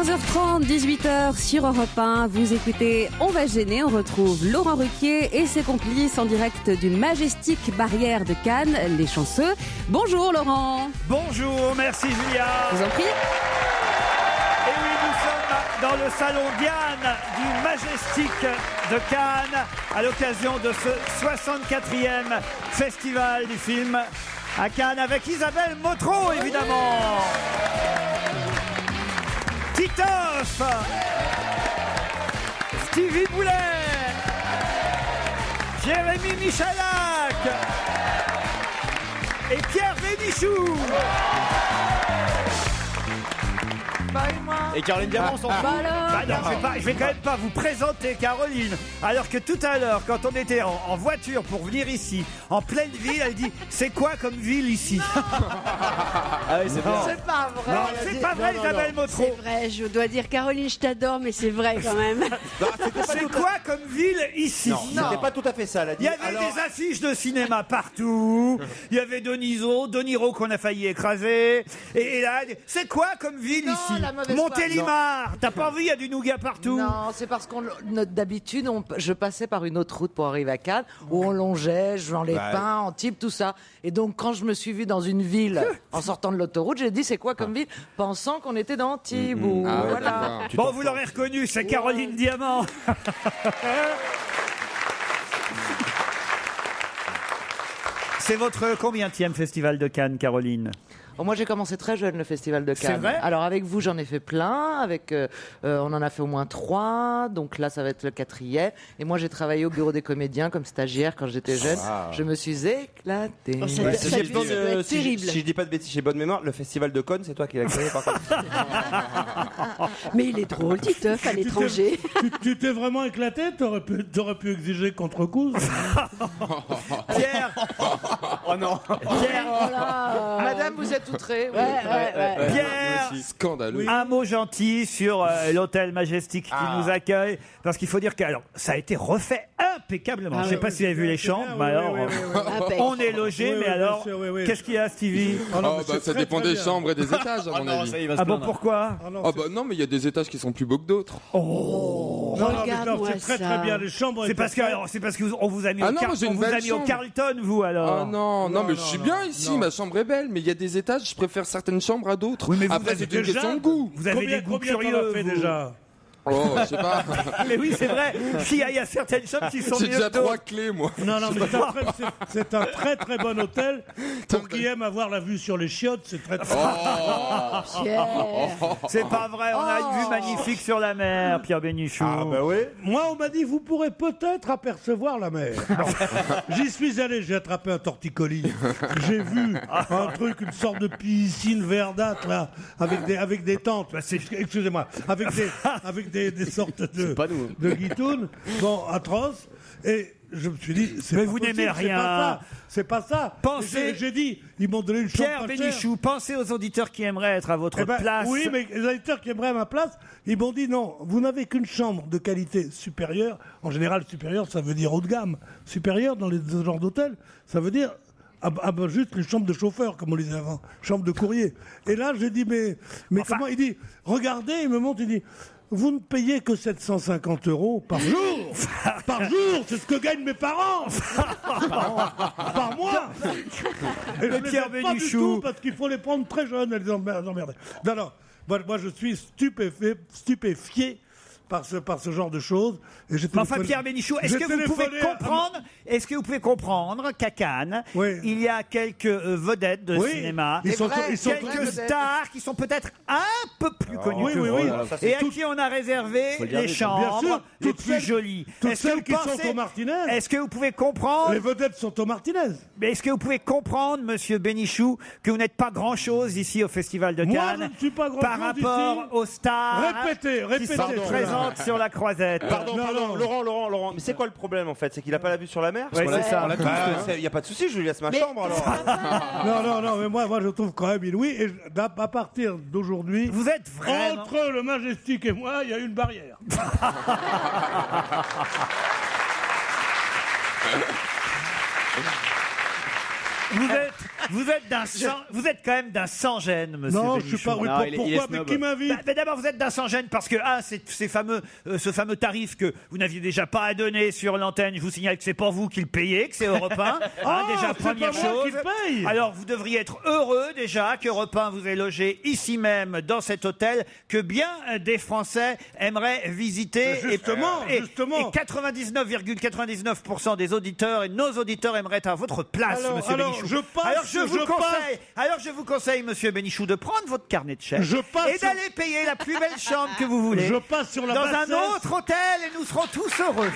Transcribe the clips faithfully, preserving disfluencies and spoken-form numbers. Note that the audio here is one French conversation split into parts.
quinze heures trente, dix-huit heures sur Europe un, vous écoutez On va gêner, on retrouve Laurent Ruquier et ses complices en direct du Majestic Barrière de Cannes, les chanceux. Bonjour Laurent. Bonjour, merci Julia. Je vous en prie. Et oui, nous sommes dans le salon Diane du Majestic de Cannes à l'occasion de ce soixante-quatrième festival du film à Cannes avec Isabelle Motro évidemment. Titoff, Stevie Boulet, Jérémy Michalak et Pierre Bénichou. Et Caroline Diamant, on s'en fout. Bah alors. Bah non, je vais pas, je vais quand même pas vous présenter Caroline. Alors que tout à l'heure, quand on était en, en voiture pour venir ici, en pleine ville, elle dit c'est quoi comme ville ici? Ah oui, c'est bien. C'est pas vrai. Non, c'est pas vrai, Isabelle Motro. C'est vrai, je dois dire, Caroline, je t'adore, mais c'est vrai quand même. C'est quoi comme ville ici? Non, c'était pas tout à fait ça, elle a dit. Il y avait Alors, des affiches de cinéma partout. Il y avait Donizo, Doniro qu'on a failli écraser. Et, et là, c'est quoi comme ville Non, ici? la mauvaise Montélimar. T'as pas envie, il y a du nougat partout. Non, c'est parce qu'on d'habitude, on- je passais par une autre route pour arriver à Cannes, où on longeait, Jean les Ouais. Pins, Antibes, tout ça. Et donc, quand je me suis vue dans une ville, en sortant de l'autoroute, j'ai dit, c'est quoi comme ville? Pensant qu'on était dans Antibes. ou- Ah ouais, voilà. d'accord. Bon, vous l'aurez reconnu, c'est Caroline Diamant. C'est votre combienième festival de Cannes, Caroline? Bon, moi, j'ai commencé très jeune le festival de C'est Cannes. vrai Alors, avec vous, j'en ai fait plein. Avec, euh, euh, on en a fait au moins trois. Donc là, ça va être le quatrième. Et moi, j'ai travaillé au bureau des comédiens comme stagiaire quand j'étais jeune. Je me suis éclatée. Ouais, si, j'ai bonne, euh, si, je- si je dis pas de bêtises, j'ai bonne mémoire, le festival de Cannes, c'est toi qui l'as créé par contre. Mais il est drôle, Titeuf, à l'étranger. Tu tu t'es vraiment éclaté, t'aurais pu, t'aurais pu exiger contre-coup. Pierre, Oh non. Pierre, Madame, vous êtes outrée. oui. Ouais, ouais, ouais. Pierre, Scandaleux. un mot gentil sur euh, l'hôtel Majestic qui Ah. nous accueille. Parce qu'il faut dire que alors, ça a été refait impeccablement. Ah Je sais ouais, pas oui, si vous avez vu c'est les bien, chambres, c'est mais bien, alors, oui, oui, oui, oui. Impec. on est logé, Oui, mais oui, bien alors, sûr, oui, oui. qu'est-ce qu'il y a, Stevie? Ah non, Oh, mais bah, c'est ça très, dépend très des bien. chambres et des étages, à mon avis. Ah bon, pourquoi? Ah non, Ah c'est- bah non, mais il y a des étages qui sont plus beaux que d'autres. Oh, non, non, mais regarde-moi non, c'est très ça. très bien. Les chambres. c'est étaient parce que très- alors, c'est parce que vous- on vous a mis Ah au, non, Car- moi, j'ai on une vous a belle mis au chambre. Carlton, vous alors. Ah non, non, Non, mais non, je suis non, bien ici, non. ma chambre est belle, mais il y a des étages, je préfère certaines chambres à d'autres. Oui, mais vous Après, avez c'est une déjà- question de goût. Vous avez Combien, des goûts combien t'en curieux. as fait vous. déjà? Oh, je sais pas. Mais oui, c'est vrai. Il y, a- il y a certaines chambres qui sont J'ai mieux déjà que d'autres. trois clés, moi. Non, non, mais c'est un, très, c'est- c'est un très très bon hôtel. Pour qui aime avoir la vue sur les chiottes, c'est très très Oh. Pierre. C'est pas vrai, on a une vue Oh. magnifique sur la mer, Pierre Bénichou. Ah bah oui. Moi, on m'a dit, vous pourrez peut-être apercevoir la mer. J'y suis allé, j'ai attrapé un torticolis. J'ai vu un truc, une sorte de piscine verdâtre, là, avec des, avec des tentes. Bah, c'est- Excusez-moi, avec des, avec des, des sortes de, pas nous. de guitounes. Bon, atroces. Et je me suis dit, c'est Mais pas vous possible, n'aimez c'est rien. pas ça, C'est pas ça. Pensez- Et J'ai j'ai dit, ils m'ont donné une chambre Pierre pas chère. Bénichou, pensez aux auditeurs qui aimeraient être à votre Eh ben, place. oui, mais les auditeurs qui aimeraient à ma place, ils m'ont dit non, vous n'avez qu'une chambre de qualité supérieure. En général, supérieure, ça veut dire haut de gamme. Supérieure, dans les ce genre d'hôtel, ça veut dire ah, bah, ah bah, juste les chambres de chauffeur, comme on les disait avant, chambre de courrier. Et là, j'ai dit, mais, mais Enfin- comment? Il dit, regardez, il me montre, il dit, vous ne payez que sept cent cinquante euros par jour. Par jour, c'est ce que gagnent mes parents. par, par mois. Et je Mais les Pierre aime pas du Bénichou. tout, parce qu'il faut les prendre très jeunes, elles emmerdent. emmerdent. Non, non, moi, moi, je suis stupéfait, stupéfié par ce, par ce genre de choses. Et j'ai Mais enfin, téléphoné- Pierre Bénichou, est-ce j'ai que vous pouvez téléphoné à- comprendre, est-ce que vous pouvez comprendre qu'à Cannes, Oui. il y a quelques euh, vedettes de Oui, cinéma, ils sont, vrai, ils sont- quelques vedettes. stars qui sont peut-être un peu plus connues oui, que oui, vous, oui. ça, et à tout- qui on a réservé Faut le dire les vite. chambres Bien sûr, les toutes plus celles- jolies. toutes Est-ce que celles vous qui sont pensez- au Martinez. Est-ce que vous pouvez comprendre Les vedettes sont au Martinez. Mais est-ce que vous pouvez comprendre, Monsieur Bénichou, que vous n'êtes pas grand-chose ici au Festival de Moi, Cannes je ne suis pas grand-chose par rapport ici. aux stars Répétez, qui répétez. sont Pardon. présentes sur la croisette Pardon, Non, pardon, non. Laurent, Laurent, Laurent. Mais c'est quoi le problème en fait? C'est qu'il a pas la vue sur la mer? Parce Ouais, qu'on l'a- c'est ça. on l'a tous, Bah, il y a pas de souci, je lui laisse ma Mais- chambre alors. Non, non, non, mais moi, moi je trouve quand même inouï. Et je- d'à- à partir d'aujourd'hui, Vous êtes vraiment... entre le Majestic et moi, il y a une barrière. Vous êtes vous êtes d'un sang, vous êtes quand même d'un sans-gêne, monsieur Non, je Bénichou. suis pas. Oui, Non, pour- il est- pourquoi il est Mais snob. qui m'invite Bah, mais d'abord, vous êtes d'un sans-gêne parce que, ah, c'est ces fameux, euh, ce fameux tarif que vous n'aviez déjà pas à donner sur l'antenne. Je vous signale que c'est pas vous qui le payez, que c'est Europe un. Ah, déjà, c'est première pas moi chose. qui paye. Alors, vous devriez être heureux déjà que Europe un vous ait logé ici même, dans cet hôtel, que bien des Français aimeraient visiter. Justement, et, justement. Et quatre-vingt-dix-neuf virgule quatre-vingt-dix-neuf pour cent des auditeurs et nos auditeurs aimeraient être à votre place, Alors- monsieur alors, Bénichou. je passe- alors, je vous je conseille, alors, je vous conseille, monsieur Bénichou, de prendre votre carnet de chèques Je passe et sur- d'aller payer la plus belle chambre que vous voulez. Je passe sur la dans bassesse. un autre hôtel et nous serons tous heureux.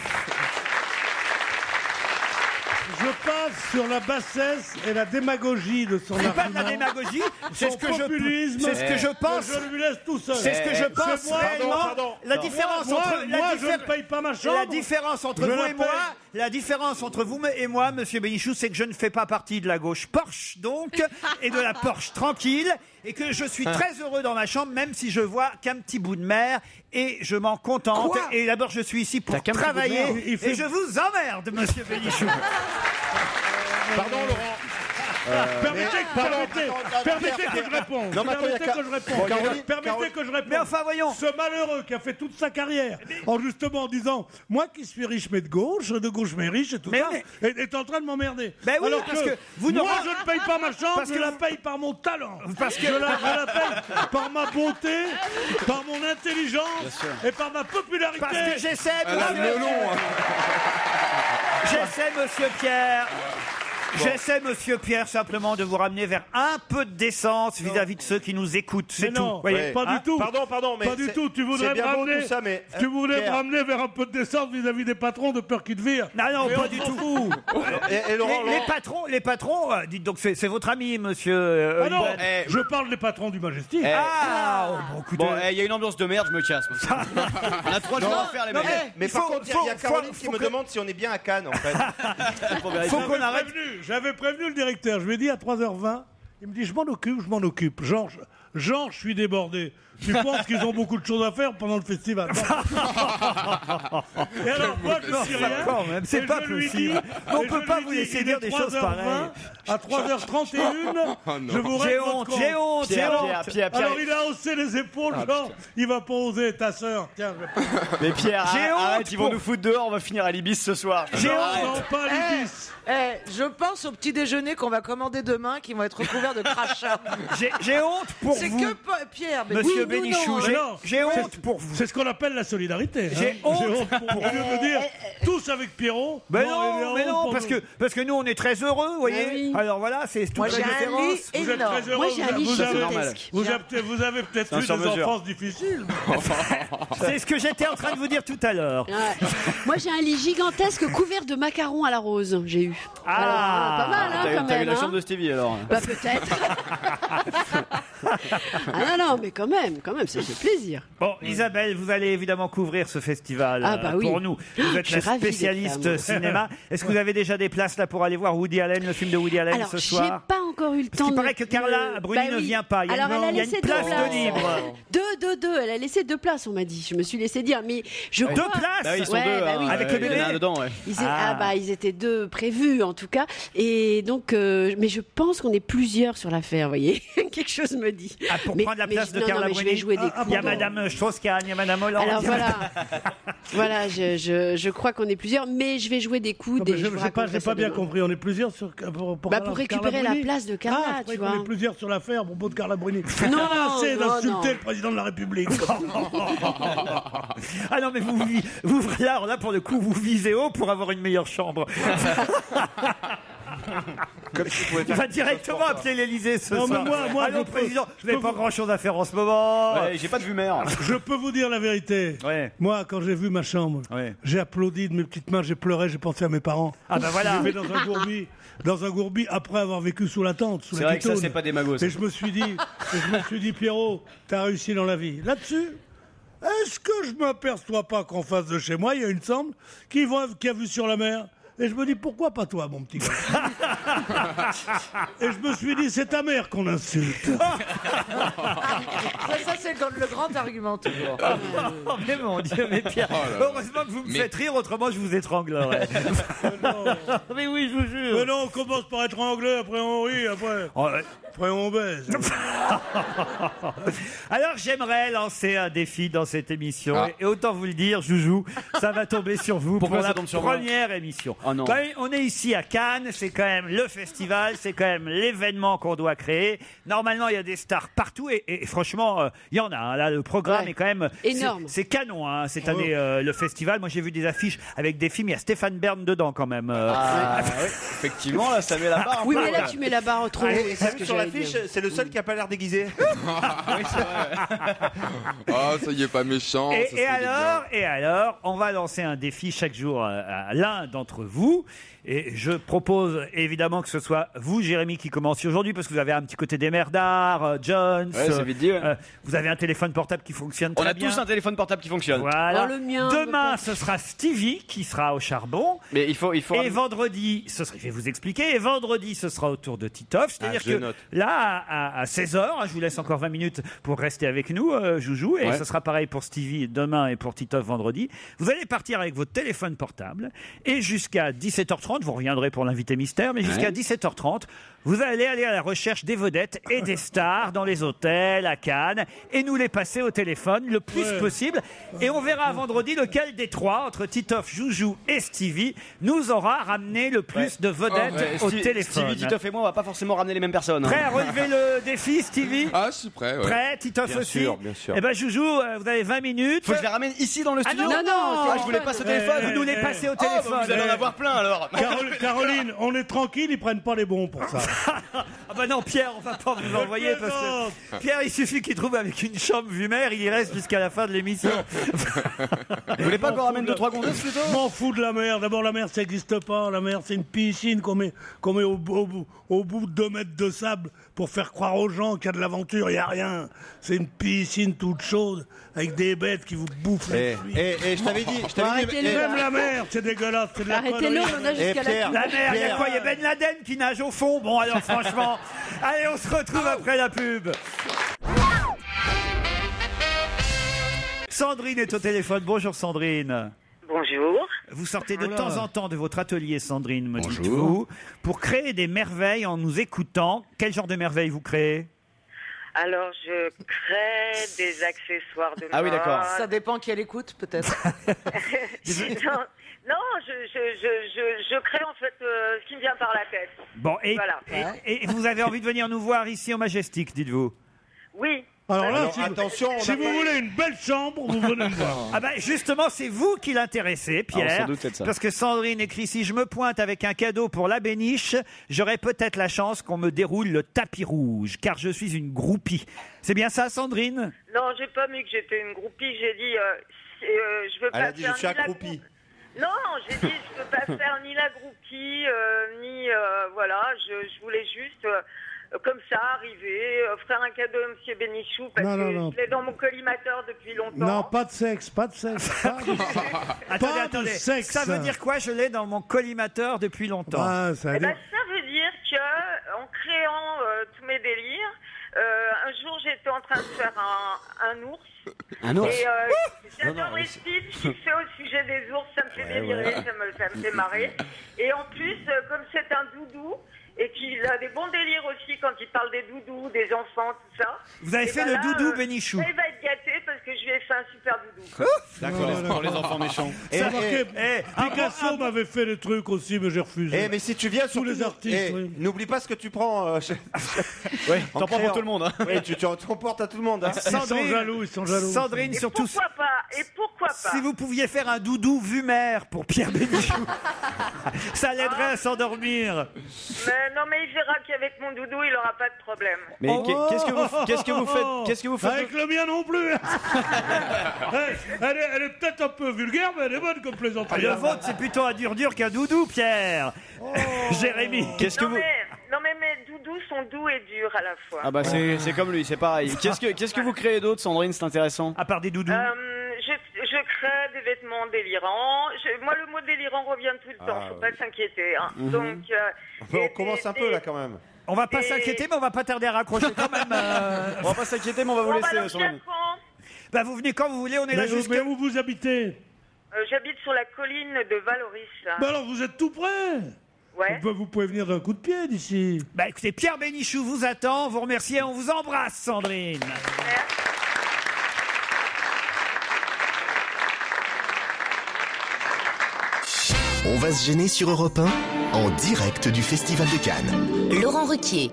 Je passe sur la bassesse et la démagogie de son C'est argument. pas de la démagogie, c'est ce Son que je, populisme. c'est ce que je pense. Je lui laisse tout seul. C'est ce que je pense C'est moi, réellement. pardon, pardon. La différence Moi, entre la moi, diffé- je ne paye pas ma chambre. La différence entre Je vous la et moi, paye. la différence entre vous et moi, monsieur Bénichou, c'est que je ne fais pas partie de la gauche Porsche, donc, et de la Porsche tranquille, et que je suis très heureux dans ma chambre, même si je vois qu'un petit bout de mer, et je m'en contente. Quoi Et d'abord, je suis ici pour T'as qu'un petit bout de travailler, mer. Il fait- et je vous emmerde, monsieur Bénichou. Pardon, Laurent. Permettez, pardon, permettez, attends, permettez attends, que je réponde. Non, mais attends, il y a Permettez qu'à- que je réponde. Bon, Caroline, Permettez Caroline. que je réponde. Mais enfin, voyons. Ce malheureux qui a fait toute sa carrière en justement disant moi qui suis riche mais de gauche, de gauche mais riche et tout Mais ça, oui. est, est en train de m'emmerder. Ben oui, Alors parce que vous moi n'aurez- je ne paye pas ma chambre, Parce je que la vous- paye par mon talent. Parce que- je, la, je la paye par ma beauté, par mon intelligence et par ma popularité. Parce que j'essaie, Elle a le monsieur, melon, hein. j'essaie, monsieur Pierre. J'essaie, monsieur Pierre, simplement de vous ramener vers un peu de décence vis-à-vis de ceux qui nous écoutent. C'est Mais tout. non, Voyez. pas Hein du tout. Pardon, pardon, mais Pas du c'est- tout. Tu voudrais c'est bien me beau ramener, tout ça, mais, tu euh, voudrais me Pierre. ramener vers un peu de décence vis-à-vis des patrons de peur qu'ils te virent. Non, non, Mais pas on du s'en tout. fout. Et, et Laurent, Les, les Laurent, patrons, les patrons, euh, dites donc, c'est c'est votre ami, monsieur. euh, Ah non, Iban. Eh, je parle des patrons du Majestic. Eh, Ah, oh, bon, écoutez. Bon, il y a une ambiance de merde, je me casse. moi. On a trois jours à faire, les non, mecs. mais- mais il par faut- contre, il y a- il y, a faut- Caroline faut qui me que- demande si on est bien à Cannes, en fait. faut J'avais qu'on arrête. prévenu, J'avais prévenu le directeur. Je lui ai dit à trois heures vingt. Il me dit je m'en occupe, je m'en occupe. Genre, je, genre, je suis débordé. Tu penses qu'ils ont beaucoup de choses à faire pendant le festival. Et alors moi je Non, dis ça, rien. quand même, c'est et pas je lui possible. dis- On et peut je pas lui vous dis, laisser il dire est des choses trois heures vingt, à trois heures trente et une, je vous J'ai règle votre honte, compte. j'ai honte, j'ai Pierre, honte. Pierre, Pierre, Pierre. Alors il a haussé les épaules, genre, il va pas oser, ta sœur. Tiens, je vais pas- Mais Pierre, J'ai arrête, honte arrête, ils vont pour- nous foutre dehors, on va finir à l'Ibis ce soir. J'ai Non, honte. non, pas à l'Ibis. Eh, je pense au petit déjeuner qu'on va commander demain qui vont être recouverts de crachats. J'ai- J'ai honte pour C'est vous, que pas- Pierre, mais monsieur oui, nous, Bénichou. non, J'ai- Non, J'ai c'est- honte pour vous. C'est ce qu'on appelle la solidarité. J'ai hein. honte pour, au lieu de dire tous avec Pierrot. Mais moi, non, Léon, mais non, pour parce nous. que, parce que nous, on est très heureux, vous voyez. Ah oui. Alors voilà, c'est toute Moi, la j'ai un différence. lit Vous êtes énorme. très heureux. Moi, j'ai un lit vous, avez, gigantesque. vous, avez, vous avez peut-être un eu des sur-mesure. enfances difficiles. C'est ce que j'étais en train de vous dire tout à l'heure. Ouais. Moi, j'ai un lit gigantesque couvert de macarons à la rose. J'ai eu. Ah. Alors, euh, pas mal, hein, T'as quand t'as eu même. la hein. chambre de Stevie alors. Bah peut-être. Ah non, non, mais quand même, quand même, ça fait plaisir. Bon, Isabelle, vous allez évidemment couvrir ce festival Ah, euh, bah oui. pour nous. Vous êtes Je la suis ravie d'être spécialiste là, moi. cinéma. Est-ce que vous avez déjà des places là pour aller voir Woody Allen, le film de Woody Allen Alors, ce j'ai soir? pas encore eu le Parce temps. qu'il de- paraît que Carla de- Bruni Bah ne oui. vient pas. Il y a Alors, une, elle a il y a laissé une deux place places. de libre. Deux, deux, deux. Elle a laissé deux places, on m'a dit. Je me suis laissé dire, mais je Deux crois. places Bah oui, ils sont Ouais, deux. bah hein, oui. Avec euh, le il y en a bébé un dedans, ouais. Ils, étaient, Ah. ah bah, ils étaient deux prévus en tout cas. Et donc, euh, mais je pense qu'on est plusieurs sur l'affaire, vous voyez. Quelque chose me dit. Ah, pour Mais- prendre la mais place je- de non, Carla non, mais je Bruni. vais jouer des Ah, ah, coups. Il y a pardon. Madame Strauss-Kahn, il y a Madame Hollande. Alors il y a- voilà, voilà, je, je, je crois qu'on est plusieurs, mais je vais jouer des coups. Non, Des, mais je je vous n'ai pas, raconterai j'ai ça pas bien demain. compris. On est plusieurs sur, pour, pour Bah, Carla- pour récupérer Carla la Bruni. place de Carla, Ah, je tu croyais qu'on vois. est plusieurs sur l'affaire à propos de Carla Bruni. Non, assez non, d'insulter non. le président de la République. Ah non, mais vous, vous, vous là, alors là, pour le coup, vous visez haut pour avoir une meilleure chambre. Comme si vous pouvez Il faire va quelque chose directement pour toi. appeler l'Élysée ce Non, mais soir. moi- moi, Allô, je peux- président, je je n'avez peux pas vous- grand-chose à faire en ce moment. Ouais, j'ai pas de vue mère. Je peux vous dire la vérité. Ouais. Moi, quand j'ai vu ma chambre, Ouais. j'ai applaudi de mes petites mains, j'ai pleuré, j'ai pensé à mes parents. Ah bah voilà. J'ai fait dans un gourbi, dans un gourbi après avoir vécu sous la tente, sous C'est la vrai que ça, guitoune. c'est pas des magos. ça. Et je me suis dit, et je me suis dit, Pierrot, t'as réussi dans la vie. Là-dessus, est-ce que je m'aperçois pas qu'en face de chez moi, il y a une chambre qui, voit, qui a vu sur la mer? Et je me dis, pourquoi pas toi, mon petit gars? Et je me suis dit, c'est ta mère qu'on insulte. Ça, ça, c'est quand le grand argument, toujours. Oh, mais mon Dieu, mais Pierre, Oh là là. heureusement que vous me Mais- faites rire, autrement je vous étranglerais. Mais oui, je vous jure. Mais non, on commence par être anglais, après on rit, après, Oh, ouais. après on baise. Alors j'aimerais lancer un défi dans cette émission. Ah. Et, et autant vous le dire, Joujou, ça va tomber sur vous Pourquoi pour ça la tombe sur moi première émission. Oh non. Quand même, on est ici à Cannes, c'est quand même le festival, c'est quand même l'événement qu'on doit créer. Normalement, il y a des stars partout et, et franchement, euh, il y en a. hein. Là, le programme Ouais. est quand même Énorme. C'est, c'est canon hein, cette année euh, le festival. Moi, j'ai vu des affiches avec des films. Il y a Stéphane Bern dedans quand même. euh. Ah, oui. Effectivement, là, ça met la barre un Oui, peu. mais là, ouais. tu mets la barre trop haut. Et c'est t'as ce vu que sur j'allais l'affiche, dire. c'est le seul qui a pas l'air déguisé. Oui, c'est vrai. Ah, ça y est, pas méchant. Et, ça et se fait alors, bien. et alors, on va lancer un défi chaque jour à, à l'un d'entre vous. Et je propose évidemment que ce soit vous, Jérémy, qui commenciez aujourd'hui, parce que vous avez un petit côté démerdard, euh, Jones. Ouais, c'est vite dit, ouais. euh, vous avez un téléphone portable qui fonctionne On très a bien. tous un téléphone portable qui fonctionne. Voilà. Oh, le mien, Demain, me ce sera Stevie qui sera au charbon. Mais il faut, il faut. Et vendredi, ce sera, je vais vous expliquer, et vendredi, ce sera au tour de Titoff. C'est-à-dire Ah, je que note. là, à, à- à seize heures, hein, je vous laisse encore vingt minutes pour rester avec nous, euh, Joujou, et Ouais. ce sera pareil pour Stevie demain et pour Titoff vendredi. Vous allez partir avec votre téléphone portable, et jusqu'à dix-sept heures trente, vous reviendrez pour l'invité mystère, mais jusqu'à Ouais. dix-sept heures trente, vous allez aller à la recherche des vedettes et des stars dans les hôtels, à Cannes, et nous les passer au téléphone le plus Ouais. possible. Et on verra vendredi lequel des trois, entre Titoff, Joujou et Stevie, nous aura ramené le plus Ouais. de vedettes Ouais, au Stevie- téléphone. Stevie, Titoff et moi, on va pas forcément ramener les mêmes personnes. hein. Prêt à relever le défi, Stevie? Ah, je suis prêt, ouais. Prêt, Titoff Bien aussi? sûr, bien sûr. Eh ben, Joujou, euh, vous avez vingt minutes. Faut que je les ramène ici dans le Ah studio. non, non, non, Ah, je voulais pas au téléphone. Vous nous les Eh, passez au Oh, bah, téléphone. vous allez en avoir plein alors. Carole- Caroline, on est tranquille, ils prennent pas les bons pour ça. Ah bah non, Pierre, on va pas vous l'envoyer parce que Pierre, il suffit qu'il trouve avec une chambre vue mer, il y reste jusqu'à la fin de l'émission. Vous voulez pas qu'on ramène deux trois gondosses plutôt? Je m'en fous de la mer. D'abord, la mer, ça n'existe pas. La mer, c'est une piscine qu'on met, qu'on met au, au bout- au bout de deux mètres de sable pour faire croire aux gens qu'il y a de l'aventure. Il n'y a rien. C'est une piscine toute chaude avec des bêtes qui vous bouffent les Et, fruits. et, et je t'avais dit, je t'avais dit. Arrêtez-le, eh, là. Même la mer, c'est dégueulasse. C'est de la Arrêtez-le, connerie. on a jusqu'à Eh, Pierre. la La mer, il y a quoi? Il y a Ben Laden qui nage au fond. Bon, alors franchement, allez, on se retrouve après la pub. Sandrine est au téléphone. Bonjour Sandrine. Bonjour. Vous sortez de Voilà. temps en temps de votre atelier, Sandrine, me Bonjour. dites-vous, pour créer des merveilles en nous écoutant. Quel genre de merveilles vous créez? Alors, je crée des accessoires de Ah oui, mode. d'accord. Ça dépend qui elle écoute, peut-être. non, non, je, je, je, je, je crée en fait euh, ce qui me vient par la tête. Bon, et, Voilà. et- et vous avez envie de venir nous voir ici au Majestic, dites-vous? Oui. Alors là, Alors, si, attention, on si a vous pas- voulez une belle chambre, vous venez me voir. Ah ben justement, c'est vous qui l'intéressez, Ah, on Pierre. s'en doutait de ça. Parce que Sandrine écrit, si je me pointe avec un cadeau pour la béniche, j'aurai peut-être la chance qu'on me déroule le tapis rouge, car je suis une groupie. C'est bien ça, Sandrine? Non, j'ai pas mis que j'étais une groupie. J'ai dit, euh, c'est, euh, je veux pas Elle a dit, faire je suis ni la accroupie. grou- Non, j'ai dit, je veux pas faire ni la groupie, euh, ni euh, voilà. Je, je voulais juste. euh, Comme ça, arriver, offrir un cadeau à Monsieur Bénichou parce Non, non, que non. je l'ai dans mon collimateur depuis longtemps. Non, pas de sexe, pas de sexe. Pas de, Attendez, pas de attendez. sexe. Ça veut dire quoi? Je l'ai dans mon collimateur depuis longtemps. Ah, ça veut Eh ben, dire- ça veut dire que, en créant euh, tous mes délires, euh, un jour j'étais en train de faire un, un ours. Un ours. Et euh, Non, non, j'adore mais les c'est- speeches qu'il fait au sujet des ours, ça me fait délirer, ça, me, ça me fait marrer. Et en plus, euh, comme c'est un doudou, et qu'il a des bons délires aussi quand il parle des doudous, des enfants, tout ça. Vous avez Et fait ben le là, doudou euh, Bénichou. là, il va être gâté parce que je lui ai fait un super doudou. D'accord. Pour les enfants méchants. Et- Ça marquait- eh, Picasso m'avait fait des trucs aussi, mais j'ai refusé. Eh, mais si tu viens, Tous surtout, les artistes, eh, oui. n'oublie pas ce que tu prends. euh, chez- Ouais, En t'en prends pour créant. tout le monde. Hein. Oui, tu, tu en t'emportes à tout le monde. Hein. Ils sont jaloux, ils sont jaloux. Sandrine, Et surtout, pourquoi pas Et pourquoi pas si vous pouviez faire un doudou vue mer pour Pierre Bénichou, ça l'aiderait à s'endormir. Mais non, mais il verra qu'avec mon doudou, il aura pas de problème. Mais Oh. qu'est- qu'est-ce que vous, qu'est-ce que vous faites, qu'est-ce que vous faites Avec le mien non plus. elle, elle est, elle est peut-être un peu vulgaire, mais elle est bonne comme plaisanterie. Le vôtre, c'est plutôt un dur-dur qu'un doudou, Pierre. Jérémy. Qu'est-ce que non, vous mais, non, mais mes doudous sont doux et durs à la fois. Ah bah c'est c'est comme lui, c'est pareil. Qu'est-ce que qu'est-ce que vous créez d'autre, Sandrine? C'est intéressant. À part des doudous. Euh, je, je je crée des vêtements délirants. Je- moi, le mot délirant revient tout le temps. Ah, Faut oui. pas s'inquiéter. Hein. Mhm. Donc, euh, On et- commence un et- peu là quand même. On va pas Et- s'inquiéter, mais on va pas tarder à raccrocher quand même. euh. On va pas s'inquiéter, mais on va vous Bon, bah, laisser, alors, son je ami. l'apprends. Bah, vous venez quand vous voulez, on est là Mais, jusque... mais où vous habitez? Euh, J'habite sur la colline de Valoris. Bah alors vous êtes tout près. Ouais. Vous pouvez, vous pouvez venir d'un coup de pied d'ici. Bah écoutez, Pierre Bénichou vous attend, vous remercie et on vous embrasse, Sandrine. On va se gêner sur Europe un, en direct du Festival de Cannes. Laurent Ruquier.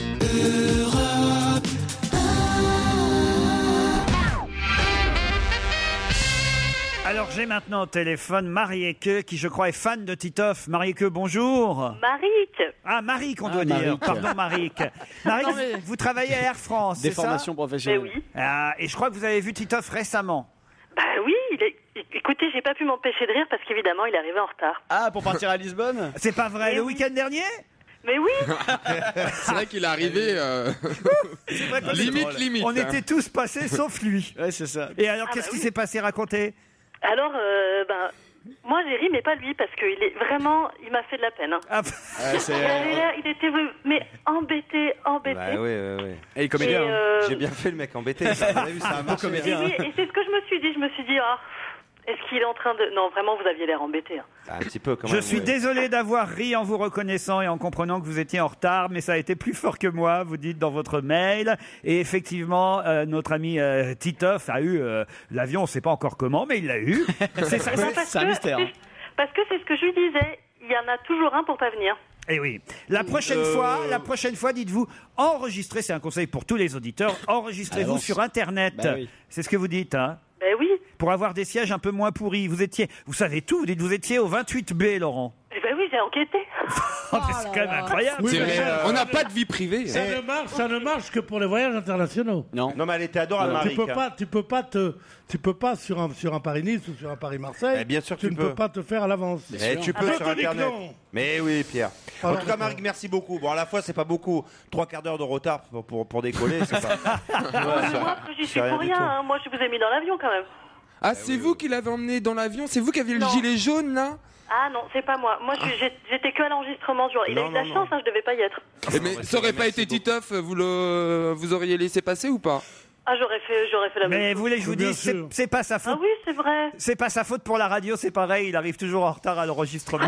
Alors j'ai maintenant au téléphone Marie-Eke, qui je crois est fan de Titoff. Marie-Eke, bonjour. Maric. Ah, Marie qu'on Ah, doit dire. Maric. Pardon, Marie. Marie, Non, mais- vous travaillez à Air France, Des c'est ça formations professionnelles. Mais oui. Ah, et je crois que vous avez vu Titoff récemment. Bah oui, il est... écoutez, j'ai pas pu m'empêcher de rire parce qu'évidemment, il est arrivé en retard. Ah, pour partir à Lisbonne? C'est pas vrai, Mais le oui. week-end dernier Mais oui. C'est vrai qu'il est arrivé euh, C'est vrai qu'on limite, était- limite. On hein. était tous passés sauf lui. Ouais, c'est ça. Et alors, Ah, qu'est-ce bah qui oui. s'est passé? Racontez. Alors, euh, ben, moi j'ai ri, mais pas lui, parce qu'il est vraiment, il m'a fait de la peine. hein. Ah, Ouais, c'est... Il, avait l'air- il était, mais embêté, embêté. Bah oui, oui, oui. Et il est Et, comédien. hein. euh, J'ai bien fait le mec embêté. Ça, vous avez vu, ça a marché. et oui, et c'est ce que je me suis dit. Je me suis dit, ah, est-ce qu'il est en train de... Non, vraiment, vous aviez l'air embêté. hein. Un petit peu quand Je même. suis oui. désolé d'avoir ri en vous reconnaissant et en comprenant que vous étiez en retard, mais ça a été plus fort que moi, vous dites dans votre mail. Et effectivement, euh, notre ami euh, Titoff a eu euh, l'avion, on ne sait pas encore comment, mais il l'a eu. C'est ça. Eh ben, parce c'est un que- mystère. c'est- Parce que c'est ce que je lui disais. Il y en a toujours un pour pas venir. Et oui. La prochaine Euh, fois, la prochaine fois, dites-vous, enregistrez, c'est un conseil pour tous les auditeurs, enregistrez-vous Avance. sur Internet. Bah oui. C'est ce que vous dites, hein, Ben oui. pour avoir des sièges un peu moins pourris. Vous étiez, vous savez tout, vous dites, vous étiez au vingt-huit B, Laurent. Eh ben oui, j'ai enquêté. Oh, mais c'est quand même incroyable. Oui, C'est mais vrai, ça- on n'a pas de vie privée. Ça hein. ne marche, ça ne marche que pour les voyages internationaux. Non. Non, mais elle était adorable, Tu Marie. peux pas, tu peux pas te, tu peux pas sur un sur un Paris-Nice ou sur un Paris-Marseille. Eh bien sûr que tu tu ne peux. peux pas te faire à l'avance. Mais tu Ah, peux je sur te dis que Internet. non. Mais oui, Pierre. En Alors, tout cas, d'accord. Marie, merci beaucoup. Bon, à la fois, c'est pas beaucoup. Trois quarts d'heure de retard pour, pour, pour décoller, c'est pas. Mais moi, j'y suis C'est rien pour du rien. tout. hein. Moi, je vous ai mis dans l'avion quand même. Ah, c'est vous qui l'avez emmené dans l'avion? C'est vous qui aviez le Non. gilet jaune là? Ah non, c'est pas moi. Moi, je- j'ai- j'étais que à l'enregistrement. ce jour. Il a Non, eu de la non, chance, non. hein, je devais pas y être. Eh, mais ça aurait pas été Titoff, vous, le... vous auriez laissé passer ou pas? Ah, j'aurais fait, j'aurais fait la même Mais chose. vous voulez que je vous Bien dise, c'est sûr. c'est pas sa faute. Ah oui, c'est vrai. C'est pas sa faute pour la radio, c'est pareil, il arrive toujours en retard à l'enregistrement.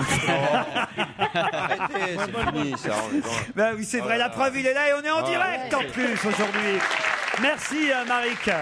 Arrêtez, c'est fini, ça. on est dans- Ben oui, c'est vrai, la preuve, il est là et on est en Ah, direct en plus aujourd'hui. Merci, euh, Marik.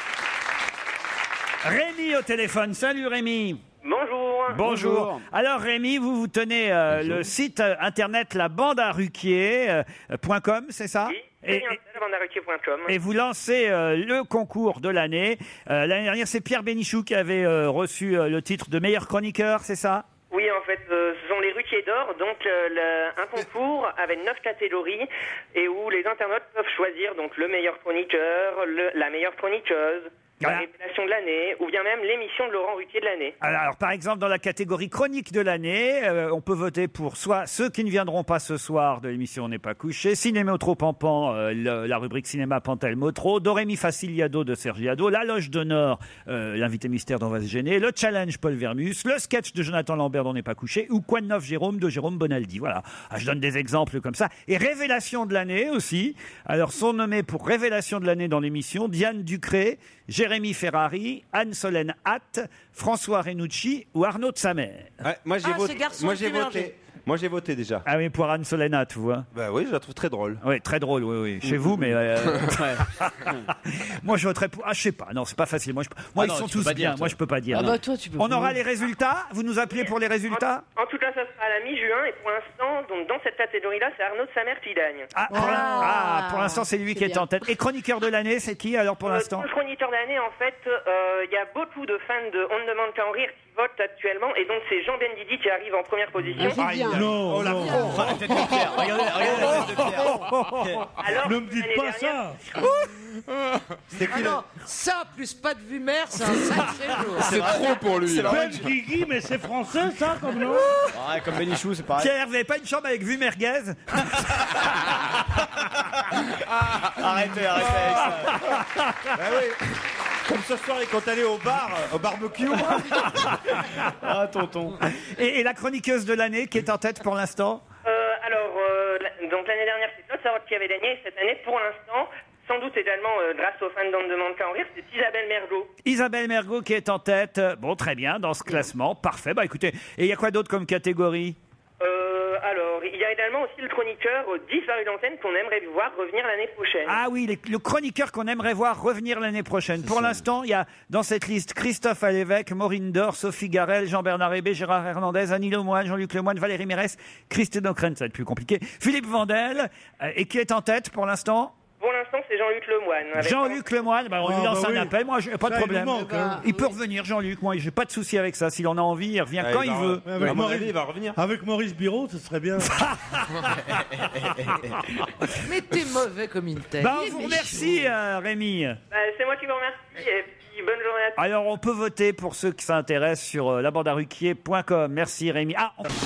Rémi au téléphone. Salut, Rémi. Bonjour. Bonjour. Alors, Rémi, vous vous tenez euh, le site euh, internet la bande à Ruquier point com, c'est ça? Oui, et, c'est bien ça, la bande à ruquier point com. et vous lancez euh, le concours de l'année. Euh, L'année dernière, c'est Pierre Bénichou qui avait euh, reçu euh, le titre de meilleur chroniqueur, c'est ça? Oui, en fait, euh, ce sont les Ruquiers d'or, donc euh, le- un concours avec neuf catégories et où les internautes peuvent choisir donc le meilleur chroniqueur, le- la meilleure chroniqueuse, Voilà. la révélation de l'année ou bien même l'émission de Laurent Ruquier de l'année. Alors, alors, par exemple, dans la catégorie chronique de l'année, euh, on peut voter pour soit ceux qui ne viendront pas ce soir de l'émission On n'est pas couché, Cinémotro Pampan, euh, le- la rubrique Cinéma Pantel Motro, Dorémy Faciliado de Sergiado, La Loge d'honneur, euh, l'invité mystère d'On va se gêner, le challenge Paul Vermus, le sketch de Jonathan Lambert d'On n'est pas couché, ou Quoi de neuf Jérôme de Jérôme Bonaldi. Voilà. Ah, je donne des exemples comme ça. Et révélation de l'année aussi. Alors, sont nommés pour révélation de l'année dans l'émission Diane Ducré, Jérémy Ferrari, Anne-Solène Hatt, François Renucci ou Arnaud de Samer. Ouais, moi, j'ai Ah, voté. ce garçon, Moi, il j'ai s'est mélangé. voté. Moi, j'ai voté déjà. Ah oui, pour Anne-Solène Hatt, tu vois. Bah oui, je la trouve très drôle. Oui, très drôle, oui, oui. Chez vous, mais... euh, moi, je voterais pour... Ah, je sais pas. Non, c'est pas facile. Moi, je... moi Ah ils non, sont tu peux tous pas bien. dire, Moi, toi. je peux pas dire. Ah non. bah toi, tu peux. On aura les résultats. Vous nous appelez pour les résultats En tout cas, ça sera à la mi-juin et pour l'instant, donc dans cette catégorie-là, c'est Arnaud de Samer qui gagne. ah pour, l'in- ah, pour l'instant, c'est lui c'est qui est bien. en tête. Et chroniqueur de l'année, c'est qui alors pour Euh, l'instant pour le chroniqueur de l'année, en fait, euh, il y a beaucoup de fans de On ne demande qu'à en rire qui votent actuellement et donc c'est Jean Benguigui qui arrive en première position. Ah, c'est bien. Non, Oh, la non. pro. La tête de Pierre. Regardez, regardez la tête de Pierre. Alors, Ne me dites l'année pas dernière, ça. C'était Ah qui le- non, ça plus pas de vue mère, c'est un sacré jour. C'est trop pour lui. là. Ben Guigui, mais c'est français ça comme nom. Ouais, comme Bénichou, c'est pareil. Pierre, vous n'avez pas une chambre avec vue merguez Arrêtez, arrêtez avec ça. Bah oui. Comme ce soir, quand t'es allé au bar, au barbecue. Ah, tonton. Et, et la chroniqueuse de l'année qui est en tête pour l'instant? Euh, alors, euh, la- donc l'année dernière, c'est toi de savoir qui avait gagné. Et cette année, pour l'instant, sans doute également euh, grâce aux fans d'On Demande qu'à en rire, c'est Isabelle Mergo. Isabelle Mergo qui est en tête. Bon, très bien, dans ce classement. Parfait. Bah écoutez, et il y a quoi d'autre comme catégorie? Euh, alors, il y a également aussi le chroniqueur euh, disparu d'antenne qu'on aimerait voir revenir l'année prochaine. Ah oui, les- le chroniqueur qu'on aimerait voir revenir l'année prochaine. Pour l'instant, il y a dans cette liste Christophe Alévêque, Maureen Dor, Sophie Garel, Jean-Bernard Hébé, Gérard Hernandez, Annie Lemoine, Jean-Luc Lemoine, Valérie Mérès, Christine O'Krent, ça va être plus compliqué, Philippe Vandel, euh, et qui est en tête pour l'instant? Pour l'instant, c'est Jean-Luc Lemoine. avec- Jean-Luc Lemoine, bah, on lui Ah, lance bah un oui. appel, moi j'ai pas de Ça, il problème. nous manque, hein. Il peut revenir, Jean-Luc, moi j'ai pas de souci avec ça. S'il en a envie, il revient Ah, quand il il va- veut. Avec, À mon Maurice, avis, il va revenir. avec Maurice Biro, ce serait bien. Mais t'es mauvais comme une tête. Bah, on vous remercie, euh, Rémi. Bah, c'est moi qui vous remercie et puis bonne journée à tous. Alors, on peut voter pour ceux qui s'intéressent sur euh, labandaruquier point com. Merci, Rémi. Ah, on-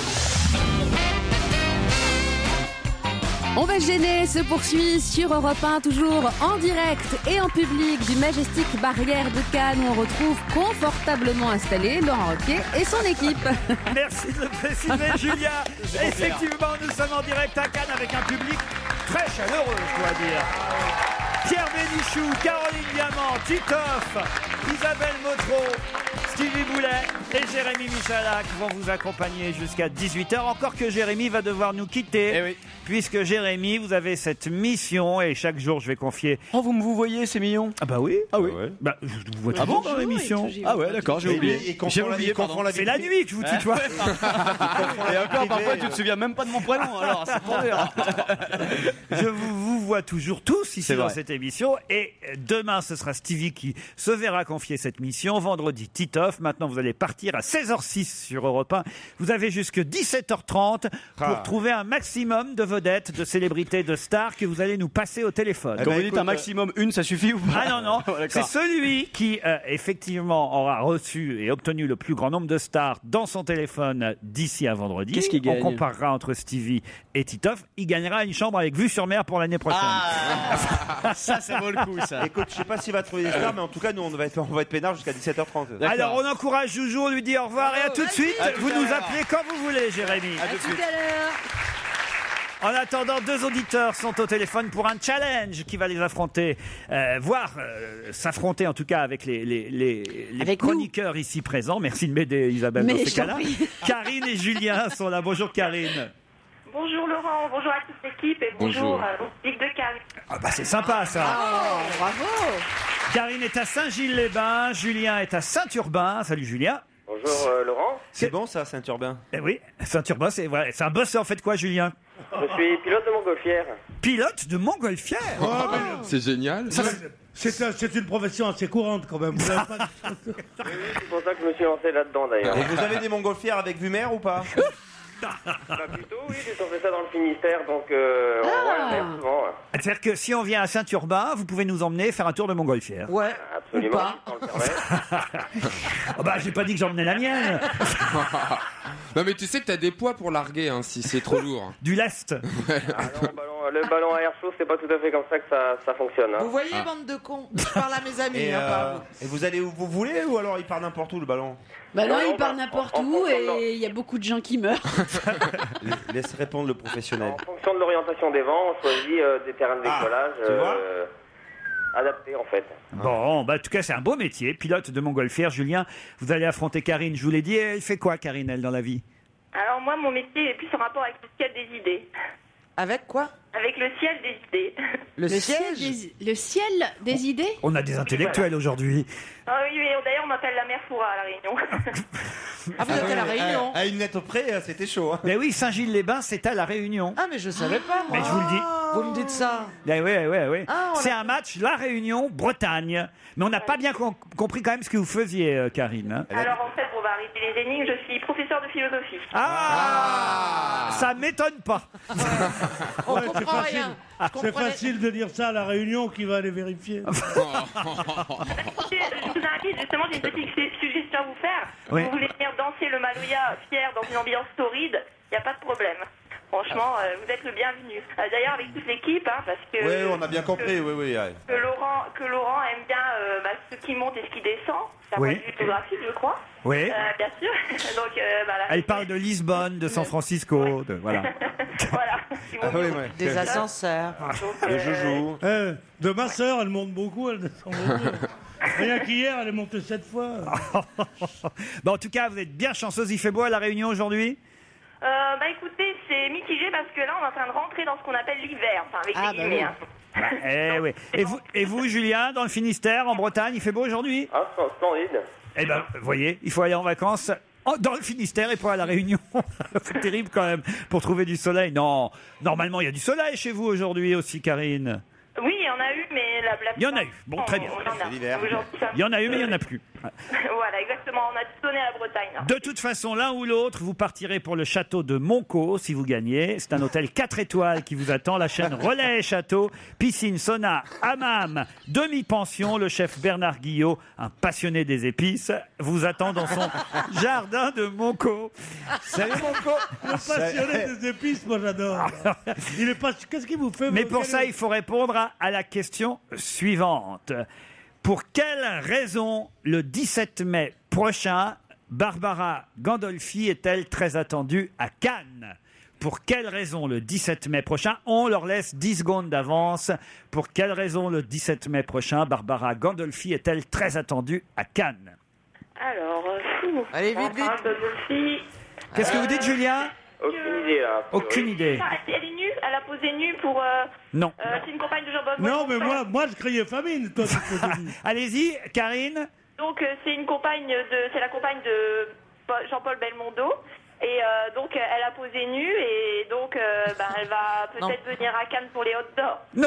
On va se gêner se poursuit sur Europe un, toujours en direct et en public du Majestic Barrière de Cannes, où on retrouve confortablement installé Laurent Ruquier et son équipe. Merci de le préciser, Julia. Effectivement, nous sommes en direct à Cannes avec un public très chaleureux, je dois dire. Pierre Bénichou, Caroline Diamant, Titoff, Isabelle Motro, Stevie Boulet et Jérémy Michalak vont vous accompagner jusqu'à dix-huit heures. Encore que Jérémy va devoir nous quitter. Eh oui. Puisque Jérémy, vous avez cette mission et chaque jour je vais confier. Oh, vous me vous voyez, c'est mignon. Ah bah oui. Ah oui. Bah, je vous vois Ah toujours bon dans l'émission. Ah ouais, d'accord, j'ai Et oublié. lui, il confond J'ai la- oublié, il confond pardon. la vie C'est la nuit que je vous tutoie. Et encore, parfois, tu te souviens même pas de mon prénom, alors c'est pour dire. Je vous, vous vois toujours tous ici C'est dans vrai. cette émission. Et demain, ce sera Stevie qui se verra confier cette mission. Vendredi, Titoff. Maintenant, vous allez partir à seize heures six sur Europe un. Vous avez jusque dix-sept heures trente pour Ah. trouver un maximum de vedettes, de célébrités, de stars que vous allez nous passer au téléphone. Eh Quand ben, vous dites écoute, un maximum, une, ça suffit ou pas? Ah non, non, Ouais, c'est d'accord. celui qui, euh, effectivement, aura reçu et obtenu le plus grand nombre de stars dans son téléphone d'ici à vendredi. Qu'est-ce qu'il gagne? On comparera entre Stevie et Titoff. Il gagnera une chambre avec vue sur mer pour l'année prochaine. Ah, ça, ça vaut le coup, ça. Écoute, je sais pas s'il va trouver des stars, mais en tout cas, nous, on va être, on va être peinard jusqu'à dix-sept heures trente. D'accord. Alors, on encourage Joujou, on lui dit au revoir et à tout de suite. À tout Vous à nous l'heure. appelez quand vous voulez, Jérémy. À tout de suite. En attendant, deux auditeurs sont au téléphone pour un challenge qui va les affronter, euh, voire euh, s'affronter en tout cas avec les, les, les, les Avec chroniqueurs ici présents. Merci de m'aider, Isabelle, Mais dans ces je t'en cas-là. prie. Karine et Julien sont là. Bonjour, Karine. Bonjour Laurent, bonjour à toute l'équipe et bonjour, Bonjour. euh, au public de Cannes. Ah bah c'est sympa ça. Oh, bravo. Karine est à Saint-Gilles-les-Bains, Julien est à Saint-Urbain. Salut Julien. Bonjour euh, Laurent, C'est bon, ça, Saint-Urbain. Eh oui, Saint-Urbain, c'est voilà, c'est un boss. En fait quoi, Julien? je suis pilote de montgolfière. Pilote de montgolfière. Oh, mais C'est génial. c'est un- c'est une profession assez courante quand même. Vous avez pas- C'est pour ça que je me suis lancé là-dedans d'ailleurs. Et vous avez des montgolfières avec vue mer ou pas? Bah plutôt oui, puisqu'on fait ça dans le Finistère, donc euh, on voit la mer souvent. hein. C'est-à-dire que si on vient à Saint-Urbain, vous pouvez nous emmener faire un tour de montgolfière. Ouais. Absolument, Ou pas. si on le permet. Oh bah j'ai pas dit que j'emmenais la mienne. Non mais tu sais que t'as des poids pour larguer hein, si c'est trop lourd. Du lest. Ah non, le ballon, le ballon à air chaud, c'est pas tout à fait comme ça que ça, ça fonctionne. Hein. Vous voyez, bande de cons. Je parle à mes amis. Et, hein, pas à euh, vous. et vous allez où vous voulez ou alors il part n'importe où le ballon? Bah non, Non, il non, part bah, n'importe en- en où fonction de- et il y a beaucoup de gens qui meurent. Laisse répondre le professionnel. En fonction de l'orientation des vents, on choisit euh, des terrains de Ah, décollage tu vois euh, adaptés en fait. Bon, bah en tout cas c'est un beau métier, pilote de montgolfière. Julien, vous allez affronter Karine. Je vous l'ai dit, elle fait quoi Karine, elle, dans la vie? Alors moi, mon métier est plus en rapport avec le ciel des idées. Avec quoi? Avec le ciel des idées. Le, Le ciel siège. des, le ciel des idées. On a des intellectuels aujourd'hui. Ah oui, mais d'ailleurs, on m'appelle la mère Foura à La Réunion. Ah, vous êtes à la Réunion. À une lettre près, euh, c'était chaud. Hein. Mais oui, Saint-Gilles-les-Bains, c'est à La Réunion. Ah, mais je savais pas, moi. Mais je vous le dis. Vous me dites ça. Eh oui, oui, oui. Ah, on C'est l'a- un match La Réunion-Bretagne. Mais on n'a pas bien com- compris quand même ce que vous faisiez, euh, Karine. hein. Alors en fait, pour varier les énigmes, je suis professeur de philosophie. Ah, Ça m'étonne pas. On Ouais, c'est comprend facile. rien. Je C'est comprenais- facile de dire ça à la Réunion, qui va aller vérifier. Je vous invite, justement, j'ai une petite su- suggestion à vous faire. Oui. Vous voulez venir danser le Maloya fier dans une ambiance torride, il n'y a pas de problème. Franchement, euh, vous êtes le bienvenu. Euh, D'ailleurs, avec toute l'équipe, hein, parce que... Oui, on a bien compris, que- oui, oui. ouais. Que Laurent, que Laurent aime bien euh, bah, ce qui monte et ce qui descend. C'est un Oui. point de vue géographique, je crois. Oui. Euh, bien sûr. Donc, euh, bah, la Elle parle de Lisbonne, de San Francisco, de, voilà. voilà. Ah oui, ouais. Des ascenseurs. Le joujou. Eh, de ma sœur, elle monte beaucoup, elle descend beaucoup. Rien qu'hier, elle est montée sept fois. Bon, en tout cas, vous êtes bien chanceuse. Il fait beau à La Réunion aujourd'hui? Euh, bah écoutez, c'est mitigé parce que là, on est en train de rentrer dans ce qu'on appelle l'hiver. Enfin, avec Ah, des bah guillemets. oui. hein. Bah, eh oui. Et vous, et vous, Julien, dans le Finistère, en Bretagne, il fait beau aujourd'hui? Ah, splendide. Eh ben, vous voyez, il faut aller en vacances en- dans le Finistère et pas à La Réunion. C'est terrible quand même pour trouver du soleil. Non, normalement, il y a du soleil chez vous aujourd'hui aussi, Karine. Oui, il y en a eu, mais la, la Il y en a eu. Bon, très bien. on- on en a. C'est l'hiver. Aujourd'hui, ça- Il y en a eu, mais il n'y en a plus. Voilà, exactement. On a tout donné à la Bretagne. hein. De toute façon, l'un ou l'autre, vous partirez pour le château de Monco si vous gagnez. C'est un hôtel quatre étoiles qui vous attend. La chaîne Relais Château, piscine, sauna, hammam, demi-pension. Le chef Bernard Guillot, un passionné des épices, vous attend dans son jardin de Monco. Salut Monco. Le passionné des épices, moi j'adore. Il est pas. Qu'est-ce qu'il vous fait Mais vous, pour quel ça, est- il faut répondre à, à la question suivante. Pour quelle raison, le dix-sept mai prochain, Barbara Gandolfi est-elle très attendue à Cannes? Pour quelle raison, le dix-sept mai prochain, on leur laisse dix secondes d'avance. Pour quelle raison, le dix-sept mai prochain, Barbara Gandolfi est-elle très attendue à Cannes? Alors, euh, fou. Allez, vite, vite. Enfin, Gandolfi. Qu'est-ce que vous dites, Julien? Aucune idée, là. Aucune idée. Ah, elle est nue. Elle a posé nue pour. Euh, Non. euh, c'est une compagne de Jean-Paul Non, mais Belmondo. moi, moi je criais famine. Toi, tu faisais du- Allez-y, Karine. Donc, euh, c'est une compagne de. C'est la compagne de Paul- Jean-Paul Belmondo. Et euh, donc, euh, elle a posé nue. Et donc, euh, ben, elle va peut-être venir à Cannes pour les hot d'or. Non.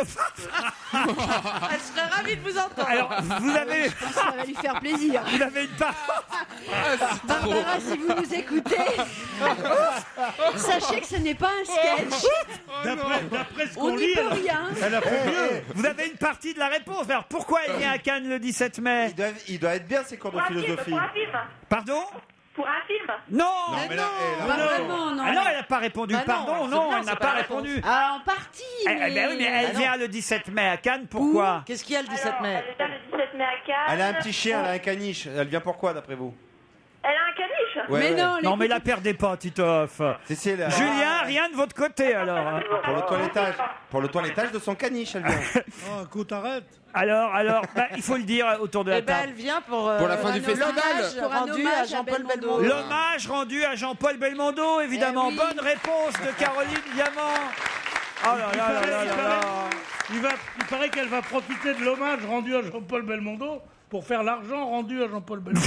Elle serait ravie de vous entendre. Alors, vous avez, Ça va lui faire plaisir. vous avez une part. Barbara, si vous nous écoutez, sachez que ce n'est pas un sketch. D'après d'après ce On qu'on n'y lit, peut elle a- rien. elle a fait mieux. Vous avez une partie de la réponse. Alors, pourquoi elle vient à Cannes le dix-sept mai? Il doit, il doit être bien ces cours de Pour un film, philosophie. pour un film. Pardon? Pour un film. Non. Non, mais là, eh, là, Pas non. vraiment, non. Ah non, elle n'a pas répondu. Bah non, Pardon, c'est non, bien, elle n'a c'est pas pas la répondu. Ah, en partie. Eh, mais... eh ben oui, mais elle Bah non. vient le dix-sept mai à Cannes. Pourquoi? Qu'est-ce qu'il y a le dix-sept Alors, mai? elle vient le dix-sept mai à Cannes. Elle a un petit chien, elle a un caniche. Elle vient pourquoi d'après vous? Elle a un caniche. Ouais, Mais ouais. non, Non, mais la l'écoute- perdez pas, Titoff. C'est si elle a- Julien, rien de votre côté alors. hein. Pour le toilettage. Pour le toilettage de son caniche, elle vient. Oh, écoute, arrête. Alors, alors, bah, il faut le dire autour de la Eh ben, table. elle vient pour, euh, Pour la fin du un festival. hommage Pour un rendu hommage à à Jean-Paul Belmondo. Belmondo. L'hommage rendu à Jean-Paul Belmondo, évidemment. Eh oui. Bonne réponse de Caroline Diamant. Oh là Il là paraît- là il là paraît- là. il va- il paraît qu'elle va profiter de l'hommage rendu à Jean-Paul Belmondo pour faire l'argent rendu à Jean-Paul Belmondo.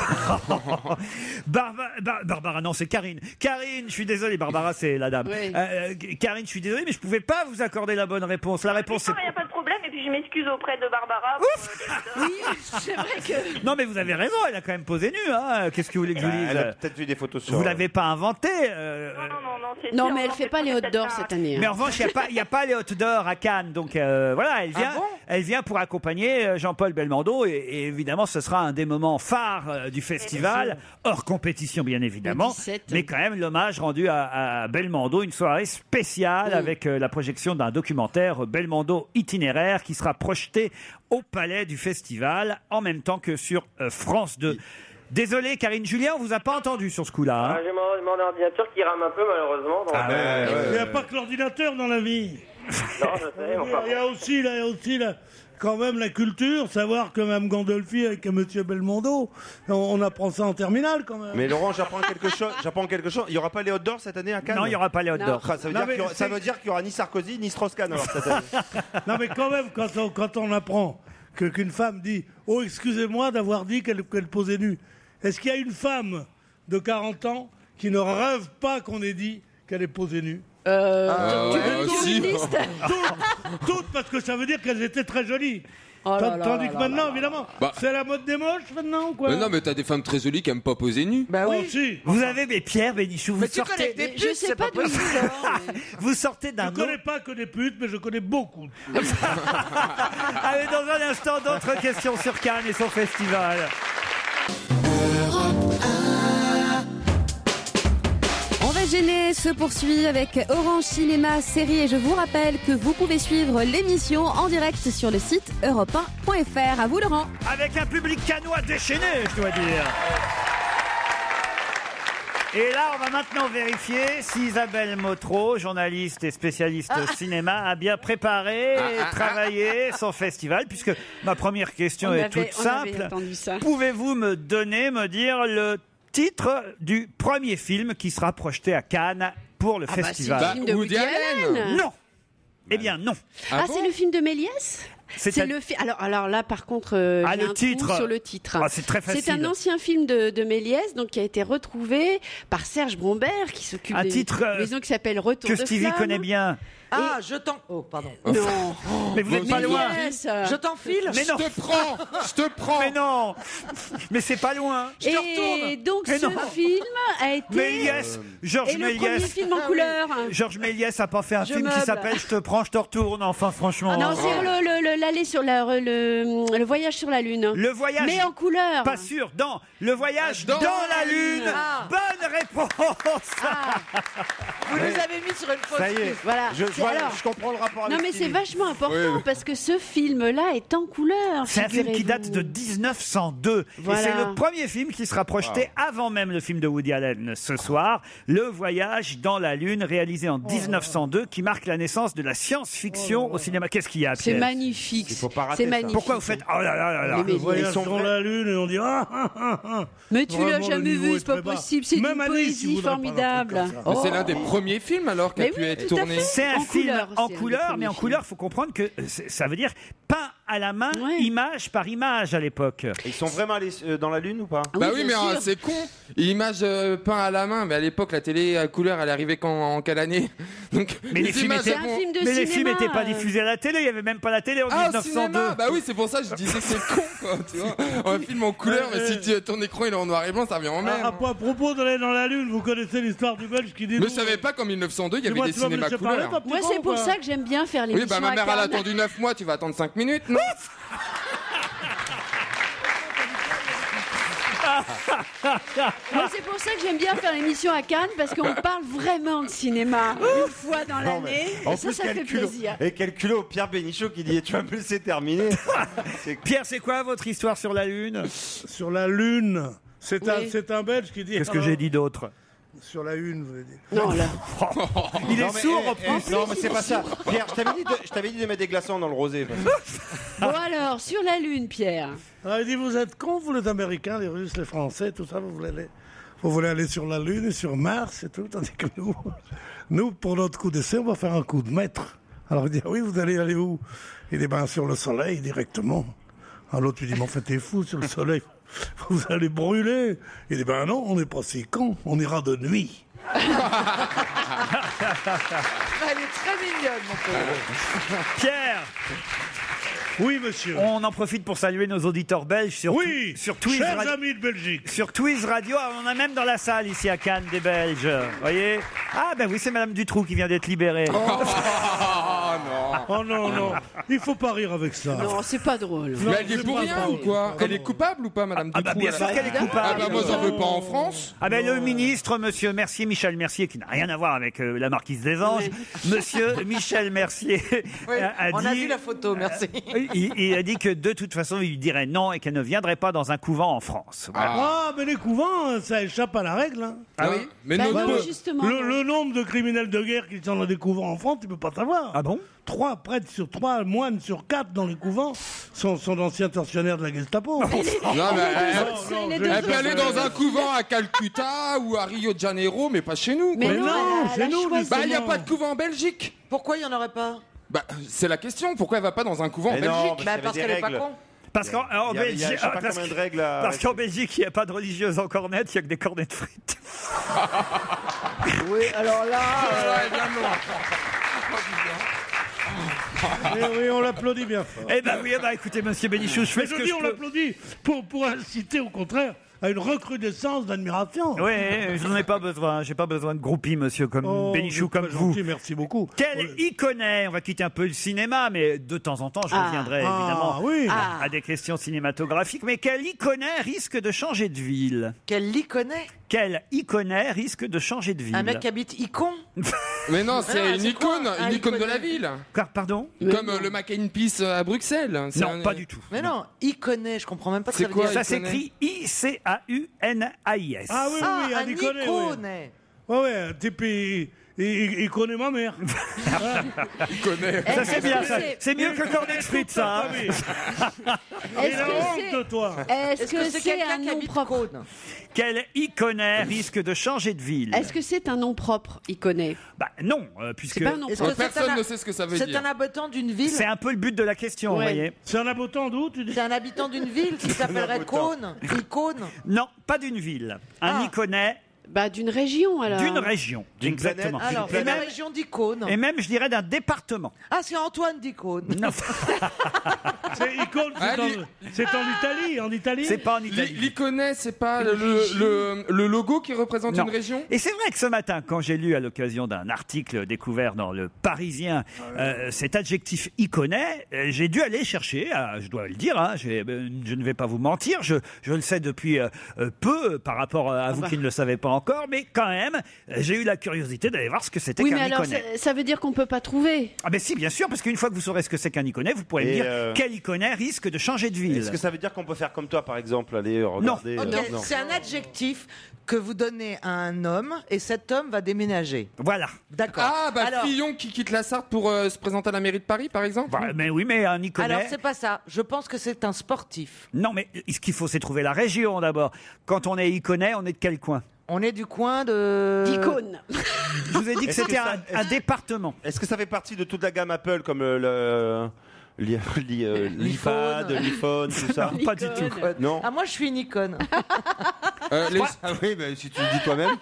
Barba- Bar- Barbara, non, c'est Karine. Karine, je suis désolé, Barbara, c'est la dame. Oui. Euh, euh, Karine, je suis désolé, mais je pouvais pas vous accorder la bonne réponse. La réponse, Non, c'est. il n'y a pas de problème. Et puis, je m'excuse auprès de Barbara. pour, euh, Oui, c'est vrai que. Non, mais vous avez raison, elle a quand même posé nue. Hein. Qu'est-ce que vous voulez que je vous Bah, dise? elle a peut-être vu des photos sur. Vous l'avez pas inventé. euh, Non, non, non, non. c'est Non, sûr, mais elle non, fait c'est pas les hot peut-être d'or un- cette année. hein. Mais en revanche, il n'y a, pas- il y a pas les hôtes d'or à Cannes. Donc euh, voilà, elle vient, Ah bon elle vient pour accompagner euh, Jean-Paul Belmondo. Et, et évidemment, ce sera un des moments phares euh, du festival, hors compétition bien évidemment. Le dix-sept. Mais quand même, l'hommage rendu à, à Belmondo, une soirée spéciale Mm. avec euh, la projection d'un documentaire euh, Belmondo itinéraire qui sera projeté au palais du festival en même temps que sur euh, France deux. Désolé, Karine Julien, on vous a pas entendu sur ce coup-là. hein. Ah, j'ai mon, mon ordinateur qui rame un peu, malheureusement. Donc, Ah ouais, euh, ouais, Il n'y a pas que l'ordinateur dans la vie. Non, je sais, enfin, Il y a aussi, là, il y a aussi là, quand même la culture, savoir que Mme Gandolfi avec M. Belmondo, on, on apprend ça en terminale quand même. Mais Laurent, j'apprends quelque chose. J'apprends quelque chose. Il n'y aura pas les hot d'or cette année à Cannes? Non, il n'y aura pas les hot Non. d'or. Ah, ça veut Non, dire mais qu'il y aura- ça c'est- veut dire qu'il y aura ni Sarkozy ni Strauss-Kahn alors cette année. Non mais quand même, quand on, quand on apprend que, qu'une femme dit « Oh, excusez-moi d'avoir dit qu'elle, qu'elle posait nue », est-ce qu'il y a une femme de quarante ans qui ne rêve pas qu'on ait dit qu'elle est posée nue? Euh, Ah tu ouais, veux une aussi. liste? Toutes, toutes, parce que ça veut dire qu'elles étaient très jolies. Oh là Tant- là Tandis là que là maintenant, là. évidemment, Bah. c'est la mode des moches maintenant ou quoi? Mais non, mais t'as des femmes très jolies qui aiment pas poser nues. Bah Oh, oui. si. Vous avez, mais Pierre Bénichou, vous Mais tu connais sortez, que des Mais putes, je sais c'est pas pas d'où il possible. sort. mais- vous sortez Je d'un ne connais pas que des putes, mais je connais beaucoup. Allez, dans un instant, d'autres questions sur Cannes et son festival. On va gêner se poursuit avec Orange Cinéma Série et je vous rappelle que vous pouvez suivre l'émission en direct sur le site europe un point f r. À vous Laurent. Avec un public canois déchaîné, je dois dire. Et là, on va maintenant vérifier si Isabelle Motro, journaliste et spécialiste Ah. cinéma, a bien préparé et travaillé son festival, puisque ma première question On est avait- toute on avait simple. attendu ça. Pouvez-vous me donner, me dire le titre du premier film qui sera projeté à Cannes pour le Ah bah, festival? c'est le film de Woody Allen. Non. Eh bien, non. Ah, c'est le film de Méliès. C'est C'est un- le fi- alors, alors là, par contre, euh, Ah, j'ai le un trou titre. sur le titre. Ah, c'est très C'est facile. un ancien film de, de Méliès, donc qui a été retrouvé par Serge Brombert, qui s'occupe Un des titre, euh, maisons qui s'appelle Retour que de Stevie flamme. connaît bien. Ah, je t'en... Oh, pardon. Non. Mais vous n'êtes pas loin. Méliès. Je t'enfile. Mais non. Je te prends, je te prends. Mais non. Mais c'est pas loin. Je te Et retourne. donc, Mais ce non. film a été. Méliès, Georges Et le premier Méliès. film en couleur. Georges Méliès a pas fait un Je film qui meuble. s'appelle Je te prends, je te retourne. Enfin, franchement. Ah non, c'est le, le, le- l'aller sur la, le, le voyage sur la Lune. Le voyage. Mais en couleur. Pas sûr. Dans le voyage dans, Dans la Lune. Ah. Bonne réponse. Ah, Vous nous avez mis sur une fausse Ça y est. piste. voilà. Je, je C'est- vois- alors- je comprends le rapport avec Non mais c'est Stevie. vachement important Oui, oui. parce que ce film-là est en couleur. C'est un film qui figurez-vous. date de dix-neuf cent deux. Voilà. Et c'est le premier film qui sera projeté avant même le film de Woody Allen ce soir. Le voyage dans la Lune, réalisé en dix-neuf cent deux, qui marque la naissance de la science-fiction au cinéma. Qu'est-ce qu'il y a, C'est Pierre? magnifique. Il faut pas rater C'est ça. magnifique. Pourquoi vous faites oh là là là là? Les Le Méliès. voyage Ils sont sur vrais. la Lune et on dit ah ah ah ah. Mais tu l'as Vraiment, le jamais niveau vu, est c'est pas très bas. possible. C'est Même une à Nice, il poésie voudrait pas formidable. d'un truc comme ça. Mais c'est l'un des premiers films alors qui a Mais pu oui, être tout à tourné. fait. C'est un En film couleur, en c'est un des couleur, premiers mais en films. couleur, il faut comprendre que c'est- ça veut dire peint à la main, Ouais. image par image à l'époque. Ils sont vraiment allés euh, dans la Lune ou pas? Ah Bah oui, mais bien euh, sûr. c'est con. Image euh, peint à la main, mais à l'époque la télé à couleur, elle arrivait quand en quelle année? Donc Mais les films images, étaient- elles C'est un vont- film de Mais les cinéma. films n'étaient pas diffusés à la télé, il n'y avait même pas la télé en Ah, au dix-neuf cent deux. cinéma. Bah oui, c'est pour ça que je disais que c'est con, quoi, tu vois. Un film en couleur, mais si tu, ton écran il est en noir et blanc, ça revient en À, mer. à, à propos d'aller dans la Lune, vous connaissez l'histoire du Belge qui dit. Mais nous, je savais pas qu'en mille neuf cent deux, il y avait Dis-moi, des tu vas me cinémas laisser parler, couleurs. toi, petit Moi, con, c'est ou pour pas ça que j'aime bien faire Oui, l'émission bah ma à mère elle a Cannes. attendu neuf mois, tu vas attendre cinq minutes, non? Moi, c'est pour ça que j'aime bien faire l'émission à Cannes parce qu'on parle vraiment de cinéma une fois dans Non, mais l'année. en Et ça, plus, ça quel fait culot. plaisir. Et quel culot, Pierre Bénichou qui dit tu vas me laisser terminer. C'est- Pierre, c'est quoi votre histoire sur la Lune? Sur la Lune. C'est un, Oui. c'est un Belge qui dit. Qu'est-ce que alors, j'ai dit d'autre? Sur la Une, vous avez dit. Non, là. Il est Non, mais, sourd eh, en eh, plus. non, mais c'est pas ça. Pierre, je t'avais dit, de- je t'avais dit de mettre des glaçons dans le rosé. Bon alors, sur la Lune, Pierre. Alors, il dit vous êtes cons, vous les Américains, les Russes, les Français, tout ça, vous voulez aller, vous voulez aller sur la Lune et sur Mars et tout, tandis que nous, nous, pour notre coup d'essai, on va faire un coup de maître. Alors il dit ah oui, vous allez aller où? Il dit ben sur le Soleil directement. Alors l'autre lui dit mais en fait t'es fou sur le Soleil, vous allez brûler. Il dit ben non, on n'est pas si cons, on ira de nuit. Elle est très mignonne, mon pauvre. Pierre, Oui monsieur. on en profite pour saluer nos auditeurs belges sur, Oui, sur Twiz chers Radio. amis de Belgique. Sur Twiz Radio, Ah, on a même dans la salle ici à Cannes des Belges. Vous voyez? Ah ben oui, c'est Madame Dutroux qui vient d'être libérée. Oh non. Oh non, non, il faut pas rire avec ça. Non, c'est pas drôle. Non, Mais elle y est c'est pour pas rien drôle. ou quoi? Elle est coupable ou pas, Madame Ah bah Dutroux? bien elle sûr a- qu'elle est Ah coupable. bah moi j'en veux pas en France. Ah ben le ministre, monsieur Mercier, Michel Mercier, qui n'a rien à voir avec euh, la marquise des Anges, monsieur Michel Mercier Oui, a, a on dit, a vu la photo, merci. il, il a dit que de toute façon il dirait non et qu'elle ne viendrait pas dans un couvent en France. Voilà. Ah, mais les couvents, ça échappe à la règle. Hein. Ah oui? Mais Bah nos non, deux- justement. Le, le nombre de criminels de guerre qui sont dans des couvents en France, tu peux pas savoir. Ah bon? Trois prêtres sur trois, moines sur quatre dans les couvents sont, sont d'anciens tortionnaires de la Gestapo. Non, mais elle, non, les je- deux elle peut autres, aller dans un couvent à Calcutta ou à Rio de Janeiro, mais pas chez nous. Mais Mais non, non, elle a- c'est elle a nous, choisi. Bah, il n'y a non. pas de couvent en Belgique. Pourquoi il n'y en aurait pas? Bah, c'est la question. Pourquoi elle va pas dans un couvent en Mais non, Belgique? parce qu'il y Bah, avait parce des qu'elle est pas règles. con. Parce qu'en en Il y a- il y a- Belgique, je sais pas parce combien de que- règles à parce qu'en Belgique, il n'y a pas de religieuse encore nette, il n'y a que des cornets de frites. Oui, alors là. Eh oui, on l'applaudit bien fort. Eh ben oui, eh ben écoutez, monsieur Bénichou, je fais Mais ce je que dis, je on peux. l'applaudit pour, pour inciter au contraire à une recrudescence d'admiration. Oui, je n'en ai pas besoin. J'ai pas besoin de groupies, monsieur, comme Oh, Bénichou, vous êtes comme très vous. gentil, merci beaucoup. Quel iconet, on va quitter un peu le cinéma, mais de temps en temps, je Ah. reviendrai Ah, évidemment oui. à, à des questions cinématographiques. Mais quel iconet risque de changer de ville? Quel iconet? Quel iconet risque de changer de ville? Un mec qui habite Icon? Mais non, Ah non, c'est une c'est quoi, icône, un une icône de iconet la ville. Car, pardon? Comme euh, le Mac and Peace à Bruxelles. C'est Non, un- pas du tout. Mais non, Iconet, je comprends même pas ce C'est que ça veut quoi, dire. Ça s'écrit I C A U N A I S. Ah oui, Ah, oui, un un iconet, oui. iconet. Ouais, ouais, un type, il, il- il connaît ma mère. Il connaît. Ça c'est bien, que ça. c'est- C'est mieux que Cornet Fritz, ça. hein. Il Est-ce a que honte de c'est toi. est-ce Est-ce que que c'est c'est quelqu'un un qui nom habite propre? Cône? Quel iconet risque de changer de ville? Est-ce que c'est un nom propre, iconet? Bah non, euh, puisque C'est pas un nom Est-ce propre. que c'est Personne un- ne sait ce que ça veut C'est dire. un habitant d'une ville? c'est un peu le but de la question, vous Ouais. voyez. C'est un habitant d'où, tu dis? C'est un habitant d'une ville qui s'appellerait Cône? Icône? Non, pas d'une ville. Un Ah. iconet Bah d'une région alors. d'une région. D'une Exactement. planète. Alors, Et c'est la même, région d'Icône. et même, je dirais, d'un département. Ah, c'est Antoine d'Icône. Non, C'est icône, c'est Ah, en, li- c'est en Italie, en Italie. c'est pas en L'i- Italie. L'iconet, c'est pas le, le, le logo qui représente Non. une région? Et c'est vrai que ce matin, quand j'ai lu à l'occasion d'un article découvert dans le Parisien euh, cet adjectif iconet, euh, j'ai dû aller chercher, ah, je dois le dire, hein, j'ai- euh, je ne vais pas vous mentir, je, je le sais depuis euh, euh, peu euh, par rapport à vous bah. qui ne le savez pas encore, mais quand même, euh, j'ai eu la curiosité d'aller voir ce que c'était Oui, qu'un mais alors iconet. ça, ça veut dire qu'on peut pas trouver. Ah ben si, bien sûr, parce qu'une fois que vous saurez ce que c'est qu'un iconet, vous pourrez me Et, dire euh, quel iconet risque de changer de ville. Est-ce que ça veut dire qu'on peut faire comme toi, par exemple, aller regarder Ok, euh, non. c'est un adjectif que vous donnez à un homme et cet homme va déménager. Voilà. D'accord. Ah, bah Alors- Fillon qui quitte la Sarthe pour euh, se présenter à la mairie de Paris, par exemple. Bah, mais oui, mais un iconet... Alors, c'est pas ça. Je pense que c'est un sportif. Non, mais ce qu'il faut, c'est trouver la région d'abord. Quand on est iconet, on est de quel coin? On est du coin de... D'icône. Je vous ai dit que Est-ce que c'était ça- un, un département. Est-ce que ça fait partie de toute la gamme Apple, comme euh, le... l'i- l'i- euh, l'iPad, l'iPhone, tout ça? Non, pas du tout. Non. Ah, moi, je suis une icône. Euh, les- Ah oui, mais si tu le dis toi-même.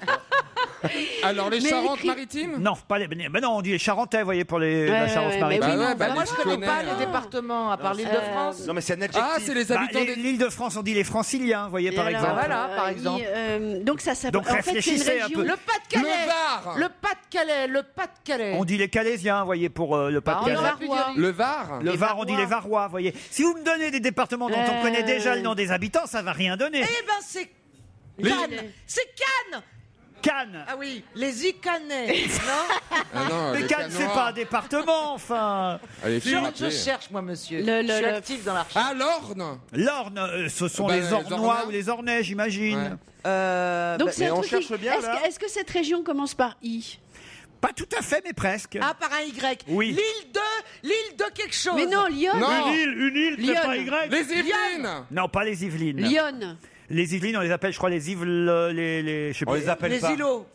Alors, les Mais Charentes-Maritimes? Non, pas les. Mais non, on dit les Charentais, vous voyez, pour les, la Ouais, Charente-Maritime. ouais, mais oui, Bah ouais, non, bah, bah, moi, les je connais pas Iconais, les euh. départements, à part Euh, l'Île-de-France. Non, mais c'est un adjectif. Ah, c'est les Bah, habitants les- des... L'île de France, on dit les Franciliens, vous voyez, par Et alors, exemple. Voilà, par euh, exemple. il, euh, donc ça, ça Donc en fait, c'est une réfléchissez un région. peu. Le Pas-de-Calais. Le Var. Le Pas-de-Calais. Le Pas-de-Calais. On dit les Calaisiens, vous voyez, pour euh, le Bah, on Pas-de-Calais. aurait pu dire- Le Var. Le les Var, on dit Varois. les Varois, vous voyez. Si vous me donnez des départements dont on Euh, connaît déjà le nom des habitants, ça va rien donner. Eh ben, c'est Les- Cannes. C'est Cannes. Cannes. Ah oui, les Icanais. Non. Ah non, Mais les Cannes, c'est Canois. pas un département, enfin. Allez, Je, frappez. je cherche, moi, monsieur. Le- le- je suis le- actif dans l'archive. Ah, l'Orne. L'Orne, euh, ce sont Bah, les les Ornois Ornats. ou les Ornais, j'imagine. Ouais. Euh, Donc bah, c'est mais un on truc cherche qui- bien, Est-ce là. que, est-ce que cette région commence par I? Pas tout à fait, mais presque. ah, par un Y. Oui. L'île de, l'île de quelque chose. Mais non, Lyon. Non. Une île, une île, c'est Lyon. pas Y. Les Yvelines. Non, pas les Yvelines. Lyon. Les Yvelines, on les appelle, je crois, les Yves, les, les, je sais On pas. les appelle Les pas. îlots.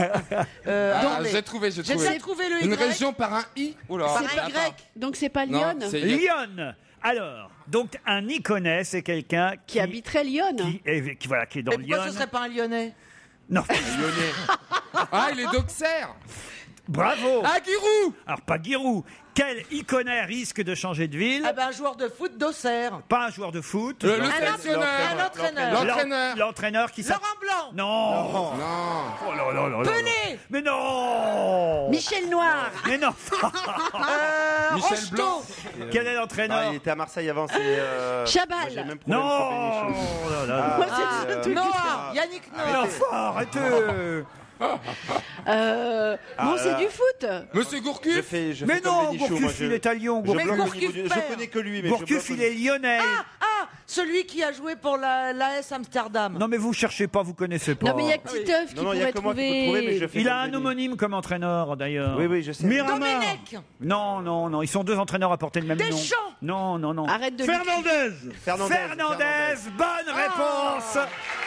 Euh, Ah, attendez. j'ai trouvé, j'ai J'ai trouvé. déjà trouvé le Y. Une région par un I. Oula. Par C'est un pas- Y. Donc c'est pas Non, Lyon c'est- Lyon. Alors, donc un iconet, c'est quelqu'un qui, qui habiterait Lyon. qui est, qui, voilà, qui est dans Mais pourquoi Lyon. ce serait pas un Lyonnais? Non, Ah, il est d'Auxerre. bravo. Ah, Giroud. Alors pas Giroud. Quel iconet risque de changer de ville? Ah ben, un joueur de foot d'Auxerre. Pas un joueur de foot. Le, le Un sélectionneur. Un entraîneur. L'en- L'entraîneur. L'entraîneur qui s'appelle. Laurent Blanc. Non. Non. Oh là là là là là. Pelé. Mais non. Michel Noir. Mais non. Euh, Michel Rocheteau. Blanc. Quel est Ah, l'entraîneur? il était à Marseille avant, c'est. Euh... Chabal. moi, j'ai le même problème Non. pour Bénichou. Oh là là. Ah, Moi, c'est, c'est euh, tout Noah. Yannick Mais Noah. enfin, arrêtez. Euh, bon, Ah, c'est là. du foot. Monsieur Je Gourcuff. fais, je Mais fais comme non, Bénichou, moi, Gourcuff, je- il est à Lyon. Je, Gourcuff. bloque au Gourcuff niveau du- je perd. connais que lui, mais Gourcuff, je il bloque est lyonnais. Ah, ah, celui qui a joué pour la, l'A S Amsterdam. Non mais vous cherchez pas, vous connaissez pas. Non, mais il y a que Titeuf qui Non, non, il y a pourrait que moi qui peux trouver, mais trouver. je fais Il comme a un Béni. homonyme comme entraîneur d'ailleurs. Oui, oui, je sais. Miramar. Domenech. Non, non, non, ils sont deux entraîneurs à porter le même nom. Deschamps. Non, non, non. Arrête de lui- Fernandez. Fernandez. Fernandez, bonne réponse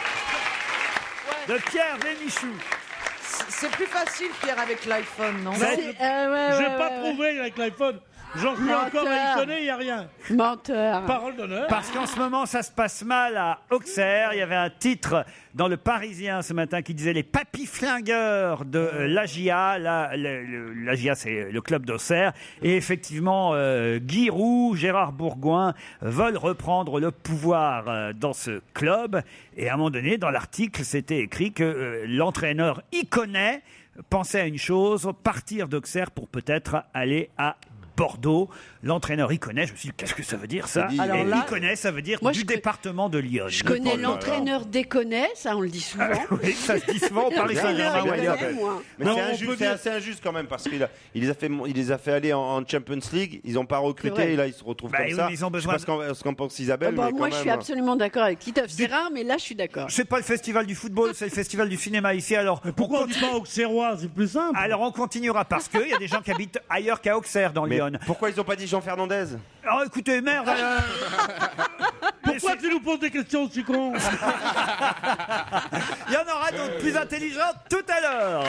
de Pierre Bénichou. C'est plus facile, Pierre, avec l'iPhone, non? Ça- C'est- euh, ouais, J'ai ouais, pas ouais, ouais. trouvé avec l'iPhone. J'en suis Menteur. encore à y connaître, il n'y a rien. Menteur. Parole d'honneur. Parce qu'en ce moment, ça se passe mal à Auxerre. Il y avait un titre dans le Parisien ce matin qui disait les papis flingueurs de euh, l'A J A. La, le- le- L'A J A, c'est le club d'Auxerre. Et effectivement, euh, Guy Roux, Gérard Bourgoin veulent reprendre le pouvoir euh, dans ce club. Et à un moment donné, dans l'article, c'était écrit que euh, l'entraîneur Iconet pensait à une chose, partir d'Auxerre pour peut-être aller à Bordeaux. L'entraîneur Iconet, je me suis dit, qu'est-ce que ça veut dire ça? Alors Et là- Iconet, ça veut dire Moi, du je co- département de Lyon. Je connais l'entraîneur déconne, ça on le dit souvent. Oui, ça se dit souvent au Paris Saint-Germain ou ailleurs. Mais Non, c'est on peut injuste, c'est dire- assez injuste quand même parce qu'il a- il les a fait, il les a fait aller en, en Champions League. Ils n'ont pas C'est recruté vrai. et là ils se retrouvent Bah comme oui, ça. mais ils ont Je sais besoin pas ce qu'en ce qu'en pense Isabelle. Ah bah, mais moi quand je suis même. absolument d'accord avec Titoff. C'est rare, mais là je suis d'accord. C'est pas le festival du football, c'est le festival du cinéma ici. Alors, Mais pourquoi on dit pas Auxerrois? C'est plus simple. alors on continuera parce qu'il y a des gens qui habitent ailleurs qu'à Auxerre dans Mais Lyon. pourquoi ils n'ont pas dit Jean Fernandez? Oh, écoutez, merde. euh, Pourquoi tu nous poses des questions aussi con? Il y en aura d'autres plus intelligentes tout à l'heure.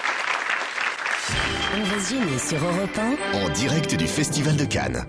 On va se gêner sur Europe un en direct du Festival de Cannes.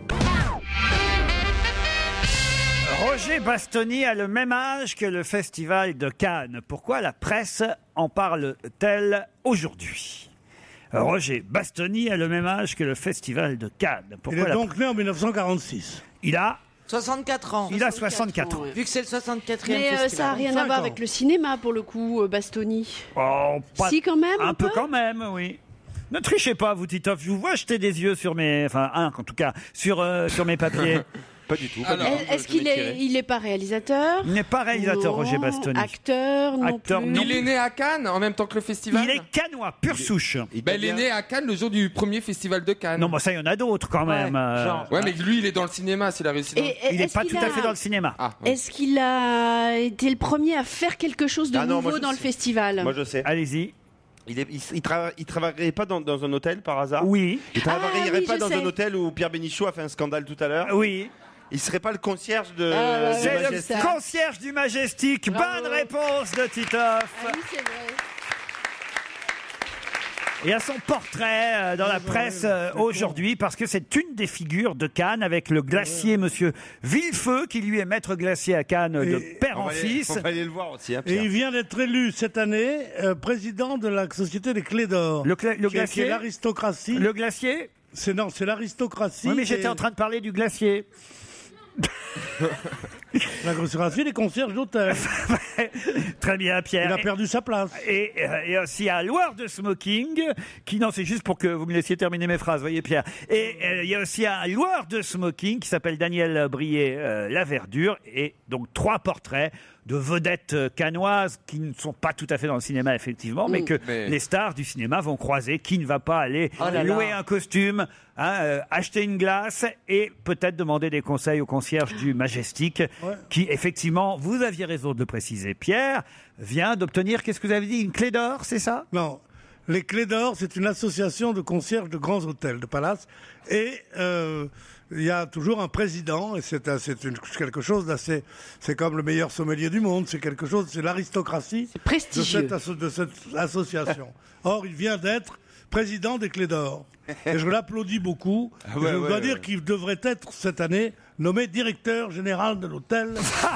Roger Bastoni a le même âge que le festival de Cannes. Pourquoi la presse en parle-t-elle aujourd'hui? Roger Bastoni a le même âge que le festival de Cannes. Il Pourquoi est la- donc né en mille neuf cent quarante-six. Il a, soixante-quatre ans. il a soixante-quatre ans. ouais. Vu que c'est le soixante-quatrième Mais euh, festival. ça n'a rien à cinq voir ans. avec le cinéma pour le coup, euh, Bastoni. Oh, pas- Si, quand même, Un un peu peu quand même, oui. Ne trichez pas, vous, Titoff. Je vous vois jeter des yeux sur mes... Enfin, un, en tout cas, sur, euh, sur mes papiers. Pas du tout. pas Alors, du tout. Est-ce Je qu'il vais est, tirer. il est pas réalisateur? Il n'est pas réalisateur, Non. Roger Bastoni. Acteur, non Acteur, plus. non. Il est né à Cannes en même temps que le festival. Il est cannois, pure souche. Ben, il est né à Cannes le jour du premier festival de Cannes. Non, mais ça, il y en a d'autres quand Ouais, même. euh, genre. Ouais, mais lui, il est dans le cinéma s'il a réussi. dans- Et- Il n'est est-ce pas qu'il tout à a- fait dans le cinéma. Ah, ouais. Est-ce qu'il a été le premier à faire quelque chose de Ah non, moi, nouveau je dans le sais. festival? Moi je sais. Allez-y. Il, est, il, il, trava- il travaillerait pas dans, dans un hôtel par hasard? Oui. Il travaillerait Ah, oui, pas je dans sais. un hôtel où Pierre Bénichou a fait un scandale tout à l'heure? Oui. Il serait pas le concierge de, Ah, ouais, de C'est le Majestic? ça. concierge du Majestic. Bravo. Bonne réponse de Titoff. Ah oui, c'est vrai. Il y a son portrait euh, dans la presse euh, aujourd'hui parce que c'est une des figures de Cannes avec le glacier Monsieur Villefeu qui lui est maître glacier à Cannes de Et- père On en va aller- fils. On va aller le voir aussi, hein, Et Pierre. il vient d'être élu cette année euh, président de la Société des Clés d'Or. Le cla- le qui est- qui glacier est l'aristocratie. Le glacier? C'est non, c'est l'aristocratie. Oui, mais et- j'étais en train de parler du glacier. L'aristocratie des concierges d'hôtel. Très bien, Pierre. Il a perdu sa place. Et, euh, et aussi à Loire de Smoking, qui, non, c'est juste pour que vous me laissiez terminer mes phrases, voyez, Pierre. Et euh, il y a aussi un Loire de Smoking qui s'appelle Daniel Brier euh, La Verdure, et donc trois portraits de vedettes euh, cannoises qui ne sont pas tout à fait dans le cinéma, effectivement, mais Mm. que Mais- les stars du cinéma vont croiser. Qui ne va pas aller Oh là louer là. un costume, hein, euh, acheter une glace et peut-être demander des conseils au concierge du Majestic, Ouais. qui, effectivement, vous aviez raison de le préciser, Pierre, vient d'obtenir, qu'est-ce que vous avez dit, une clé d'or, c'est ça? Non. Les Clés d'Or, c'est une association de concierges de grands hôtels, de palaces. Et euh, il y a toujours un président, et c'est un- c'est une- quelque chose d'assez. C'est comme le meilleur sommelier du monde, c'est quelque chose, c'est l'aristocratie de prestigieux. cette, asso- de cette association. Or, il vient d'être président des Clés d'Or. Et je l'applaudis beaucoup. Ah ouais, je ouais, dois ouais. dire qu'il devrait être cette année nommé directeur général de l'hôtel.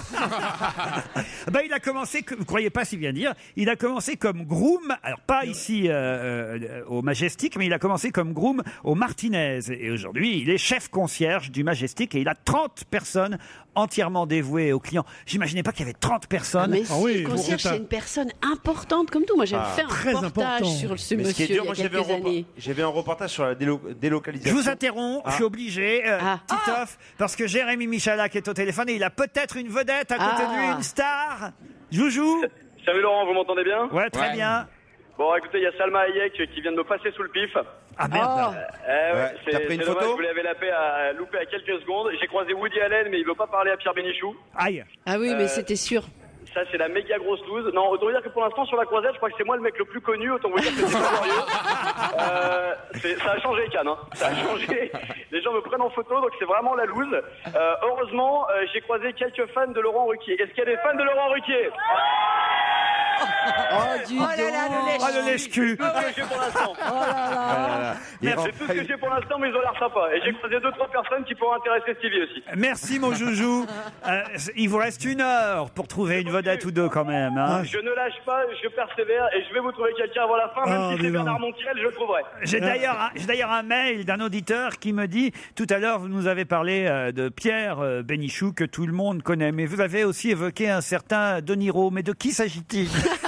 Ben, il a commencé, que- vous croyez pas si bien dire, il a commencé comme groom, alors pas ici euh, euh, au Majestic, mais il a commencé comme groom au Martinez. Et aujourd'hui, il est chef concierge du Majestic et il a trente personnes entièrement dévouées aux clients. J'imaginais pas qu'il y avait trente personnes. Mais Ah si, oui, le concierge, bon, c'est une personne importante comme tout. Moi, j'ai Ah, fait un très reportage important. sur ce Mais ce qui monsieur est dur, il y moi a j'avais un, quelques repo- années. j'avais un reportage sur la délo- Je délocalisation. vous interromps, je suis obligé, euh, Ah. Titoff, parce que Jérémy Michalak est au téléphone et il a peut-être une vedette à côté de lui, Ah. une star. Joujou? Salut Laurent, vous m'entendez bien? Ouais, très Ouais. bien. Bon, écoutez, il y a Salma Hayek qui vient de me passer sous le pif. Ah merde. Eh ouais, Ouais, c'est t'as pris une c'est photo dommage, vous l'avez lapé à, loupé à quelques secondes. J'ai croisé Woody Allen, mais il veut pas parler à Pierre Bénichou. Aïe. Ah oui, mais Euh, c'était sûr. Ça, c'est la méga grosse loose. Non, autant vous dire que pour l'instant, sur la croisette, je crois que c'est moi le mec le plus connu. Autant vous dire que c'est pas sérieux. Euh, c'est- ça a changé, Cannes. Hein. Ça a changé. Les gens me prennent en photo, donc c'est vraiment la loose. Euh, heureusement, euh, j'ai croisé quelques fans de Laurent Ruquier. Est-ce qu'il y a des fans de Laurent Ruquier? Oh, du Oh là là, le lèche- Oh, le lèche-cul. C'est tout ce que j'ai pour l'instant. Oh là là. C'est tout ce que j'ai pour l'instant, mais ils ont l'air sympas. Et j'ai croisé deux, trois personnes qui pourraient intéresser Stevie aussi. Merci mon joujou. Euh, il vous reste une heure pour trouver une vedette ou deux quand même. hein. Je ne lâche pas, je persévère et je vais vous trouver quelqu'un avant la fin, même Oh, si dis c'est donc. Bernard Montiel, je le trouverai. J'ai d'ailleurs un, j'ai d'ailleurs un mail d'un auditeur qui me dit tout à l'heure vous nous avez parlé euh, de Pierre euh, Bénichou que tout le monde connaît, mais vous avez aussi évoqué un certain De Niro. Mais de qui s'agit-il?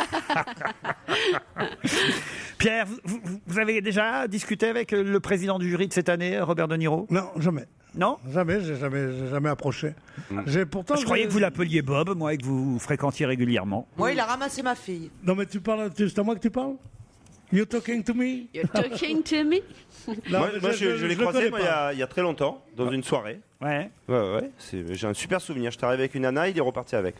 Pierre, vous, vous- vous avez déjà discuté avec le président du jury de cette année, Robert De Niro? Non, jamais. Non? Jamais, j'ai jamais, j'ai jamais approché. J'ai pourtant. Je croyais j'ai- que vous l'appeliez Bob, moi, et que vous fréquentiez régulièrement. Moi, il a ramassé ma fille. Non, mais tu parles, tu- c'est à moi que tu parles? You talking to me? You're talking to me? Non, moi, mais moi, je- je, je- je l'ai je le croisé connais moi, il, y pas. a, il y a très longtemps, dans une soirée. Ouais. Ouais, ouais. c'est- J'ai un super souvenir. J'étais arrivé avec une nana, il est reparti avec.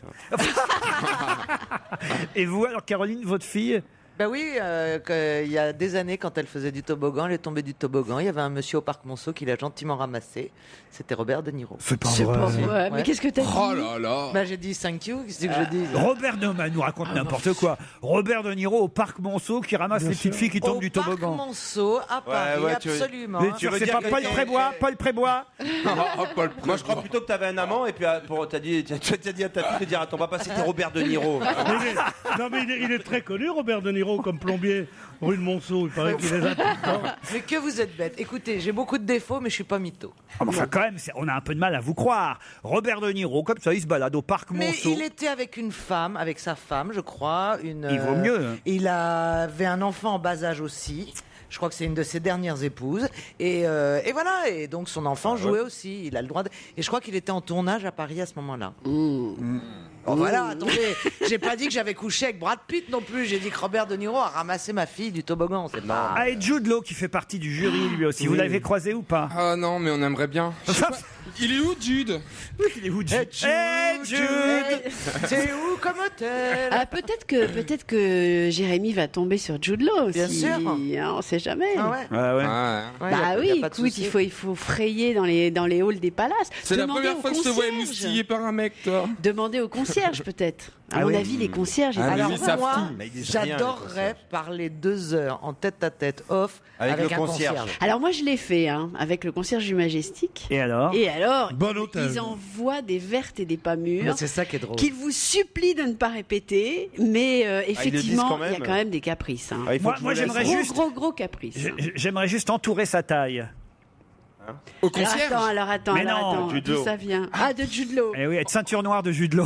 Et vous, alors, Caroline, votre fille? Ben oui, euh, que- il y a des années, quand elle faisait du toboggan, elle est tombée du toboggan. Il y avait un monsieur au parc Monceau qui l'a gentiment ramassé. C'était Robert De Niro. C'est pas C'est pas vrai. Mais qu'est-ce que t'as dit? Oh là là. Ben, j'ai dit thank you. Qu'est-ce que je dis? Robert De Niro nous raconte n'importe quoi. Robert De Niro au parc Monceau qui ramasse Bien les petites sûr. filles qui tombent Au du parc toboggan. Monceau, à Paris, ouais, tu veux- absolument. Vous êtes sûr veux que c'est dire pas que Paul quelqu'un- Prébois? Paul Prébois? Moi, je crois plutôt que tu avais un amant et puis ah, pour t'as dit, t'as t'as dit à ta fille de dire à ton papa c'était Robert De Niro. Mais il est- non, mais il est, il est très connu, Robert De Niro, comme plombier rue de Monceau. Il paraît qu'il est là tout le temps. Mais que vous êtes bête. Écoutez, j'ai beaucoup de défauts, mais je suis pas mytho. Ah, mais enfin, quand même, c'est- on a un peu de mal à vous croire. Robert De Niro, comme ça, il se balade au parc Mais Monceau. il était avec une femme, avec sa femme, je crois. Une, Il vaut euh, mieux, hein. Il avait un enfant en bas âge aussi. Je crois que c'est une de ses dernières épouses. Et, euh, et voilà. Et donc son enfant jouait aussi. Il a le droit. De... Et je crois qu'il était en tournage à Paris à ce moment-là. Bon, voilà, attendez, j'ai pas dit que j'avais couché avec Brad Pitt non plus. J'ai dit que Robert De Niro a ramassé ma fille du toboggan. C'est pas. Ah, et Jude Law qui fait partie du jury lui aussi. Vous Oui. l'avez croisé ou pas? Ah non, mais on aimerait bien. Je sais pas, il est où, Jude? Il est où, Jude? Jude, Hey, Jude Jude, c'est où comme hôtel? Ah, peut-être que, peut-être que Jérémy va tomber sur Jude Law aussi. Bien sûr. Hein, on sait jamais. Ah ouais. Ah ouais. Ouais. Ouais, y a- Bah y a oui, pas de écoute, souci. il faut, il faut frayer dans les, dans les halls des palaces. C'est la Demandez première au fois que je te vois concierge. émoustillé par un mec, toi. Demandez au concierge, peut-être. À Ah mon oui. avis, les concierges, ils Ah, mais Alors lui, ils savent moi, tout. Mais ils disent rien, les j'adorerais concierges. parler deux heures en tête à tête off Avec avec, le un concierge. concierge. Alors moi, je l'ai fait hein, avec le concierge du Majestic. Et alors? Et alors, Bon hôtel. ils envoient des vertes et des pas Mais mûres c'est ça qui est drôle. qu'ils vous supplient de ne pas répéter, mais euh, le disent effectivement, quand il y a même. quand même des caprices. hein. Ah, il faut Moi- que je moi, vous laisse. j'aimerais Gros, juste- gros, gros caprices. J'ai- J'aimerais juste entourer sa taille. Au Alors concierge. attends, alors attends, Mais alors non, attends, Jude d'où Law. ça vient? Ah, de Jude Law. Eh oui, être ceinture noire de Jude Law.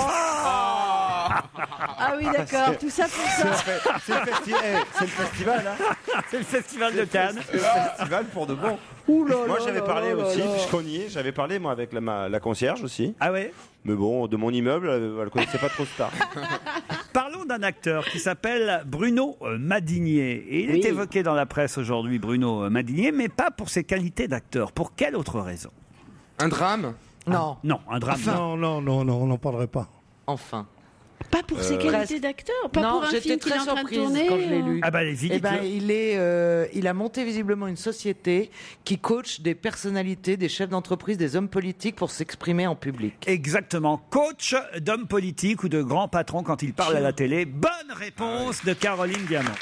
Ah oui, d'accord, tout ça pour ça. C'est le, festi- eh, c'est le festival, hein. C'est le festival de Cannes. C'est le festival pour de bon. Moi, j'avais parlé aussi, puisqu'on y est, j'avais parlé moi avec la, ma- la concierge aussi. Ah ouais? Mais bon, de mon immeuble, elle, elle connaissait pas trop Star. Parlons d'un acteur qui s'appelle Bruno euh, Madinier. Et il Oui. est évoqué dans la presse aujourd'hui, Bruno euh, Madinier, mais pas pour ses qualités d'acteur. Pour quelle autre raison? Un drame. Non, Non, un drame. non. Non, non, non, non, on n'en parlerait pas. enfin. Pas pour ses Euh, qualités d'acteur, pas non, pour un j'étais film qu'il est très en train de surprise tourner. quand je l'ai euh. lu. Ah bah allez-y, Eh ben, dites-le. il est, euh, il a monté visiblement une société qui coach des personnalités, des chefs d'entreprise, des hommes politiques pour s'exprimer en public. Exactement. Coach d'hommes politiques ou de grands patrons quand ils parlent à la télé. Bonne réponse de Caroline Diamant.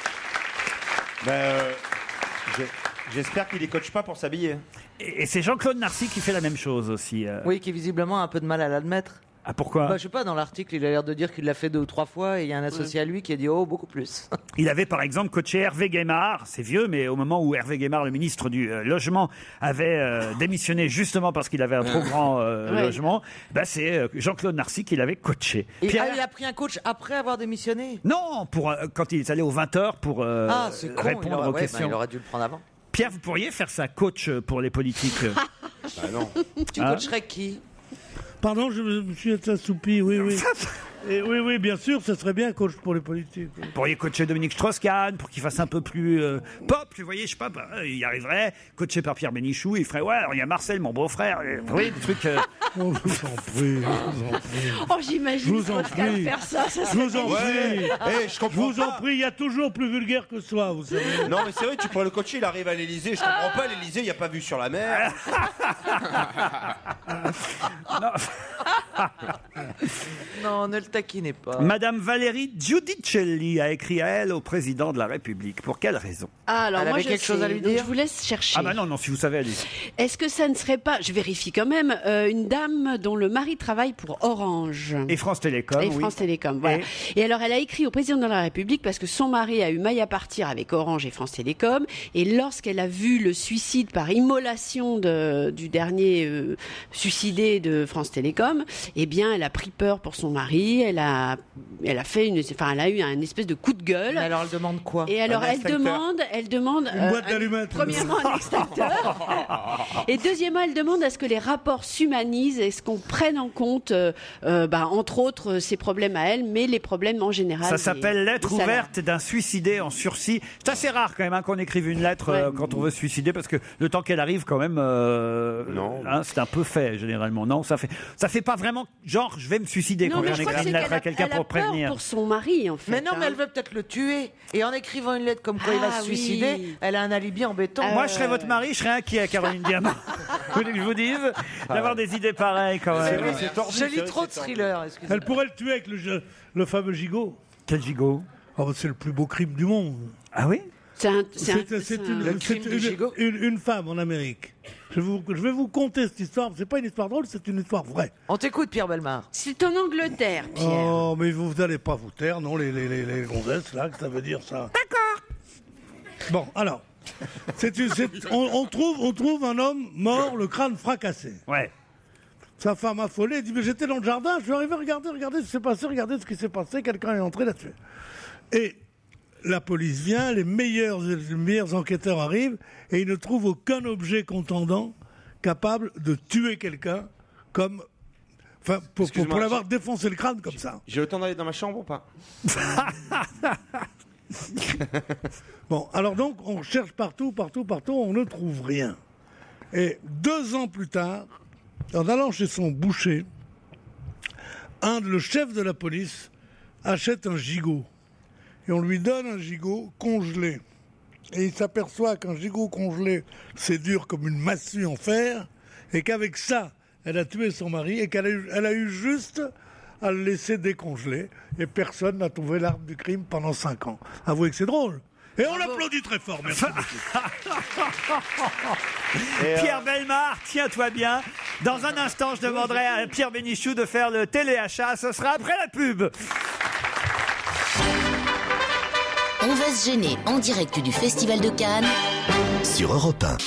Ben, euh, j'ai- J'espère qu'il les coach pas pour s'habiller. Et et c'est Jean-Claude Narcy qui fait la même chose aussi. euh. Oui, qui visiblement a un peu de mal à l'admettre. Ah pourquoi? Bah, je sais pas, dans l'article, il a l'air de dire qu'il l'a fait deux ou trois fois et il y a un associé à lui qui a dit oh, beaucoup plus. Il avait par exemple coaché Hervé Guémard, c'est vieux, mais au moment où Hervé Guémard, le ministre du euh, Logement, avait euh, démissionné justement parce qu'il avait un trop grand euh, Ouais. logement, bah, c'est euh, Jean-Claude Narcy qui l'avait coaché. Et, Pierre- ah, il a pris un coach après avoir démissionné. Non, pour, euh, quand il est allé aux vingt heures pour euh, Ah, c'est con, il répondre aurait- aux ouais, questions. bah, il aurait dû le prendre avant. Pierre, vous pourriez faire ça, coach euh, pour les politiques euh. Bah non. Tu Hein coacherais qui? Pardon, je me suis assoupi, oui, oui. Et oui, oui, bien sûr, ce serait bien coach pour les politiques. Vous pourriez coacher Dominique Strauss-Kahn pour qu'il fasse un peu plus euh, pop, vous voyez, je sais pas, bah, il y arriverait, coaché par Pierre Bénichou, il ferait, ouais, alors il y a Marcel, mon beau-frère, et- vous voyez, des trucs... euh, Oh, je vous en prie, je vous en prie. Oh, Je j'imagine vous en Pascal prie. faire ça, ça Je serait vous en délicieux. prie. Eh, je Je comprends vous en pas. prie, il y a toujours plus vulgaire que soi, vous savez. Non, mais c'est vrai, tu pourrais le coacher, il arrive à l'Elysée. Je comprends pas, l'Elysée, il n'y a pas vu sur la mer. Non, ne le taquinez pas. Madame Valérie Giudicelli a écrit à elle au président de la République. Pour quelle raison? Ah, alors Elle moi, avait je quelque chose sais, à lui donc dire je vous laisse chercher. Ah bah non, non, si vous savez, allez. Est-ce que ça ne serait pas, je vérifie quand même, euh, une dame dont le mari travaille pour Orange Et France Télécom, Et oui. France Télécom, voilà. Et Et alors, elle a écrit au président de la République parce que son mari a eu maille à partir avec Orange et France Télécom. Et lorsqu'elle a vu le suicide par immolation de, du dernier euh, suicidé de France Télécom, eh bien, elle a pris peur pour son mari. Elle a, elle a fait une, enfin, elle a eu un espèce de coup de gueule. Mais alors, elle demande quoi? Et alors, Un elle extincteur. demande, elle demande Une boîte d'allumettes. premièrement un extincteur. Et deuxièmement, elle demande à ce que les rapports s'humanisent et ce qu'on prenne en compte, euh, euh, bah, entre autres, ses problèmes à elle, mais les problèmes en général. Ça des- s'appelle lettre des salaires. ouverte d'un suicidé en sursis. C'est assez rare quand même hein, qu'on écrive une lettre euh, quand on veut se suicider parce que le temps qu'elle arrive quand même, euh, hein, c'est un peu fait généralement. Non, ça fait, ça fait pas vraiment genre je vais me suicider Non, quand mais on je crois écrit que une c'est lettre qu'elle à a- quelqu'un elle a pour peur prévenir. pour son mari, en fait. Mais non, mais hein. elle veut peut-être le tuer. Et en écrivant une lettre comme quoi il va Ah, se suicider, oui. elle a un alibi en béton. Ah, Moi, je serais votre mari, je serais inquiet, Caroline Diamant. Vous voulez que je vous dise d'avoir des idées pareilles quand même. Je lis trop de thrillers, excusez-moi. Elle pourrait le tuer avec le, le fameux gigot. Quel gigot? Oh, bah, c'est le plus beau crime du monde. Ah oui? C'est un- c'est un- C'est- c'est c'est une, un- Le crime c'est du une- gigot. une- une femme en Amérique. Je, vous- je vais vous conter cette histoire. C'est pas une histoire drôle, c'est une histoire vraie. On t'écoute, Pierre Bellemare. C'est en Angleterre, Pierre. Oh, mais vous n'allez pas vous taire, non, les, les, les, les gonzesses, là, que ça veut dire ça. D'accord. Bon, alors, c'est une- c'est- on, on trouve, on trouve un homme mort, le crâne fracassé. Ouais. Sa femme affolée, elle dit, mais j'étais dans le jardin, je suis arrivé, regardez, regardez ce qui s'est passé, regardez ce qui s'est passé, quelqu'un est entré là-dessus. Et la police vient, les meilleurs, les meilleurs enquêteurs arrivent, et ils ne trouvent aucun objet contendant capable de tuer quelqu'un comme... Enfin, pour, pour, Excuse-moi, pour l'avoir défoncé le crâne comme ça. J'ai le temps d'aller dans ma chambre ou pas? Bon, alors donc, on cherche partout, partout, partout, on ne trouve rien. Et deux ans plus tard, en allant chez son boucher, un, le chef de la police achète un gigot. Et on lui donne un gigot congelé. Et il s'aperçoit qu'un gigot congelé, c'est dur comme une massue en fer, et qu'avec ça, elle a tué son mari, et qu'elle a eu, elle a eu juste à le laisser décongeler, et personne n'a trouvé l'arme du crime pendant cinq ans. Avouez que c'est drôle. Et on l'applaudit très fort, merci beaucoup. Pierre Bellemare, tiens-toi bien. Dans un instant, je demanderai à Pierre Bénichou de faire le téléachat. Ce sera après la pub. On va se gêner en direct du Festival de Cannes sur Europe un.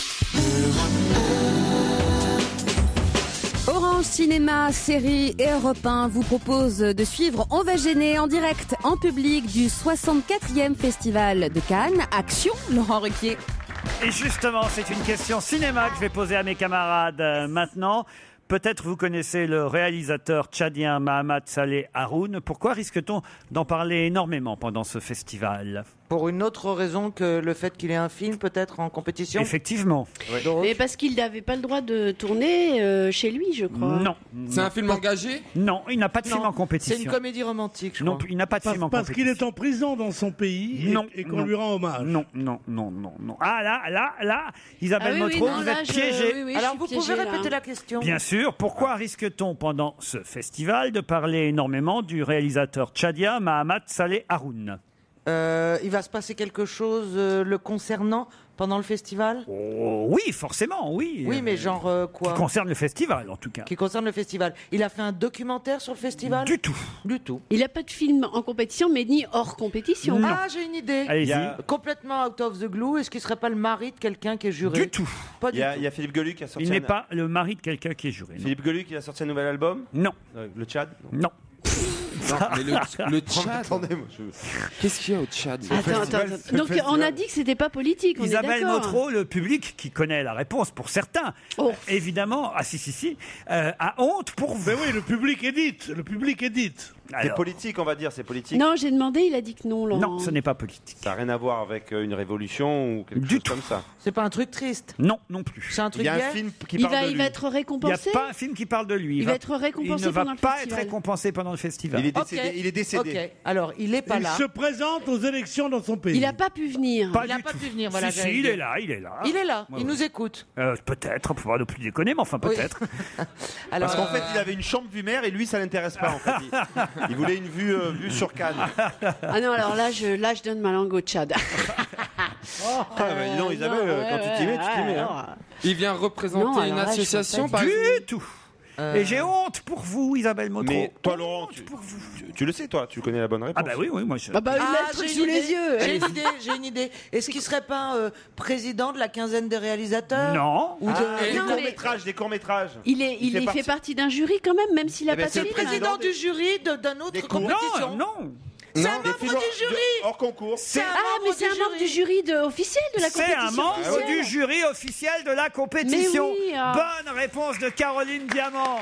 Orange Cinéma, série et Europe un vous propose de suivre On va gêner en direct, en public du soixante-quatrième Festival de Cannes. Action, Laurent Ruquier. Et justement, c'est une question cinéma que je vais poser à mes camarades euh, maintenant. Peut-être vous connaissez le réalisateur tchadien Mahamat Saleh Haroun. Pourquoi risque-t-on d'en parler énormément pendant ce festival? Pour une autre raison que le fait qu'il ait un film peut-être en compétition. Effectivement. Mais parce qu'il n'avait pas le droit de tourner euh, chez lui, je crois. Non. C'est un film engagé? Non, il n'a pas de Non, film en compétition. C'est une comédie romantique, je Non, crois. il n'a pas de Parce, film en parce compétition. qu'il est en prison dans son pays et, Non, et qu'on non. lui rend hommage. Non, non, non, non, non. Ah là, là, là, Isabelle Ah oui, oui, Motro, non, vous là, êtes je- piégée. oui, oui, je Alors suis vous piégée, pouvez là. répéter la question? Bien sûr. Pourquoi risque-t-on pendant ce festival de parler énormément du réalisateur tchadien Mahamat Saleh Haroun? Euh, il va se passer quelque chose euh, le concernant pendant le festival? Oh, oui, forcément, oui. Oui, mais genre euh, quoi? Qui concerne le festival, en tout cas. Qui concerne le festival. Il a fait un documentaire sur le festival? Du tout. Du tout. Il n'a pas de film en compétition, mais ni hors compétition. Ah, j'ai une idée. Allez-y. Il y a- Complètement out of the glue. Est-ce qu'il serait pas le mari de quelqu'un qui est juré? Du tout. Pas Il du y, a, tout. il y a Philippe Gueluc qui a sorti Il n'est un- pas le mari de quelqu'un qui est juré. Non. Philippe Gueluc qui a sorti un nouvel album? Non. Euh, Le Tchad? Non. Non, mais le, le Tchad. Attendez, moi je... Qu'est-ce qu'il y a au Tchad? Attends, attends, attends. Donc on a dit que c'était pas politique. On Isabelle est d'accord. Motro, le public qui connaît la réponse pour certains, Oh. évidemment, ah si si si, euh, a honte pour vous. Mais oui, le public édite, le public édite. C'est Alors, politique, on va dire, c'est politique. Non, j'ai demandé, il a dit que non, Laurent. non, ce n'est pas politique. Ça n'a rien à voir avec euh, une révolution ou quelque Du chose tout. comme ça. C'est pas un truc triste. Non, non plus. C'est un Il truc y a un gay. film qui Il parle va, de il lui. va être Il n'y a récompensé. pas un film qui parle de lui. Il va être récompensé Il ne va pendant le pas festival. être récompensé pendant le festival. Il est décédé. Ok. Il est décédé. Ok. Alors, il n'est pas Il là. se présente aux élections dans son pays. Il n'a pas pu venir. Pas Il n'a du pas tout. pu venir, voilà. Si, j'allais si, il dire. est là, il est là. Il est là, Ouais, il ouais. nous écoute. Euh, peut-être, pour ne plus déconner, mais enfin Oui. peut-être. Alors, Parce qu'en fait, euh, il avait une chambre vue mer et lui, ça l'intéresse pas. En fait, il, il voulait une vue, euh, vue sur Cannes. Ah non, alors là, je, là, je donne ma langue au Tchad. Ah, bah, dis donc, Isabelle, non, euh, quand ouais, tu t'y mets, tu t'y ouais, mets. hein. alors, Il vient représenter Non, alors une là, je association, vois par Du exemple. tout. Euh. Et j'ai honte pour vous, Isabelle Motro. Mais toi, Laurent, tu, tu, tu le sais, toi, tu connais la bonne réponse. Ah bah oui, oui, moi je... Bah, bah, il a Ah, le truc j'ai sous une les idée, yeux. J'ai une idée, j'ai une idée. Est-ce qu'il serait pas euh, président de la quinzaine des réalisateurs Non. Ou de... Ah, des Non, mais- courts-métrages, des courts-métrages. Il, est, il, fait est- partie- fait partie d'un jury quand même, même s'il a Eh ben, pas c'est de le film. président du jury de- d'un Des autre cours. compétition. Non, non. C'est un Des membre films du hors- jury. de- Hors concours. C'est un Ah, mais membre c'est un membre du jury de, officiel de la C'est compétition. un membre officielle. du jury officiel de la compétition. Mais oui, ah. Bonne réponse de Caroline Diamant.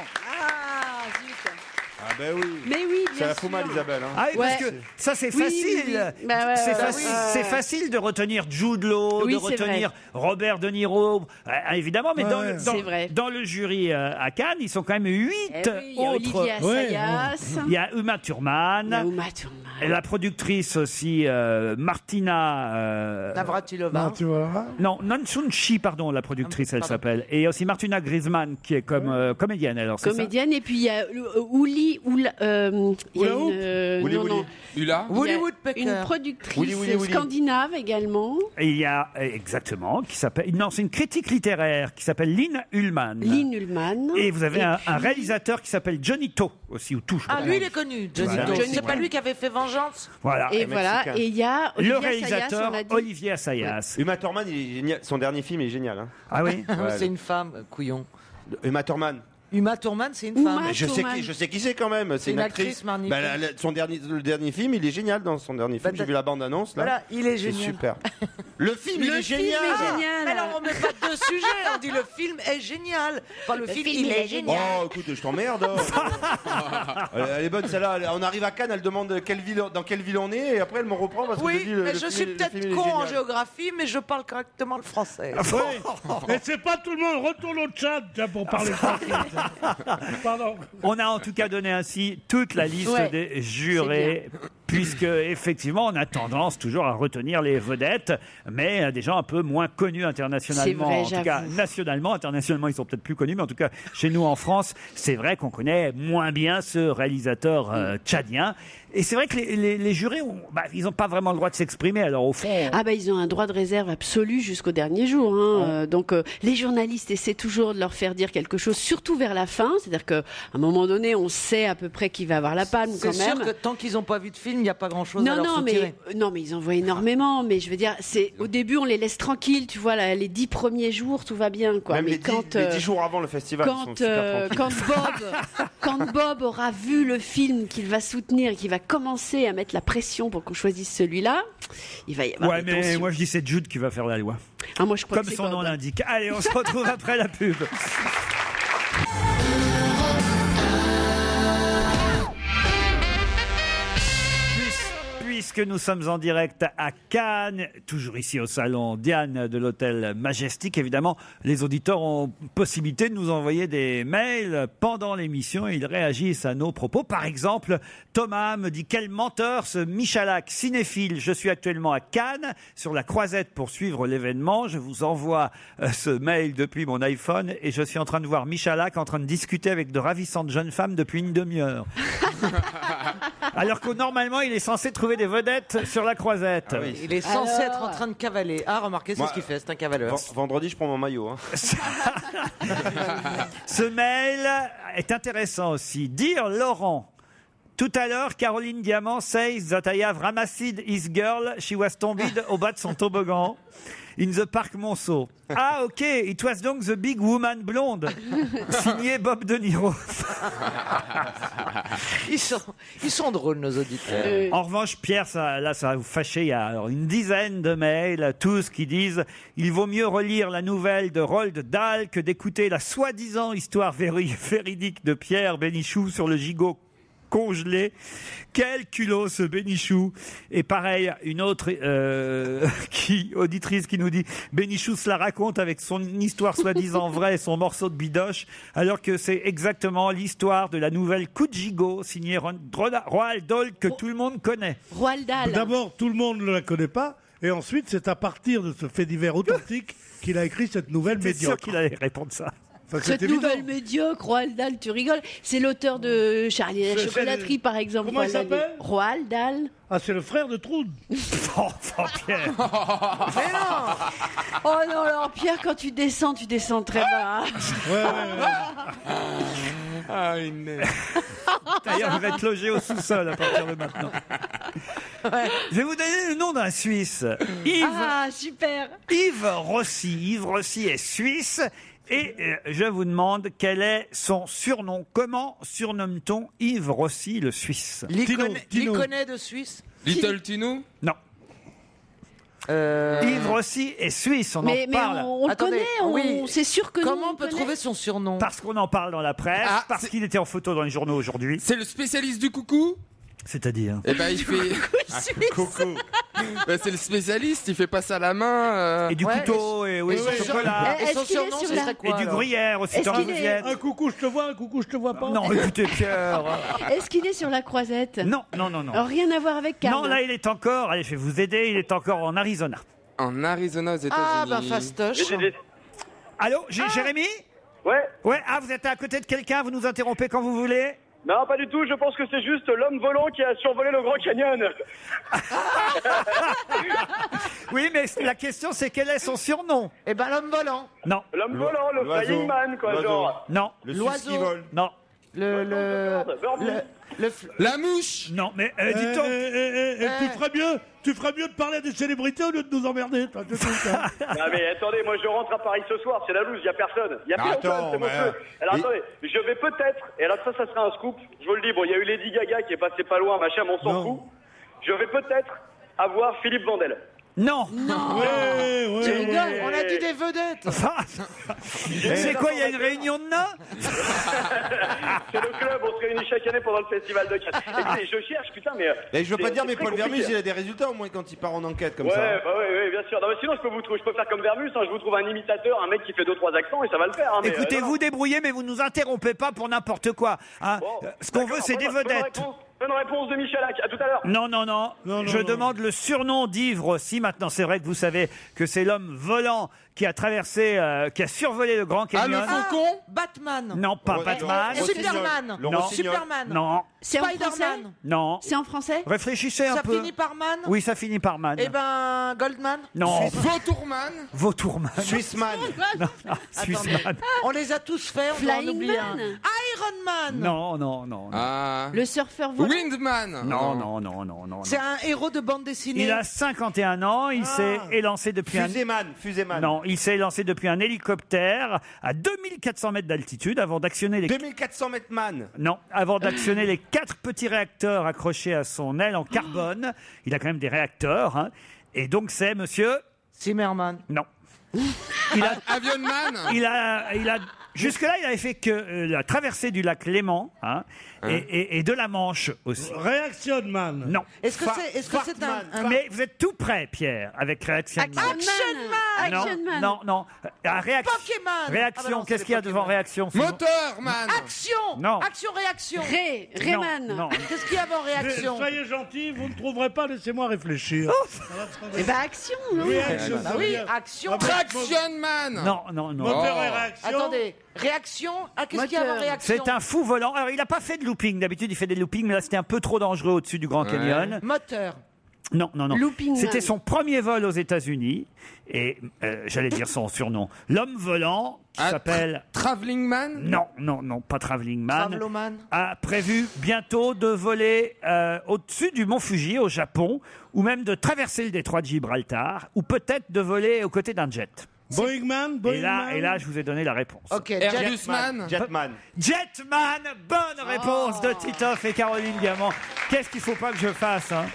Ah, zut. Ah ben oui. Mais oui, bien Ça la sûr. fout mal, Isabelle. hein. Ah oui, parce Ouais. que ça c'est Oui, facile. oui, oui. Bah ouais, c'est ouais, faci- ouais, ouais. c'est facile de retenir Jude Law, Oui, de c'est retenir Robert De Niro, euh, évidemment, mais Ouais, dans, ouais. le- dans- C'est vrai. dans le jury euh, à Cannes, ils sont quand même huit Eh oui, il y a autres. Olivier Ouais, Assayas. Il y a Uma Thurman, Il y a Uma Thurman. et la productrice aussi euh, Martina. euh, Navratilova. Non, tu vois. non, Nansun Chi, pardon, la productrice, elle Pardon. s'appelle. Et aussi Martina Griezmann, qui est comme euh, comédienne, alors, c'est ça? Comédienne, et puis il y a euh, Ouli, Oula, euh, il y a Oula Hoop. une, euh, Woody non, Woody. non, Hula. il y a Woody Woodpecker. une productrice Woody Woody Woody. scandinave également, Et il y a, euh, exactement, qui s'appelle. Non, c'est une critique littéraire qui s'appelle Lynn Ullman. Lynn Ullman. Et vous avez Et un, puis- un réalisateur qui s'appelle Johnny To aussi, ou To, je Ah, crois. lui, il est connu. Johnny Voilà. To. Johnny, C'est pas ouais. lui qui avait fait Vengeance Voilà. Et voilà, et il y a Le Olivier Assayas, réalisateur on a dit. Olivier Assayas. Uma Thurman, il est génial. Son dernier film est génial. Hein. Ah oui. Ouais, C'est une femme, euh, couillon. Uma Thurman. Uma Thurman, c'est une Uma femme. Mais je sais Thurman. qui, je sais qui c'est quand même. C'est une une actrice actrice. magnifique. Bah, la- la- son dernier, le dernier film, il est génial dans son dernier film. Bah, J'ai vu la bande annonce là. Voilà, il est C'est génial. super. Le film, il Le est film génial. est génial. Mais alors, on met pas deux sujets, on dit le film est génial. Pas le, film, film, il est génial. Oh, écoute, je t'emmerde. oh. elle, elle est bonne celle-là. Elle- On arrive à Cannes, elle demande quelle ville, dans quelle ville on est, et après elle me reprend parce que Oui, je dis le, mais le je film, suis le peut-être film, il est con en génial. géographie, mais je parle correctement le français. Oui. Et c'est pas tout le monde. Retourne au Tchad tiens, pour parler français. Pardon. On a en tout cas donné ainsi toute la liste Ouais, des jurés, puisque effectivement on a tendance toujours à retenir les vedettes, mais euh, des gens un peu moins connus internationalement. C'est vrai, en tout cas, j'avoue. nationalement, internationalement ils sont peut-être plus connus, mais en tout cas chez nous en France, c'est vrai qu'on connaît moins bien ce réalisateur euh, tchadien. Et c'est vrai que les, les- les jurés, ont, bah, ils n'ont pas vraiment le droit de s'exprimer. Alors au fond, Ah bah ils ont un droit de réserve absolu jusqu'au dernier jour. Hein. Euh, donc euh, les journalistes essaient toujours de leur faire dire quelque chose, surtout vers la fin. C'est-à-dire qu'à un moment donné, on sait à peu près qui va avoir la palme C'est quand sûr même. que tant qu'ils n'ont pas vu de film, il n'y a pas grand-chose à Non, leur non, soutirer. mais, non, mais ils en voient énormément. Mais je veux dire, c'est au début, on les laisse tranquilles. Tu vois, là, les dix premiers jours, tout va bien. Quoi. Même mais les, dix, quand, les euh, dix jours avant le festival, ils sont quand, super euh, tranquilles. quand Bob, quand Bob aura vu le film qu'il va soutenir et qu'il va commencer à mettre la pression pour qu'on choisisse celui-là, il va y avoir ouais, des mais tensions. moi je dis c'est Jude qui va faire la loi. Ah, moi, je crois Comme que c'est son Bob. nom l'indique. Allez, on se retrouve après la pub. Puisque nous sommes en direct à Cannes, toujours ici au salon Diane de l'hôtel Majestic, évidemment, les auditeurs ont possibilité de nous envoyer des mails pendant l'émission et ils réagissent à nos propos. Par exemple, Thomas me dit « Quel menteur ce Michalak, cinéphile. Je suis actuellement à Cannes, sur la Croisette pour suivre l'événement. Je vous envoie euh, ce mail depuis mon iPhone et je suis en train de voir Michalak en train de discuter avec de ravissantes jeunes femmes depuis une demi-heure. » Alors que normalement, il est censé trouver des vedettes sur la Croisette. Ah oui. Il est censé Alors être en train de cavaler. Ah, remarquez, c'est Moi, ce qu'il fait, c'est un cavaleur. Ven- Vendredi, je prends mon maillot. Hein. Ce mail est intéressant aussi. Dire Laurent. Tout à l'heure, Caroline Diamant says that I have ramassed his girl. She was tombed au bas de son toboggan. In the Parc Monceau. Ah, ok, it was donc the big woman blonde. Signé Bob De Niro. Ils sont, ils sont drôles, nos auditeurs. Euh, En revanche, Pierre, ça, là, ça va vous fâcher. Il y a alors une dizaine de mails, tous qui disent il vaut mieux relire la nouvelle de Roald Dahl que d'écouter la soi-disant histoire véri- véridique de Pierre Bénichou sur le gigot congelé. Quel culot ce Bénichou. Et pareil, une autre euh, qui, auditrice qui nous dit Bénichou se la raconte avec son histoire soi-disant vraie et son morceau de bidoche, alors que c'est exactement l'histoire de la nouvelle Coup de gigot signée Ron- Ron- Roald Dahl que tout le monde connaît. Roald Dahl. D'abord, tout le monde ne la connaît pas. Et ensuite, c'est à partir de ce fait divers authentique qu'il a écrit cette nouvelle J'étais sûr médiocre. qu'il allait répondre ça. Enfin, Cette c'est évident. nouvelle médiocre, Roald Dahl, tu rigoles. C'est l'auteur de Charlie et la C'est- chocolaterie, c'est- par exemple. Comment il Roald Dahl. s'appelle Roald Dahl. Ah, c'est le frère de Trude. Oh, enfin, Pierre. Mais non Oh non, alors Pierre, quand tu descends, tu descends très bas. Ouais, ouais, ouais. Ah, une merde. D'ailleurs, vous êtes logé au sous-sol à partir de maintenant. Je vais vous donner le nom d'un Suisse. Yves, Ah, super. Yves Rossi. Yves Rossi est suisse. Et euh, je vous demande quel est son surnom. Comment surnomme-t-on Yves Rossi, le Suisse L'iconé l'iconé de Suisse. Little Tino. Non. Euh, Yves Rossi est suisse, on Mais, en mais parle. on, on le Attendez, connaît, on, oui. c'est sûr que nous, Comment on peut connaît. trouver son surnom? Parce qu'on en parle dans la presse, Ah, parce c'est- qu'il était en photo dans les journaux aujourd'hui. C'est le spécialiste du coucou. C'est-à-dire Eh ben, il fait. Ah, coucou. Ben, c'est le spécialiste, il fait pas ça à la main. euh. Et du Ouais, couteau, et, oui, et du son- chocolat. Eh, Et son est-ce qu'il est surnom, sur ce la- serait quoi Et du alors gruyère aussi, Est-ce dans qu'il est- Louisiane. Un coucou, je te vois, un coucou, je te vois pas. Non, écoutez, Pierre. Est-ce qu'il est sur la croisette? Non, non, non, non. Alors, rien à voir avec Cannes. Non, là, il est encore, allez, je vais vous aider, il est encore en Arizona. En Arizona, aux États-Unis. Ah, bah fastoche. Allô, J- Jérémy Ouais. Ouais, ah, vous êtes à côté de quelqu'un, vous nous interrompez quand vous voulez. Non, pas du tout. Je pense que c'est juste l'homme volant qui a survolé le Grand Canyon. Oui, mais la question, c'est quel est son surnom? Eh ben l'homme volant. Non. L'homme volant, le l'oiseau. flying man, quoi, L'oiseau. genre. Non. Le L'oiseau. Suisse qui vole. Non. Le le Birdie. le, le f- La mouche. Non, mais euh, Eh, dites eh, donc. eh, eh, eh, Eh. Tu ferais mieux, tu ferais mieux de parler à des célébrités au lieu de nous emmerder. Toi, c'est tout ça. Non mais attendez, moi je rentre à Paris ce soir, c'est la loose, il y a personne. Il y a Mais personne, attends, c'est mon mais, feu. Alors mais- attendez, je vais peut-être, et alors ça, ça sera un scoop, je vous le dis, bon, il y a eu Lady Gaga qui est passée pas loin, machin, mais on s'en Non. fout. Je vais peut-être avoir Philippe Vandel. Non. Non. Ouais, ouais, Tu ouais. rigoles, on a dit des vedettes. C'est quoi, il y a une réunion de nains? C'est le club, on se réunit chaque année pendant le festival de Cannes. Écoutez, je cherche, putain, mais... Et je veux c'est- pas dire, c'est mais très Paul Vermus, compliqué. il a des résultats au moins quand il part en enquête comme Ouais, ça. bah ouais, ouais, bien sûr. Non, mais sinon, je peux vous trouver, je peux faire comme Vermus, hein, je vous trouve un imitateur, un mec qui fait deux, trois accents et ça va le faire. Hein, mais, Écoutez, euh, non, vous débrouillez, mais vous nous interrompez pas pour n'importe quoi. Hein. Bon, Euh, Ce qu'on d'accord, veut, c'est des bonne- bonne vedettes. réponse. Bonne réponse de Michalak, à tout à l'heure. Non, non, non. Non, non, Je non. demande le surnom d'Yves Rossi. Maintenant, c'est vrai que vous savez que c'est l'homme volant qui a traversé, euh, qui a survolé le Grand Ah, le Canyon. faucon. Batman. Non, pas Le- Batman. le- Superman. Le Non. Rossignol. Superman. Non, C'est en français? Spider-Man. non. C'est en français? Réfléchissez un Ça peu. finit par man. Oui, ça finit par man. Eh ben Goldman. Non, Vautourman. Vautourman. Swissman. Swissman. On les a tous faits, on doit en Flying oublier un. Man. Iron Man. Non, non, non. non. Ah. Le surfeur volant. Windman. Non, non, non, non, non. non. C'est un héros de bande dessinée. Il a cinquante et un ans, il s'est élancé depuis un... Fuséman. Fuséman. Non, il s'est lancé depuis un hélicoptère à deux mille quatre cents mètres d'altitude avant d'actionner les... deux mille quatre cents mètres man. Non, avant d'actionner les quatre petits réacteurs accrochés à son aile en carbone. Il a quand même des réacteurs. Hein. Et donc c'est monsieur... Zimmerman. Non. Il a... Avionman. Il a... Il a... Jusque-là, il avait fait que euh, la traversée du lac Léman hein, et, et- et de la Manche aussi. Reaction Man. Non. Est-ce que c'est est-ce que c'est un, un- Mais vous êtes tout prêt, Pierre, avec Réaction Man. Action Man. Non, Action Man. non, non. À réaction. Pokémon. Réaction, Ah bah non, qu'est-ce c'est qu'il y a les devant Pokémon. réaction sinon Moteurman. Action. Non. Action réaction. Ré, Rayman. Non, non. Qu'est-ce qu'il y a avant réaction? Soyez gentil, vous ne trouverez pas, laissez-moi réfléchir. Eh ben, action, non? Reaction, Bah ça veut oui, dire- action. Ah bah, Traction Man. Non, non, non. Moteur Oh. et réaction. Attendez, réaction. Ah, qu'est-ce qu'il y a avant Moteur. réaction? C'est un fou volant. Alors, il n'a pas fait de looping. D'habitude, il fait des loopings, mais là, c'était un peu trop dangereux au-dessus du Grand Ouais. Canyon. Moteur. Non, non, non. Looping C'était Man. son premier vol aux États-Unis. Et euh, j'allais dire son surnom. L'homme volant, qui Ah, s'appelle. Traveling Man. Non, non, non, pas Traveling Man. Traveloman. A prévu bientôt de voler euh, au-dessus du mont Fuji, au Japon, ou même de traverser le détroit de Gibraltar, ou peut-être de voler aux côtés d'un jet. Boeing Man, Boeing Et là, Man. et là, je vous ai donné la réponse. Ok. Airbus Jet- Man. Jetman. Jetman, bonne réponse de Titoff et Caroline Diamant. Qu'est-ce qu'il faut pas que je fasse hein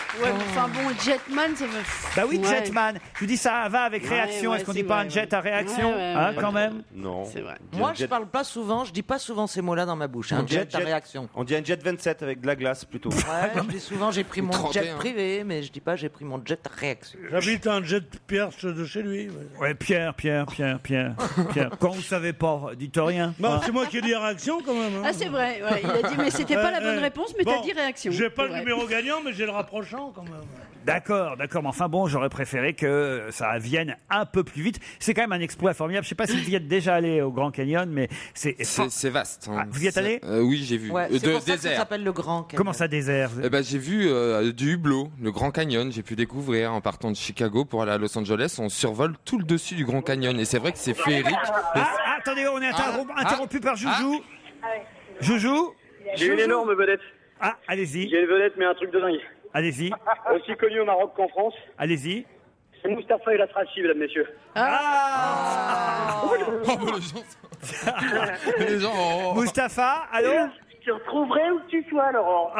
Ouais, enfin bon, Jetman, c'est. Bah oui, Ouais. Jetman. Je vous dis ça va avec Ouais, réaction. ouais, Est-ce qu'on c'est dit pas vrai, un jet ouais. à réaction Ouais, ouais, hein, ouais. quand même? Non. C'est vrai. Moi, je parle pas souvent, je dis pas souvent ces mots-là dans ma bouche. Un On dit jet à réaction. On dit un jet vingt-sept avec de la glace plutôt. Ouais, je dis souvent j'ai pris mon trente et jet un. privé, mais je dis pas j'ai pris mon jet à réaction. J'habite un jet Pierre de chez lui. Ouais. Ouais, Pierre, Pierre, Pierre, Pierre, Pierre. Quand vous savez pas, dites rien. Non, Hein. c'est moi qui ai dit réaction quand même. hein. Ah, c'est vrai, ouais, il a dit, mais c'était pas la bonne Eh, eh, réponse, mais t'as bon, dit réaction. J'ai pas C'est le vrai. numéro gagnant, mais j'ai le rapprochant quand même. D'accord, d'accord, mais enfin bon, j'aurais préféré que ça vienne un peu plus vite. C'est quand même un exploit formidable. Je sais pas si vous y êtes déjà allé au Grand Canyon, mais c'est... C'est c'est vaste. hein. Ah, vous y êtes allé C'est- euh, Oui, j'ai vu. Ouais, Euh, c'est de pour ça que ça désert. s'appelle le Grand Canyon. Comment ça, désert? Eh ben, j'ai vu euh, du hublot, le Grand Canyon. J'ai pu découvrir en partant de Chicago pour aller à Los Angeles. On survole tout le dessus du Grand Canyon. Et c'est vrai que c'est féerique. Ah, attendez, on est interrompu, Ah, interrompu par Joujou. Ah Joujou J'ai une Joujou énorme vedette. Ah, allez-y, J'ai une vedette, mais un truc de dingue. allez-y, Aussi connu au Maroc qu'en France. allez-y. C'est Mustapha El Atrachi, mesdames, messieurs. Ah Oh, mais les gens. les gens. oh. Mustapha, allô? Je te retrouverai où que tu sois, Laurent.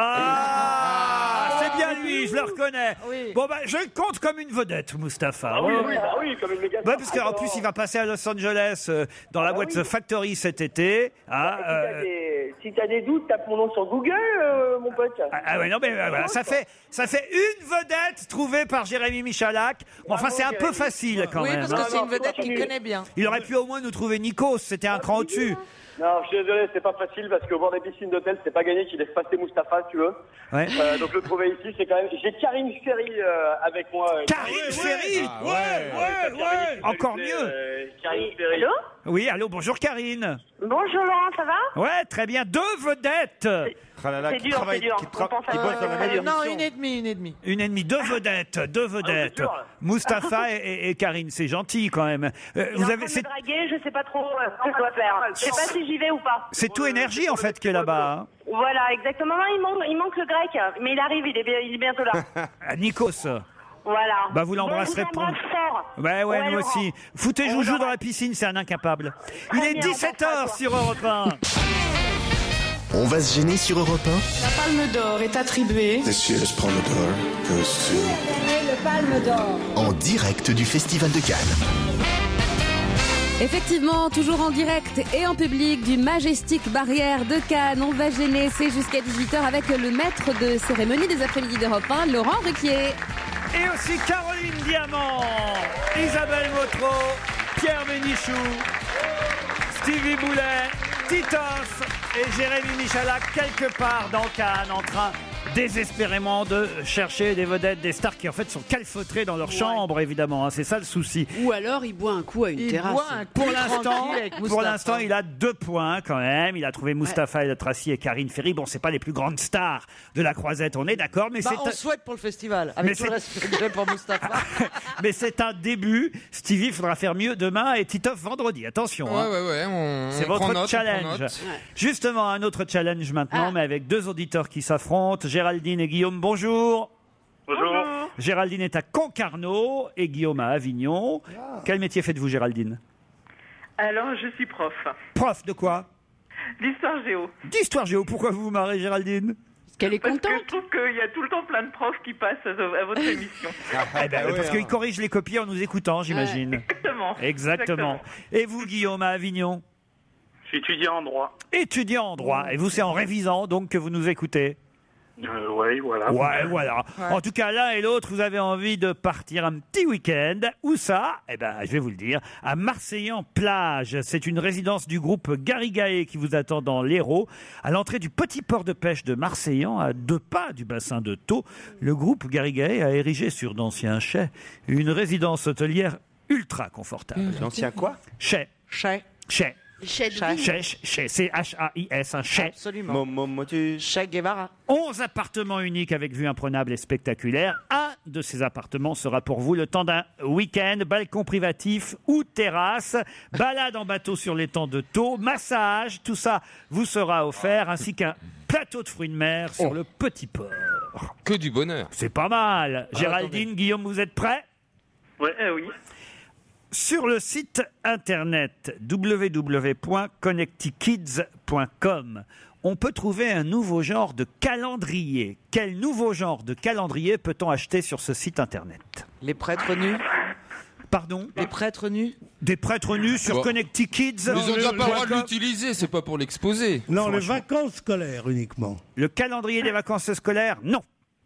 Ah, c'est bien lui, je le reconnais. Oui. Bon, bah, je le compte comme une vedette, Mustapha. Ah oui, Ouais. oui, bah oui, comme une méga. Ouais, parce qu'en plus, il va passer à Los Angeles euh, dans la boîte The Factory cet été. Ah, Si t'as euh, des- Si t'as des doutes, tape mon nom sur Google, euh, mon pote. ah, ah ouais, non, mais euh, voilà, ça fait, ça fait une vedette trouvée par Jérémy Michalak. Bon, enfin, c'est un peu facile quand Oui, même. parce que hein. c'est une vedette qu'il connaît bien. Il aurait pu au moins nous trouver Nikos, c'était un cran au-dessus. Non, je suis désolé, c'est pas facile parce qu'au bord des piscines d'hôtel, c'est pas gagné qu'il laisse passer Mustapha, si tu veux. Ouais. Euh, donc le trouver ici, c'est quand même. J'ai Karine Ferry euh, avec moi. euh, Karine Ferry Ah, Ouais, ouais, ouais. Encore c'est, mieux. euh, Karine Ferry. Allô? Oui, allô, bonjour Karine. Bonjour Laurent, ça va? Ouais, très bien, deux vedettes. Ah là là, C'est qui dur, travaille- c'est dur. qui tra- On pense à qui ça. bosse dans la Euh, même Non, émission. une et demie, une et demie. Une et demie, deux vedettes, deux vedettes. sûr. Mustapha et, et- et Karine, c'est gentil quand même. Euh, Il est vous en avez, train de c'est, me draguer, je sais pas trop euh, ce que je dois faire. Je sais pas si j'y vais ou pas. c'est tout énergie en fait qui est là-bas. hein. Voilà, exactement. Non, il manque, il manque le grec, mais il arrive, il est, bien- il est bientôt là. Ah, Nikos. Voilà. Bah, vous l'embrasserez Bon, je vous embrasse fort. Ouais, ouais, nous Laurent. aussi. Foutez On Joujou l'embrasse. dans la piscine, c'est un incapable. Il est bien, dix-sept on heures passe, sur Europe un. On va se gêner sur Europe un. La Palme d'Or est attribuée. This year's Palme d'Or goes to... Le Palme d'Or. En direct du Festival de Cannes. Effectivement, toujours en direct et en public du Majestic Barrière de Cannes. On va gêner, c'est jusqu'à dix-huit heures avec le maître de cérémonie des après-midi d'Europe un, Laurent Ruquier. Et aussi Caroline Diamant, Isabelle Motro, Pierre Bénichou, Stevie Boulet, Titoff et Jérémy Michalak, quelque part dans Cannes, en train désespérément de chercher des vedettes, des stars qui en fait sont calfeutrées dans leur Ouais. chambre, évidemment. hein, c'est ça le souci. Ou alors il boit un coup à une Il terrasse. boit un coup Pour l'instant, tranquille avec pour Mustapha. l'instant, il a deux points quand même. Il a trouvé Mustapha El Atrachi et Karine Ferry. Bon, c'est pas les plus grandes stars de la croisette, on est d'accord, mais Bah, c'est on un- souhaite pour le festival, Mais avec tout c'est- le respect que j'ai pour Mustapha. mais c'est un début. Stevie, il faudra faire mieux demain et Titoff vendredi. Attention. Ouais, hein. ouais, ouais. On, C'est on prend votre note, on challenge. prend note. Justement, un autre challenge maintenant, Ah. mais avec deux auditeurs qui s'affrontent. Géraldine et Guillaume, bonjour. Bonjour. Géraldine est à Concarneau et Guillaume à Avignon. Quel métier faites-vous, Géraldine? Alors, je suis prof. Prof de quoi? D'histoire géo. D'histoire géo. Pourquoi vous vous marrez, Géraldine? Parce qu'elle est Parce contente. que je trouve qu'il y a tout le temps plein de profs qui passent à, à votre émission. Eh ben, ouais, parce hein. qu'ils corrigent les copies en nous écoutant, j'imagine. Exactement. Exactement. Et vous, Guillaume, à Avignon? Je suis étudiant en droit. Étudiant en droit. Et vous, c'est en révisant donc que vous nous écoutez? Euh, ouais, voilà. Ouais, voilà. Ouais. En tout cas, l'un et l'autre, vous avez envie de partir un petit week-end. Où ça? Eh ben, je vais vous le dire. À Marseillan-Plage. C'est une résidence du groupe Garigae qui vous attend dans l'Hérault. À l'entrée du petit port de pêche de Marseillan, à deux pas du bassin de Thau, le groupe Garigae a érigé sur d'anciens chais une résidence hôtelière ultra confortable. L'ancien quoi? Chais. Chais. Chais. Chais de Chais. vie. Chais, chais, c'est H A I S, un chais. Absolument. Mo- mo- motus. Che Guevara. onze appartements uniques avec vue imprenable et spectaculaire. Un de ces appartements sera pour vous le temps d'un week-end, balcon privatif ou terrasse, balade en bateau sur l'étang de Thau, massage, tout ça vous sera offert, ainsi qu'un plateau de fruits de mer sur Oh. le petit port. Que du bonheur. C'est pas mal. Ah, Géraldine, Guillaume, vous êtes prêts? Ouais, euh, oui. Sur le site internet w w w point connectikids point com, on peut trouver un nouveau genre de calendrier. Quel nouveau genre de calendrier peut-on acheter sur ce site internet? Les prêtres nus. Pardon? Les prêtres nus. Des prêtres nus sur Bon. Connecticut. Ils ont déjà pas le droit de l'utiliser, c'est pas pour l'exposer. Non, les Franchement. vacances scolaires uniquement. Le calendrier des vacances scolaires, non.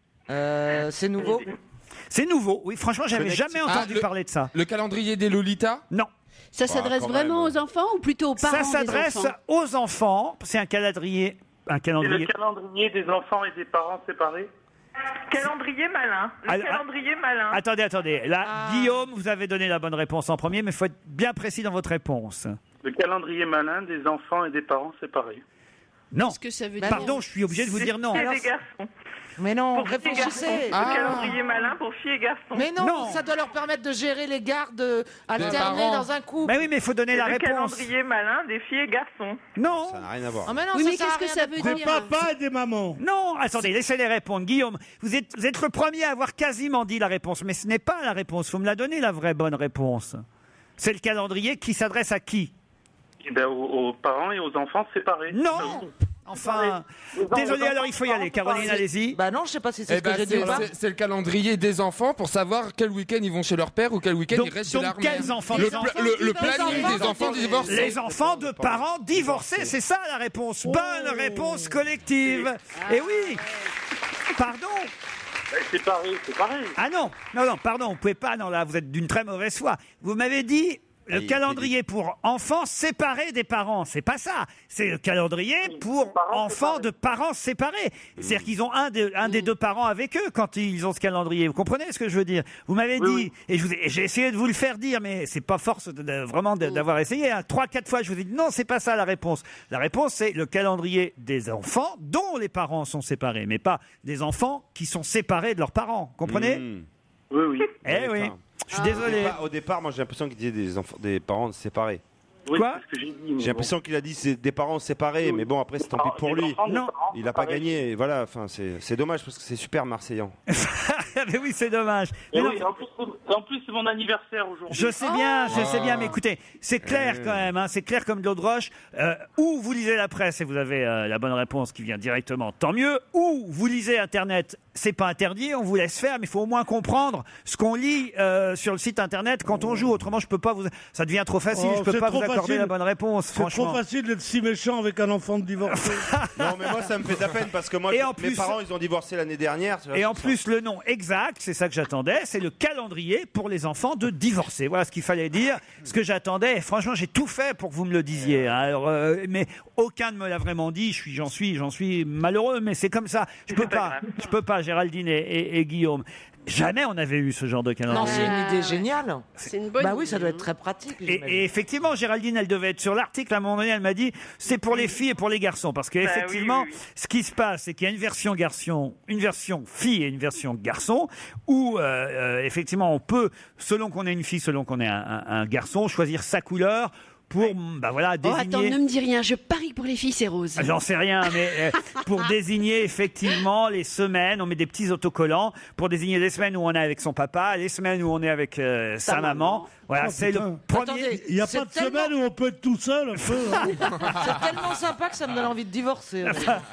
Euh, c'est nouveau. C'est nouveau, oui. Franchement, j'avais Connecticut. jamais entendu Ah, le- parler de ça. Le calendrier des Lolita? Non. Ça Bah, s'adresse quand vraiment même. aux enfants ou plutôt aux parents Ça des s'adresse enfants aux enfants. C'est un calendrier. Un C'est calendrier. le calendrier des enfants et des parents séparés. Calendrier malin. Le Alors, calendrier malin. Attendez, attendez. Là, Ah. Guillaume, vous avez donné la bonne réponse en premier, mais il faut être bien précis dans votre réponse. Le calendrier malin des enfants et des parents séparés. Non. Qu'est-ce que ça veut Pardon, dire je suis obligé de vous dire non. C'est Alors, des garçons. Mais non, Pour filles et réfléchissez. garçons. Ah. Le calendrier malin pour filles et garçons. Mais non, Non. ça doit leur permettre de gérer les gardes euh, alternés parents. dans un couple. Mais oui, mais il faut donner C'est la le réponse. calendrier malin des filles et garçons. Non. Ça n'a rien à voir. Ah, mais non, Oui, ça mais sert à qu'est-ce que rien ça de veut Des dire papas et des mamans. Non, attendez, laissez-les répondre. Guillaume, vous êtes, vous êtes le premier à avoir quasiment dit la réponse, mais ce n'est pas la réponse. Il faut me la donner, la vraie bonne réponse. C'est le calendrier qui s'adresse à qui? Eh ben, aux, aux parents et aux enfants séparés. Non. Enfin, désolé, alors il faut y aller. Caroline, allez-y. Bah non, je sais pas si c'est Eh ce que ben, j'ai dit c'est ou pas. c'est- c'est le calendrier des enfants pour savoir quel week-end ils vont chez leur père ou quel week-end Donc- ils restent donc chez leur mère. quels enfants? Le, Les pla- enfants le- le divorcés. planning Les des enfants divorcés. Les enfants de parents divorcés, c'est ça la réponse. Bonne réponse collective. Et oui. Pardon. Ben, c'est pareil, c'est pareil. Ah non, non, non, pardon, vous pouvez pas. Non, là, vous êtes d'une très mauvaise foi. Vous m'avez dit. Le Ah, il- calendrier pour enfants séparés des parents, c'est pas ça. C'est le calendrier pour enfants de parents séparés. C'est-à-dire qu'ils ont un, de- un des deux parents avec eux quand ils ont ce calendrier. Vous comprenez ce que je veux dire? Vous m'avez dit, et je vous ai- et j'ai essayé de vous le faire dire, mais c'est pas force de- de- vraiment de- d'avoir essayé. hein. Trois, quatre fois, je vous ai dit non, c'est pas ça la réponse. La réponse, c'est le calendrier des enfants dont les parents sont séparés, mais pas des enfants qui sont séparés de leurs parents. Comprenez? Mmh. Oui, oui. Eh oui. Je suis désolé. Au départ, au départ, moi j'ai l'impression qu'il disait des, enfants, des parents séparés. Oui, Quoi? c'est ce que j'ai dit. mais J'ai l'impression qu'il a dit c'est des parents séparés, mais bon après c'est tant pis pour Des lui. enfants, des Non. parents Il a pas séparés. gagné, et voilà. Enfin c'est c'est dommage parce que c'est super marseillan. mais oui, c'est dommage. Et Mais oui, non, en plus, c'est- en plus, c'est mon anniversaire aujourd'hui. je sais bien, je sais Ah. bien, mais écoutez, c'est clair quand même, hein, c'est clair comme de l'eau de roche. Euh, ou vous lisez la presse et vous avez euh, la bonne réponse qui vient directement, tant mieux. Ou vous lisez Internet, c'est pas interdit, on vous laisse faire, mais il faut au moins comprendre ce qu'on lit euh, sur le site Internet quand on joue. Autrement, je peux pas vous, ça devient trop facile, Oh, je peux c'est pas trop vous accorder facile. la bonne réponse. C'est trop Franchement. facile d'être si méchant avec un enfant de divorcé. Non mais moi ça me fait de la peine parce que moi Et en mes plus- parents ils ont divorcé l'année dernière. tu vois, Et en ça- plus, le nom exact, c'est ça que j'attendais, c'est le calendrier pour les enfants de divorcés. Voilà ce qu'il fallait dire, ce que j'attendais. Et franchement, j'ai tout fait pour que vous me le disiez. hein. Alors, euh, mais aucun ne me l'a vraiment dit. Je suis, j'en suis, j'en suis malheureux, mais c'est comme ça. Je peux pas, je peux pas, Géraldine et, et- et Guillaume. Jamais on avait eu ce genre de calendrier. Non, c'est une idée géniale. C'est une bonne Bah oui, idée, ça doit hein. être très pratique. Et, j'imagine. et effectivement, Géraldine, elle devait être sur l'article. À un moment donné, elle m'a dit c'est pour les filles et pour les garçons. Parce qu'effectivement, oui, oui, oui. ce qui se passe, c'est qu'il y a une version garçon, une version fille et une version garçon, où euh, euh, effectivement, on peut, selon qu'on est une fille, selon qu'on est un, un- un garçon, choisir sa couleur pour, bah voilà, Oh, désigner. attends, ne me dis rien, je parie que pour les filles, c'est rose. Ah, J'en sais rien, mais euh, pour désigner effectivement les semaines, on met des petits autocollants pour désigner les semaines où on est avec son papa, les semaines où on est avec euh, sa maman. Voilà, Oh, c'est le putain. premier. Attendez, Il n'y a c'est pas de tellement- semaine où on peut être tout seul un peu. hein. C'est tellement sympa que ça me donne envie de divorcer.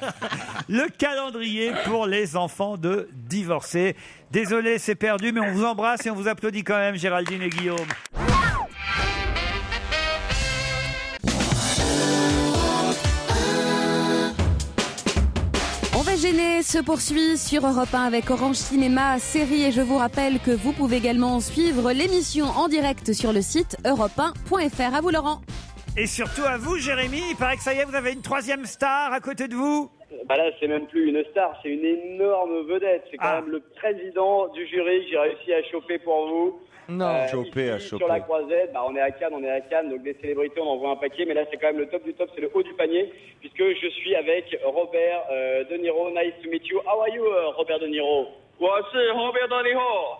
Le calendrier pour les enfants de divorcés. Désolé, c'est perdu, mais on vous embrasse et on vous applaudit quand même, Géraldine et Guillaume. On va gêner se poursuit sur Europe un avec Orange Cinéma série et je vous rappelle que vous pouvez également suivre l'émission en direct sur le site europe un point f r. À vous Laurent. Et surtout à vous, Jérémy, il paraît que ça y est, vous avez une troisième star à côté de vous. Bah là, c'est même plus une star, c'est une énorme vedette. C'est quand Ah. même le président du jury que j'ai réussi à choper pour vous. Non. Choper, à ici, choper. Sur la croisette, bah, on est à Cannes, on est à Cannes, donc des célébrités, on en voit un paquet, mais là, c'est quand même le top du top, c'est le haut du panier, puisque je suis avec Robert euh, De Niro. Nice to meet you. How are you, euh, Robert De Niro? Moi, c'est Robert De Niro.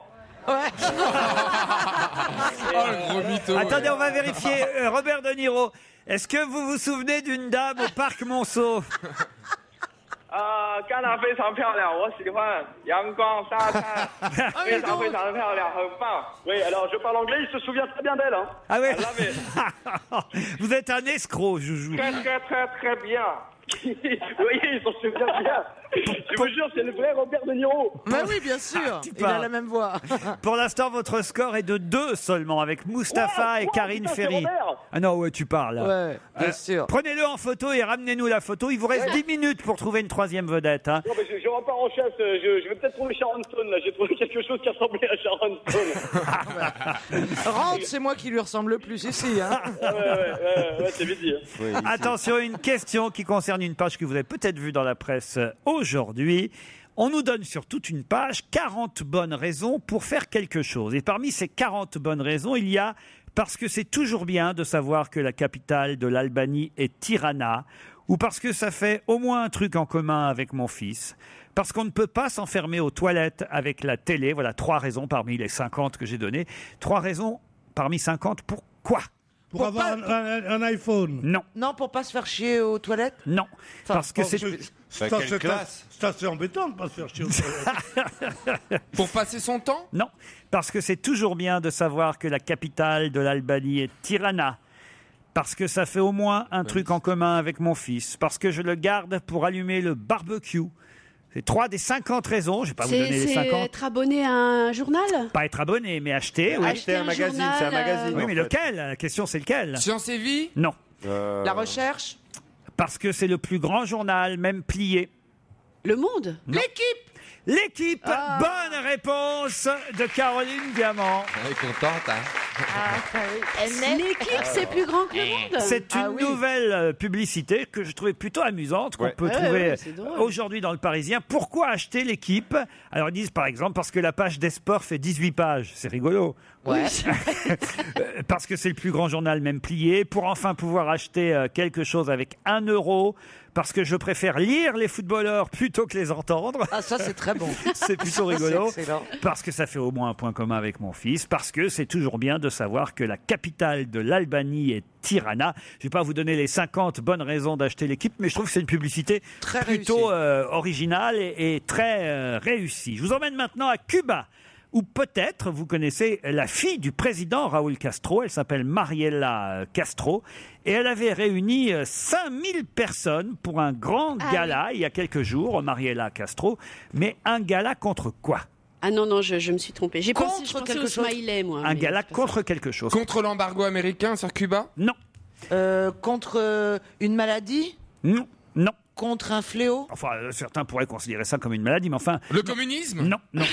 Oh, le gros mytho. Attendez, on va vérifier. Euh, Robert De Niro, est-ce que vous vous souvenez d'une dame au parc Monceau? 啊，甘南非常漂亮，我喜欢阳光沙滩，非常非常的漂亮，很棒。Oui, alors je parle anglais, il se souvient très bien d'elle. Hein. Ah oui. I love it. Vous êtes un escroc, Joujou. Très très très très bien. Oui, il s'en souvient bien. Je vous jure, c'est le vrai Robert De Niro. Bah oui, bien sûr. Tu Il a parles. la même voix. Pour l'instant, votre score est de deux seulement avec Mustapha Ouais, et ouais, Karine putain, c'est Ferry. Robert. Ah non, ouais, tu parles. Ouais, bien Euh, sûr. Prenez-le en photo et ramenez-nous la photo. Il vous reste Ouais. dix minutes pour trouver une troisième vedette. hein. Non, mais je, je repars en chasse. euh, Je, je vais peut-être trouver Sharon Stone, là. J'ai trouvé quelque chose qui ressemblait à Sharon Stone. Rentre, c'est moi qui lui ressemble le plus ici. Hein. Ah ouais, ouais, ouais, ouais, c'est vite dit. hein. Attention, une question qui concerne une page que vous avez peut-être vue dans la presse aujourd'hui. On nous donne sur toute une page quarante bonnes raisons pour faire quelque chose. Et parmi ces quarante bonnes raisons, il y a parce que c'est toujours bien de savoir que la capitale de l'Albanie est Tirana, ou parce que ça fait au moins un truc en commun avec mon fils, parce qu'on ne peut pas s'enfermer aux toilettes avec la télé. Voilà trois raisons parmi les cinquante que j'ai données. Trois raisons parmi cinquante pour quoi ? Pour, pour avoir pas... un, un, un iPhone. Non. Non, pour pas se faire chier aux toilettes. Non, enfin, parce que c'est... C'est assez embêtant de ne pas se faire chier aux toilettes. Pour passer son temps ? Non, parce que c'est toujours bien de savoir que la capitale de l'Albanie est Tirana. Parce que ça fait au moins un truc en commun avec mon fils. Parce que je le garde pour allumer le barbecue. C'est trois des cinquante raisons. Je ne vais pas vous donner les C'est cinquante. être abonné à un journal ? Pas être abonné, mais acheter. Oui. Acheter un magazine, journal, c'est un magazine. Oui, en mais fait. lequel ? La question, c'est lequel ? Science et vie ? Non. Euh, La recherche. Parce que c'est le plus grand journal, même plié. Le Monde ? L'équipe. L'équipe, Ah. bonne réponse de Caroline Diamant. Elle est contente, hein. L'équipe, c'est plus grand que le Monde ? C'est une Ah oui. nouvelle euh, publicité que je trouvais plutôt amusante, qu'on Ouais. peut Ouais, trouver ouais, c'est drôle. aujourd'hui dans le Parisien. Pourquoi acheter l'équipe ? Alors ils disent par exemple parce que la page des sports fait dix-huit pages. C'est rigolo. Ouais. Euh, parce que c'est le plus grand journal même plié. Pour enfin pouvoir acheter euh, quelque chose avec un euro. Parce que je préfère lire les footballeurs plutôt que les entendre. Ah, ça, c'est très bon. C'est plutôt Ça, c'est rigolo. excellent. Parce que ça fait au moins un point commun avec mon fils. Parce que c'est toujours bien de savoir que la capitale de l'Albanie est Tirana. Je ne vais pas vous donner les cinquante bonnes raisons d'acheter l'équipe, mais je trouve que c'est une publicité Très plutôt réussie. euh, originale et, et très euh, réussie. Je vous emmène maintenant à Cuba, où peut-être vous connaissez la fille du président Raúl Castro. Elle s'appelle Mariela Castro. Et elle avait réuni euh, cinq mille personnes pour un grand Ah gala il y a quelques jours, Mariela Castro. Mais un gala contre quoi ? Ah non, non, je, je me suis trompée. J'ai Contre pensé, je pensais quelque au chose smiley, moi. Un mais gala c'est pas contre quelque chose. Contre l'embargo américain sur Cuba ? Non, Euh, contre euh, une maladie. non, non. Contre un fléau. Enfin, euh, certains pourraient considérer ça comme une maladie, mais enfin... Le communisme ? Non, non.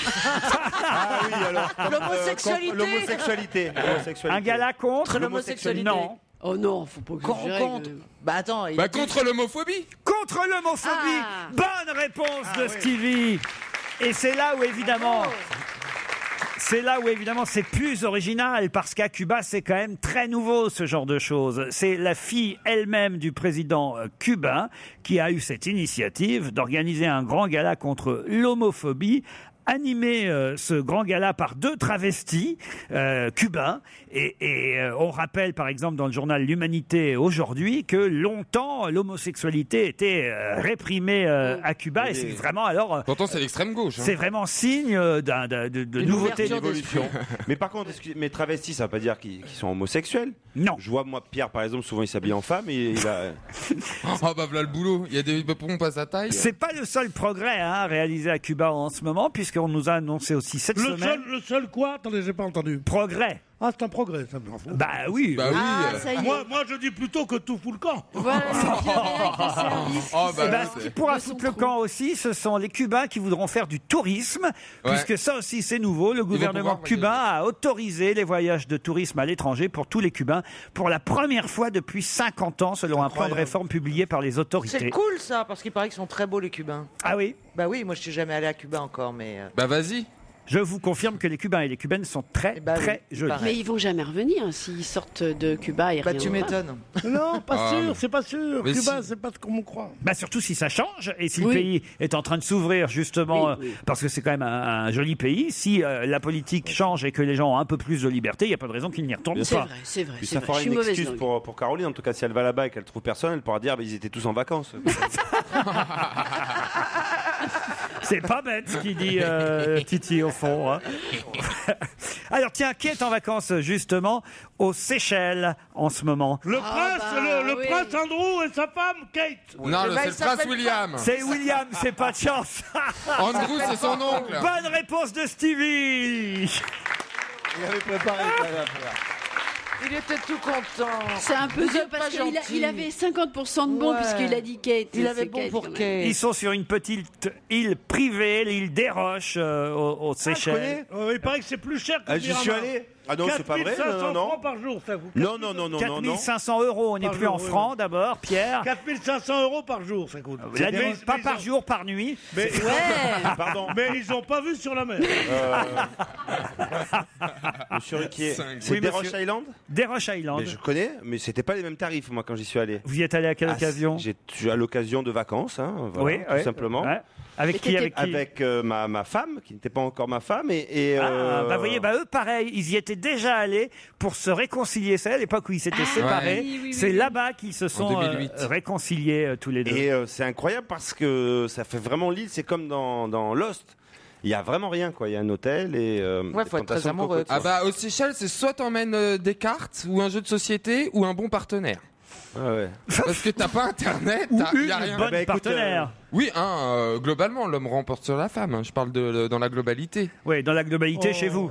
Ah oui, alors. comme, euh, L'homosexualité. contre L'homosexualité. L'homosexualité. Un gala contre l'homosexualité. Non. Oh non, faut pas Con- exagérer, contre. quand même. Bah attends. il Bah a dit- contre l'homophobie ? Contre l'homophobie. Ah. Bonne réponse de Stevie. Et c'est là où évidemment... C'est là où évidemment c'est plus original parce qu'à Cuba c'est quand même très nouveau ce genre de choses. C'est la fille elle-même du président euh, cubain qui a eu cette initiative d'organiser un grand gala contre l'homophobie. Animé euh, ce grand gala par deux travestis euh, cubains et, et euh, on rappelle par exemple dans le journal L'Humanité aujourd'hui que longtemps l'homosexualité était euh, réprimée euh, à Cuba et c'est vraiment alors euh, Pourtant, c'est l'extrême gauche. hein. c'est vraiment signe euh, d'un, d'un- de, de Une nouveauté ouverture Évolution. Mais par contre, excusez- mes travestis, ça veut pas dire qu'ils qu'ils sont homosexuels. Non. Je vois, moi, Pierre, par exemple, souvent il s'habille en femme et il a. Oh bah voilà le boulot. Il y a des pompes à sa taille. C'est pas le seul progrès hein, réalisé à Cuba en ce moment, puisqu'on nous a annoncé aussi cette Le semaine. seul, le seul quoi? Attendez, j'ai pas entendu. Progrès. Ah, c'est un progrès, ça me rend fou. Bah oui. Bah oui. Ah, euh. ça y est. Moi, moi, je dis plutôt que tout fout le camp. Voilà, le avec le service. Oh Eh bah ben, oui, ce qui c'est- pourra de son foutre le trou. camp aussi, ce sont les Cubains qui voudront faire du tourisme, puisque ça aussi c'est nouveau. Le gouvernement pouvoir cubain a autorisé les voyages de tourisme à l'étranger pour tous les Cubains pour la première fois depuis cinquante ans, selon un plan de Incroyable. réforme publié par les C'est autorités. cool ça, parce qu'il paraît qu'ils sont très beaux les Cubains. Ah oui. Bah oui, moi je suis jamais allé à Cuba encore, mais. euh, Bah vas-y. Je vous confirme que les Cubains et les Cubaines sont très, Eh ben oui, très il jolis. paraît. Mais ils vont jamais revenir s'ils sortent de Cuba et Bah rien tu ne va. m'étonnes. Non, pas Ah, sûr, mais- c'est pas sûr. Mais Cuba, si. c'est pas comme on croit. Bah surtout si ça change et si Oui. le pays est en train de s'ouvrir justement, Oui, euh, oui. parce que c'est quand même un, un joli pays. Si euh, la politique change et que les gens ont un peu plus de liberté, il n'y a pas de raison qu'ils n'y retournent C'est pas. vrai, c'est vrai. Puis c'est ça vrai. fera Je suis une mauvaise excuse langue. pour, pour Caroline. En tout cas, si elle va là-bas et qu'elle trouve personne, elle pourra dire bah, ils étaient tous en vacances. C'est pas bête ce qu'il dit euh, Titi au fond. hein. Alors tiens, qui est en vacances justement aux Seychelles en ce moment? Le Ah, prince, bah, le, le oui. prince Andrew et sa femme Kate. Non, le- bah, c'est il le prince s'appelle William. C'est William, c'est pas de chance. Andrew, c'est son oncle. Bonne réponse de Stevie. Il avait préparé ça à faire. Il était tout content. C'est un peu Vous dur êtes parce pas qu'il a- gentil. il avait cinquante pour cent de bon Ouais. puisqu'il a dit Kate. Il avait C'est bon Kate, pour quand même. Kate. Ils sont sur une petite île privée, l'île des Roches, euh, aux, aux Seychelles. Oh, il paraît que c'est plus cher que Ah, j'y suis Miramar. allé. Ah non, c'est pas vrai. quatre mille cinq cents Non, non, francs par jour, ça vous. non. Non, non, non, non, quatre non, mille non. cinq cents euros, on n'est Par plus jour, en oui, francs oui. d'abord, Pierre. quatre mille cinq cents euros par jour, ça coûte. La nuit, Mais- pas mais par ils ont- jour, par nuit. Mais, Pardon. mais ils n'ont pas vu sur la mer. Euh, Monsieur Ruquier, Cinq. c'est Oui, des monsieur. Roches Island. Des Roches Island. Mais je connais, mais c'était pas les mêmes tarifs moi quand j'y suis allé. Vous y êtes allé à quelle Ah, occasion? J'ai eu à l'occasion de vacances, hein, voilà, Oui, tout oui. simplement. Ouais. Avec Mais qui, t'étais- avec qui Avec euh, ma, ma femme, qui n'était pas encore ma femme, et, et, Ah, euh, bah vous voyez, bah eux pareil, ils y étaient déjà allés pour se réconcilier. C'est à l'époque où ils s'étaient séparés. oui, oui, oui, C'est oui. là-bas qu'ils se sont deux mille huit. euh, réconciliés euh, tous les deux. et euh, c'est incroyable parce que ça fait vraiment l'île, c'est comme dans, dans Lost. Il y a vraiment rien, quoi. Il y a un hôtel et. Euh, Ouais, des faut être très plantations de amoureux, cocotiers. Ah bah aux Seychelles, c'est soit t'emmènes euh, des cartes ou un jeu de société ou un bon partenaire. Ouais, ouais. Parce que t'as pas internet, Ou t'as y a une rien. bonne Bah, écoute, partenaire. Oui, hein, euh, globalement, l'homme remporte sur la femme. hein. Je parle de, de- dans la globalité. Oui, dans la globalité Oh. chez vous.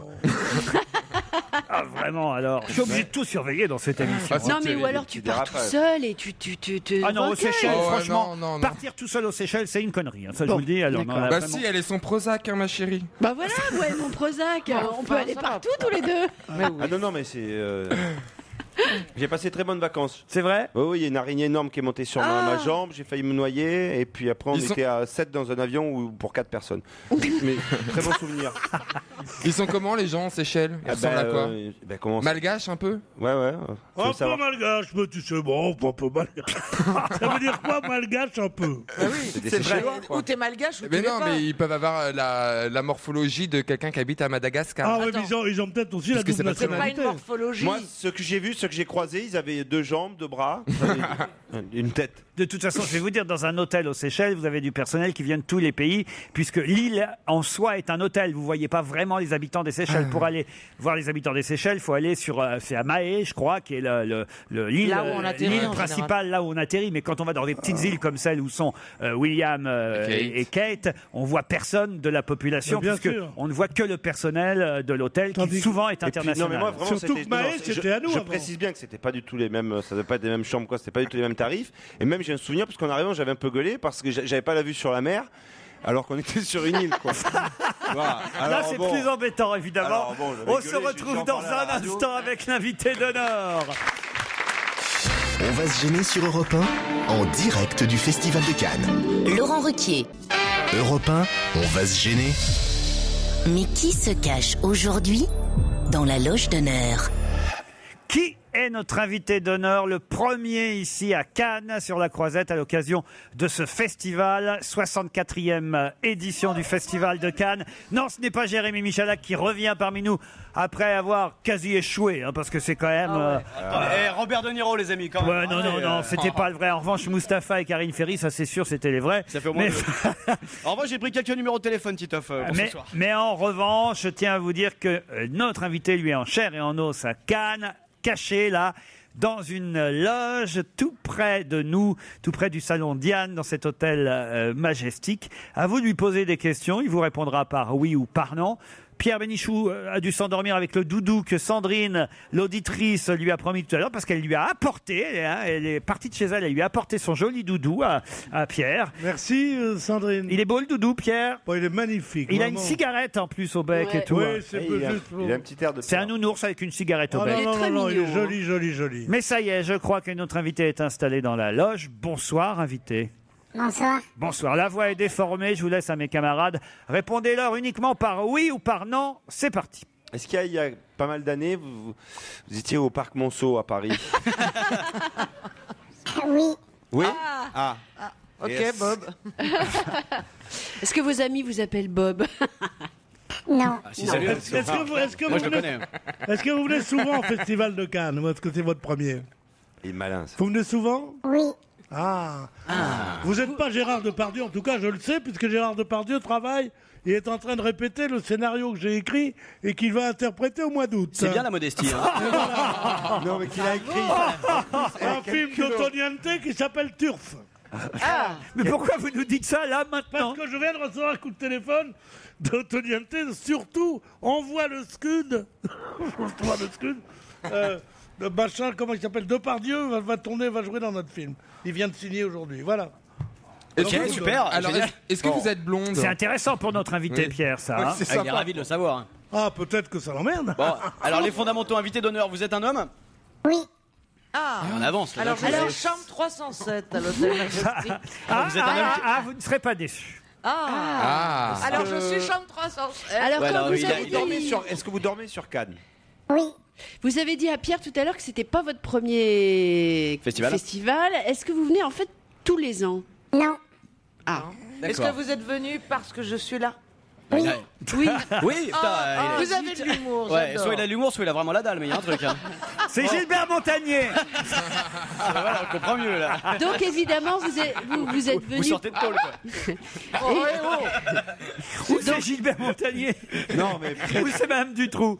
Ah, vraiment, alors. Je suis obligé de tout surveiller dans cette émission. Ah, c'est Non, mais terrible, ou alors petit tu pars tout dérapage. seul et tu tu tu tu. Ah non, aux Ok. Seychelles, Oh, ouais, franchement, non, non, non. partir tout seul aux Seychelles, c'est une connerie. hein. Ça, je Bon, vous le dis. Alors, non, d'accord. là, Bah vraiment. si, elle est son Prozac, hein, ma chérie. Bah voilà, ouais, mon Prozac. Enfin, On peut aller ça va. partout tous les deux. Mais oui. Ah non, non, mais c'est. euh, J'ai passé de très bonnes vacances. C'est vrai? Oui, oui, il y a une araignée énorme qui est montée sur ma, ma jambe, j'ai failli me noyer, et puis après on Ils sont- était à sept dans un avion où, pour quatre personnes. Mais très bon souvenir. Ils sont comment les gens aux Seychelles Ils Ah ressemblent bah, à quoi euh, bah, comment ça- Malgache un peu Ouais, ouais. faut Un le peu savoir. malgache, mais tu sais, bon, un peu malgache. Ça veut dire quoi, malgache, un peu? Ah oui. C'est des C'est vrai. Seychellois, quoi. Ou t'es malgache ou Mais tu l'es non, pas. mais ils peuvent avoir euh, la, la morphologie de quelqu'un qui habite à Madagascar. Ah, ouais, Attends. mais ils ont, ils ont peut-être aussi Parce la que c'est double pas C'est pas une nationalité. morphologie. Moi, ceux que j'ai vus, ceux que j'ai croisés, ils avaient deux jambes, deux bras, ils avaient une tête. De toute façon, je vais vous dire, dans un hôtel aux Seychelles, vous avez du personnel qui vient de tous les pays, puisque l'île en soi est un hôtel. Vous voyez pas vraiment les habitants des Seychelles. Pour aller voir les habitants des Seychelles, il faut aller sur, euh, c'est à Mahé, je crois, qui est le, le- le- l'île, Là où on euh, atterrit, l'île en principale, là où on atterrit. Mais quand on va dans des petites îles comme celle où sont euh, William euh, Kate. et, et Kate, on voit personne de la population, Mais bien puisque sûr. on ne voit que le personnel euh, de l'hôtel, qui Tandis que- souvent est Et puis, international. non, mais moi, vraiment, Surtout c'était- que Mahé, non, non, je- c'était à nous Je avant. précise bien que c'était pas du tout les mêmes, ça devait pas être les mêmes chambres, quoi. C'était pas du tout les mêmes tarifs. Et même, j'ai un souvenir, parce qu'en arrivant, j'avais un peu gueulé, parce que j'a- j'avais pas la vue sur la mer, alors qu'on était sur une île, quoi. Voilà. Là, Alors, c'est bon. plus embêtant, évidemment. Alors, bon, j'avais On gueulé, se j'ai- retrouve j'en dans parlais à la un radio. instant avec l'invité d'honneur. On va se gêner sur Europe un en direct du Festival de Cannes. Laurent Ruquier. Europe un, on va se gêner. Mais qui se cache aujourd'hui dans la loge d'honneur? Qui est notre invité d'honneur, le premier ici à Cannes sur la Croisette à l'occasion de ce festival, soixante-quatrième édition du Festival de Cannes. Non, ce n'est pas Jérémy Michalak qui revient parmi nous après avoir quasi échoué, hein, parce que c'est quand même... euh, Eh, Robert De Niro, les amis, quand même. Ouais, non, non, Allez, non, euh, c'était pas le vrai. En revanche, Mustapha et Karine Ferry, ça c'est sûr, c'était les vrais. Ça fait au moins Mais- deux. En revanche, j'ai pris quelques numéros de téléphone, Titoff, euh, pour mais, ce soir. mais en revanche, je tiens à vous dire que euh, notre invité, lui, est en chair et en os à Cannes, caché là, dans une loge tout près de nous, tout près du salon Diane, dans cet hôtel euh, majestique. À vous de lui poser des questions, il vous répondra par oui ou par non. Pierre Bénichou euh, a dû s'endormir avec le doudou que Sandrine, l'auditrice, lui a promis tout à l'heure, parce qu'elle lui a apporté, hein, elle est partie de chez elle, elle lui a apporté son joli doudou à, à Pierre. Merci, euh, Sandrine. Il est beau le doudou, Pierre? Bon, il est magnifique. Il a vraiment. une cigarette en plus au bec Ouais. et tout. Oui, hein. c'est Et peu il, a, juste. il a un petit air de. C'est un nounours avec une cigarette au Oh, bec. non, Il est non, très non, non, il est mignon, joli, joli, joli. Mais ça y est, je crois que notre invité est installé dans la loge. Bonsoir, invité. Bonsoir. Bonsoir. La voix est déformée. Je vous laisse à mes camarades. Répondez-leur uniquement par oui ou par non. C'est parti. Est-ce qu'il y a, il y a pas mal d'années, vous, vous- vous étiez au parc Monceau à Paris? Oui. Oui. Ah. Ah. Ok, Yes. Bob. Est-ce que vos amis vous appellent Bob? Non. Ah, si, salut. Est-ce est-ce que vous, est-ce que Moi, vous je le venez, connais. est-ce que vous venez souvent au Festival de Cannes ou est-ce que c'est votre premier? Il est malin, ça. Vous venez souvent? Oui. Ah. Vous n'êtes pas Gérard Depardieu, en tout cas je le sais, puisque Gérard Depardieu travaille et est en train de répéter le scénario que j'ai écrit et qu'il va interpréter au mois d'août. C'est bien la modestie. Hein. Non, mais qu'il a écrit. Un film d'Otoniente qui s'appelle Turf. Ah, mais pourquoi vous nous dites ça là maintenant? Parce que je viens de recevoir un coup de téléphone d'Otoniente, surtout envoie le scud, envoie le scud, euh, de machin, comment il s'appelle, Depardieu va, va tourner, va jouer dans notre film. Il vient de signer aujourd'hui, voilà. Ok, Alors, super. Alors, est-ce, est-ce que Bon. vous êtes blonde? C'est intéressant pour notre invité Oui. Pierre, ça. Oui, hein. c'est sympa. Il est ravi de le savoir. Ah, peut-être que ça l'emmerde. Bon, alors les fondamentaux invités d'honneur, vous êtes un homme? Oui. Ah, On avance. Là, alors, donc, alors vous- chambre trois cent sept à l'hôtel Majestic. Ah, vous êtes un ah, homme ah, qui- ah, vous ne serez pas déçus. Ah, Ah. alors je suis chambre trois cent sept. Alors, Ouais, quand alors, vous il a- avez il dormait dit- Sur- Est-ce que vous dormez sur Cannes? Oui. Vous avez dit à Pierre tout à l'heure que c'était pas votre premier Festival. festival. Est-ce que vous venez en fait tous les ans? Non. Ah, Est-ce que vous êtes venu parce que je suis là? Oui. oui. Oui, putain, Ah, il a- vous avez de l'humour, Ouais, j'adore. soit il a de l'humour, soit il a vraiment la dalle, mais il y a un truc. Hein. C'est Gilbert Montagnier. Ah, voilà, on comprend mieux là. Donc évidemment, vous êtes, vous, vous êtes venu. Vous sortez de tôle, quoi. Oh, ouais, oh. Ou c'est Gilbert Montagnier. Non, mais Ou c'est même Dutroux.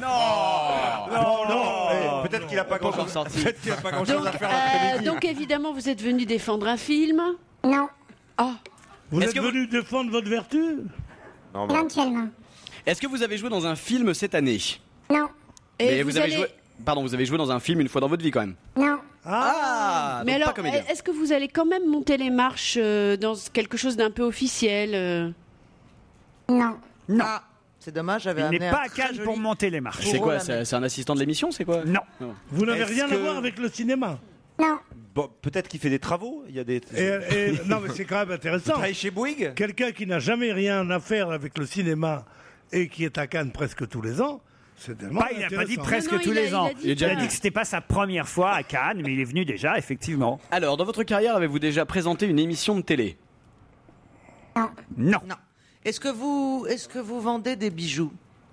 Non, Non, non. Eh, peut-être qu'il a pas grand chose. sorti. Peut-être qu'il a pas grand chose Donc, à faire euh, l'après-midi. donc évidemment, vous êtes venu défendre un film. Non. Ah, Vous Est-ce êtes que vous- venu défendre votre vertu? Non, mais- Éventuellement. Est-ce que vous avez joué dans un film cette année? Non. et Mais vous, vous avez allez. joué. Pardon, vous avez joué dans un film une fois dans votre vie quand même. Non. Ah, Mais donc alors, pas comédien. est-ce que vous allez quand même monter les marches euh, dans quelque chose d'un peu officiel euh Non. Non. Ah, c'est dommage, j'avais Il amené n'est un pas à très Cannes joli- pour monter les marches. C'est quoi? la C'est c'est un assistant de l'émission, c'est quoi? Non. Vous n'avez Est-ce rien à que- voir avec le cinéma. Non. Bon, peut-être qu'il fait des travaux. Il y a des. Et, et- non, mais c'est quand même intéressant. Travaille chez Bouygues. Quelqu'un qui n'a jamais rien à faire avec le cinéma et qui est à Cannes presque tous les ans, c'est tellement Pas, il n'a pas dit intéressant. presque Non, non, tous il a- les il a ans. dit Il est déjà Il a venu. dit que c'était pas sa première fois à Cannes, mais il est venu déjà, effectivement. Alors, dans votre carrière, avez-vous déjà présenté une émission de télé? Non. Non. Non. Est-ce que vous, est-ce que vous vendez des bijoux?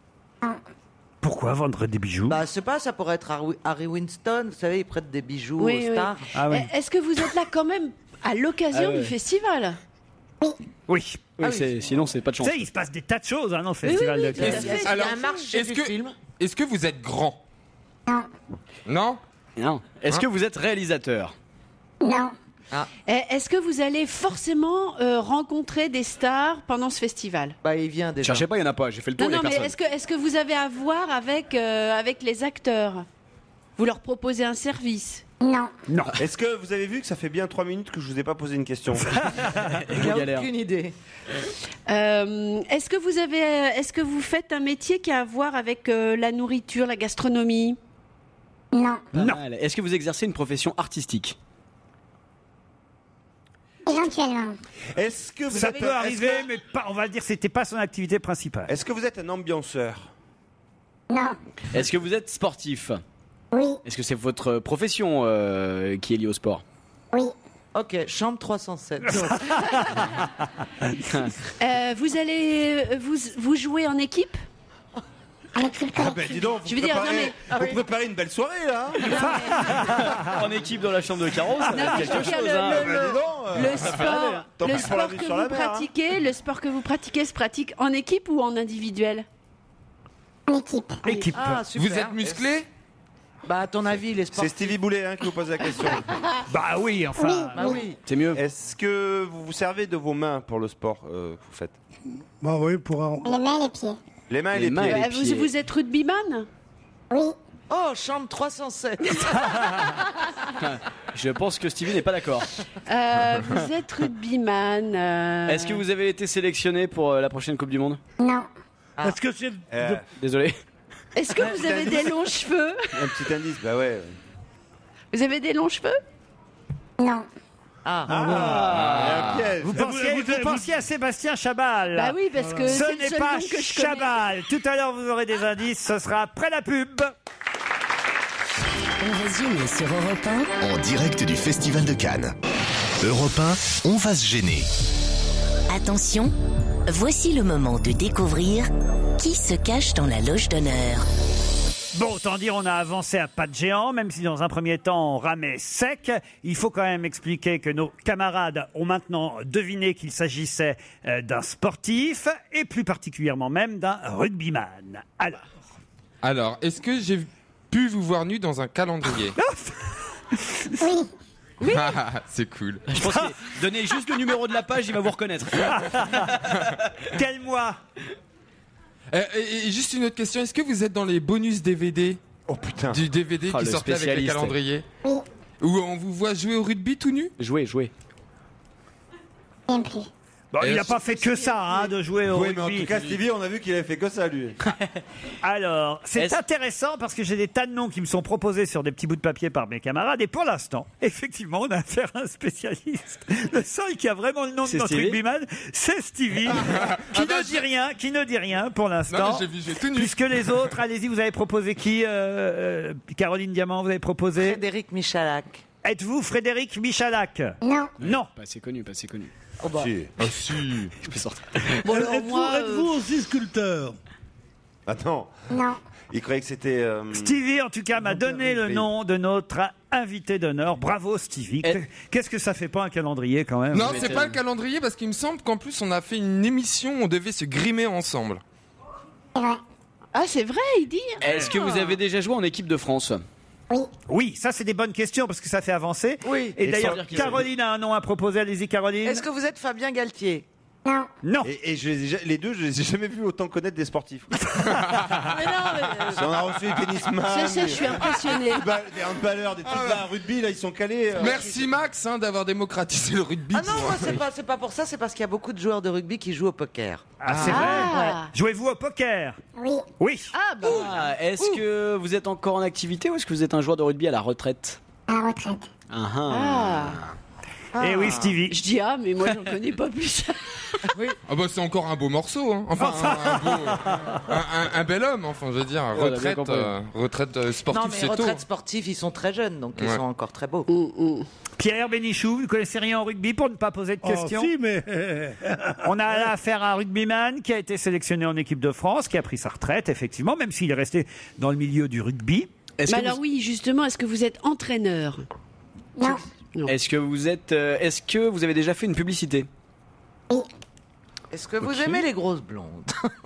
Pourquoi vendre des bijoux? Bah, c'est pas, ça pourrait être Harry Harry Winston, vous savez, il prête des bijoux Oui, aux oui. stars. Ah oui. Est-ce que vous êtes là quand même à l'occasion Ah ouais. du festival? Oui. Oui, Ah oui. c'est- sinon c'est pas de Tu chance. sais, il se passe des tas de choses hein, dans le Oui, festival oui, de oui, tout à Cannes. fait. Il y Alors, a un marché est-ce du que- film. Est-ce que vous êtes grand? Non. Non? Non. Est-ce Hein que vous êtes réalisateur? Non. Eh, Est-ce que vous allez forcément euh, rencontrer des stars pendant ce festival? Bah, il vient déjà. Cherchez pas, il y en a pas. J'ai fait le tour, Non, il y a non, mais personne. est-ce que, est-ce que vous avez à voir avec, euh, avec les acteurs? Vous leur proposez un service? Non. Non. Est-ce que vous avez vu que ça fait bien trois minutes que je vous ai pas posé une question? Il a galère. aucune idée. Euh, est-ce que vous avez, euh, est-ce que vous faites un métier qui a à voir avec euh, la nourriture, la gastronomie? Non. Pas Non. mal. Est-ce que vous exercez une profession artistique? Éventuellement. Est-ce que vous Ça êtes peut est-ce arriver, que- mais pas, on va dire que c'était pas son activité principale. Est-ce que vous êtes un ambianceur? Non. Est-ce que vous êtes sportif? Oui. Est-ce que c'est votre profession euh, qui est liée au sport? Oui. Ok, chambre trois cent sept. Euh, vous allez, euh, vous, vous jouez en équipe? En équipe Ah ben collective. dis donc, vous, Je veux dire, non, préparez, mais- Ah vous oui. préparez une belle soirée là hein. En équipe dans la chambre de Caro, ça va Non, être mais je quelque veux dire, chose. le- hein. le- Bah, dis donc, euh, Le ça fait rêver, hein. sport, Tant le pis pour la sport vue que sur vous la mer, hein. pratiquez, le sport que vous pratiquez se pratique en équipe ou en individuel? En équipe. Équipe. Ah, super. Vous êtes musclé? Bah, à ton avis, les C'est sportifs. Stevie Boulet hein, qui vous pose la question. Bah oui, enfin. Bah oui. C'est mieux. Est-ce que vous vous servez de vos mains pour le sport euh, que vous faites? Bah oui, pour un... Les mains et les pieds. Les mains et Les les, mains pieds. et les Euh, pieds. vous, vous êtes rugbyman? Oui. Oh, chambre trois cent sept. Je pense que Stevie n'est pas d'accord. Euh, vous êtes rugbyman. euh, Est-ce que vous avez été sélectionné pour euh, la prochaine Coupe du Monde? Non. Est-ce que c'est... Euh, de- Désolé. Est-ce que vous avez des longs cheveux? Un petit indice, bah ouais. Vous avez des longs cheveux? Non. Ah. Ah, un piège. Vous pensiez, vous- vous vous- pensiez à Sébastien Chabal. Bah oui, parce que Ce c'est le n'est seul pas nom que je connais. Chabal. Tout à l'heure, vous aurez des indices. Ce sera après la pub. On va se gêner sur Europe un. En direct du Festival de Cannes. Europe un, on va se gêner. Attention, voici le moment de découvrir qui se cache dans la loge d'honneur. Bon, autant dire, on a avancé à pas de géant, même si dans un premier temps, on ramait sec. Il faut quand même expliquer que nos camarades ont maintenant deviné qu'il s'agissait euh, d'un sportif, et plus particulièrement même d'un rugbyman. Alors. Alors, est-ce que j'ai pu vous voir nu dans un calendrier? Oui. Oui. Ah, c'est cool. Je pense que donnez juste le numéro de la page, il va vous reconnaître. Quel mois? Et, et- et juste une autre question, est-ce que vous êtes dans les bonus D V D? Oh putain. Du D V D Oh, qui le sortait avec le spécialiste. calendrier? Oui. Où on vous voit jouer au rugby tout nu? Jouez, jouez. Bien plus. Bon, Et il n'a là, pas fait que ça, hein, de jouer au Oui, mais en rugby. tout cas, Stevie, on a vu qu'il avait fait que ça, lui. Alors, c'est Est-ce- intéressant parce que j'ai des tas de noms qui me sont proposés sur des petits bouts de papier par mes camarades. Et pour l'instant, effectivement, on a affaire à un spécialiste. Le seul qui a vraiment le nom de C'est notre Stevie rugbyman, c'est Stevie, qui ne dit rien, qui ne dit rien pour Non, l'instant. mais j'ai vu, j'ai tout nu. Puisque les autres, allez-y, vous avez proposé qui euh, euh, Caroline Diamant, vous avez proposé Frédéric Michalak. Êtes-vous Frédéric Michalak? Non. Non. Pas assez connu, pas assez connu. Oh bah. Si. Ah si. Je peux sortir. Bon, alors, Êtes-vous moi, euh, êtes-vous aussi sculpteur? Attends, Non. il croyait que c'était. euh, Stevie, en tout cas, m'a donné le Oui. nom de notre invité d'honneur. Bravo, Stevie. Et- Qu'est-ce que ça fait pas un calendrier quand même? Non, c'est pas le calendrier parce qu'il me semble qu'en plus on a fait une émission, on devait se grimer ensemble. C'est vrai. Ah, c'est vrai, il dit. Est-ce que vous avez déjà joué en équipe de France? Oui. Oui, ça c'est des bonnes questions parce que ça fait avancer. Oui. Et Et d'ailleurs, sans dire qui Caroline a un nom à proposer. Allez-y, Caroline. Est-ce que vous êtes Fabien Galtier? Non. Non. Et, et je les, ai ja- les deux, je les ai jamais vus autant connaître des sportifs. Mais non, mais, On a reçu des tennisman, Je sais, je suis impressionnée. des, ba- des handballeurs, des trucs là, un rugby, là, ils sont calés. euh. Merci Max hein, d'avoir démocratisé le rugby. Ah non, pour- moi c'est pas, c'est pas pour ça, c'est parce qu'il y a beaucoup de joueurs de rugby qui jouent au poker. Ah, c'est vrai. Ah, Jouez-vous au poker? Oui. Oui. ah bah. Ah, est-ce que vous êtes encore en activité ou est-ce que vous êtes un joueur de rugby à la retraite? À la retraite. Ah, Ah. Et oui, Stevie. Je dis ah, mais moi j'en connais pas plus. Ah bah c'est encore un beau morceau, hein. Enfin un, un beau, un, un- un bel homme, enfin je veux dire, on a bien retraite, compris. euh, retraite euh, sportive Non, mais c'est tôt. retraite sportive, ils sont très jeunes, donc ils Ouais. sont encore très beaux. Pierre Bénichou, vous connaissez rien en rugby pour ne pas poser de Oh, questions? si, mais. On a là affaire à un rugbyman qui a été sélectionné en équipe de France, qui a pris sa retraite, effectivement, même s'il est resté dans le milieu du rugby. Est-ce Mais que, alors vous... oui, justement, est-ce que vous êtes entraîneur? Non. Non. est-ce que vous êtes, euh, est-ce que vous avez déjà fait une publicité? Est-ce que vous Ok. aimez les grosses blondes?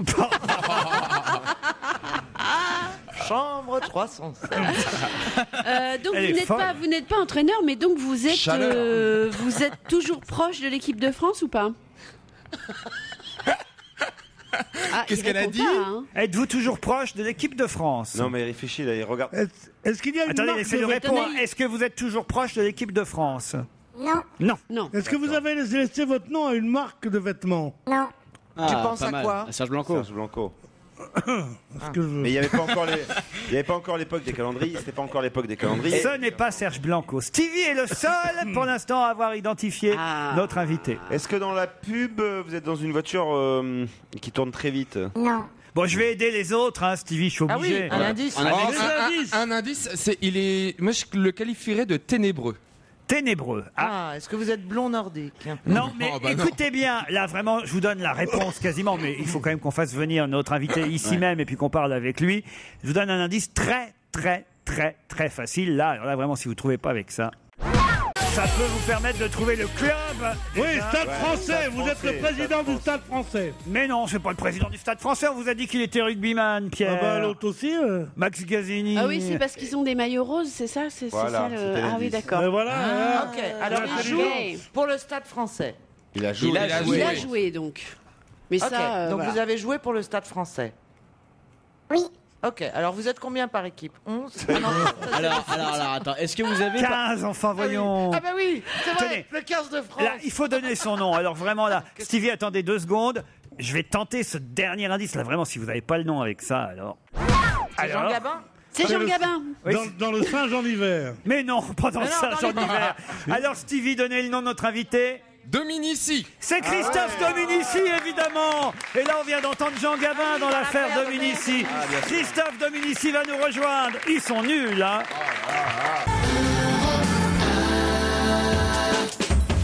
Chambre trois cent sept. Euh, donc Elle est vous n'êtes folle. pas, vous n'êtes pas entraîneur, mais donc vous êtes, Chaleur. euh, vous êtes toujours proche de l'équipe de France ou pas? Ah, Qu'est-ce il qu'elle a répond dit pas, hein. Êtes-vous toujours proche de l'équipe de France? Non, mais il réfléchit, là, il regarde. Est-ce est-ce qu'il y a une Attendez, marque laissez-le de répondre. Attendez. Est-ce que vous êtes toujours proche de l'équipe de France? Non. Non. Non. Est-ce que vous avez laissé votre nom à une marque de vêtements? Non. Tu Ah, penses pas à mal. quoi? À Serge Blanco. Serge Blanco. Parce que je- Mais il n'y avait pas encore les, il y avait pas encore l'époque des calendriers. C'était pas encore l'époque des calendriers. Ce n'est pas Serge Blanco. Stevie est le seul, pour l'instant, à avoir identifié Ah. notre invité. Est-ce que dans la pub, euh, vous êtes dans une voiture euh, qui tourne très vite? Non. Bon, je vais aider les autres, hein, Stevie, je suis Ah oui, obligé. un indice. Un Oh, indice. un, un- un indice, c'est il est, moi je le qualifierais de ténébreux. Ténébreux. Ah. Ah, est-ce que vous êtes blond nordique? Non, mais Oh, bah non. écoutez bien, là vraiment, je vous donne la réponse quasiment, mais il faut quand même qu'on fasse venir notre invité ici même et puis qu'on parle avec lui. Je vous donne un indice très, très, très, très facile. Là, alors là vraiment, si vous ne trouvez pas avec ça, ça peut vous permettre de trouver le club. Oui, déjà. Stade Ouais, français, Stade vous êtes français, le président Stade du Stade français. Mais non, c'est pas le président du Stade français. On vous a dit qu'il était rugbyman, Pierre. Ah bah l'autre aussi. euh. Max Gazzini. Ah oui, c'est parce qu'ils ont des maillots roses, c'est ça, c'est c'est Voilà, ça le. c'était Ah oui, l'indice. d'accord. Mais voilà. Ah, hein. Ok, alors il joue ok. pour le stade français. Il a joué. Il a Il a joué. Il a joué donc. Mais Ok, ça, euh, donc voilà. vous avez joué pour le stade français. Oui. Ok, alors vous êtes combien par équipe? onze Ah non, ça, c'est- Alors, alors, alors, attends. Est-ce que vous avez quinze, enfin, voyons. Ah bah oui, c'est vrai, Tenez. le quinze de France. Là, il faut donner son nom. Alors vraiment là, Stevie, attendez deux secondes. Je vais tenter ce dernier indice. Là, vraiment, si vous n'avez pas le nom avec ça, alors. C'est Jean Alors. Gabin? C'est Jean le- Gabin. Oui, Dans, dans le Saint-Jean d'hiver. mais non, pas dans Mais non, ça, dans Jean les- d'hiver. Alors Stevie, donnez le nom de notre invité. Dominici. C'est Christophe Dominici, évidemment. Et là, on vient d'entendre Jean Gabin dans l'affaire l'affaire Dominici. Ah, Christophe Dominici va nous rejoindre. Ils sont nuls, hein.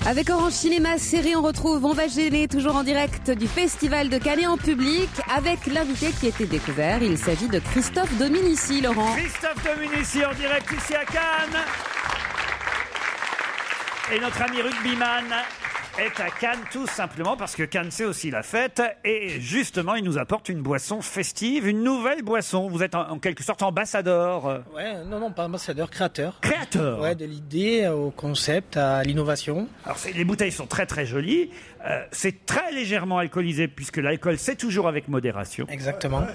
Avec Orange Cinéma Série, on retrouve On va gêner, toujours en direct du Festival de Cannes et en public, avec l'invité qui était découvert. Il s'agit de Christophe Dominici, Laurent. Christophe Dominici en direct ici à Cannes. Et notre ami rugbyman est à Cannes tout simplement parce que Cannes c'est aussi la fête et justement il nous apporte une boisson festive, une nouvelle boisson. Vous êtes en, en quelque sorte ambassadeur. Ouais, non, non, pas ambassadeur, créateur. Créateur. Ouais, de l'idée au concept, à l'innovation. Alors c'est- les bouteilles sont très très jolies. Euh, c'est très légèrement alcoolisé puisque l'alcool c'est toujours avec modération. Exactement.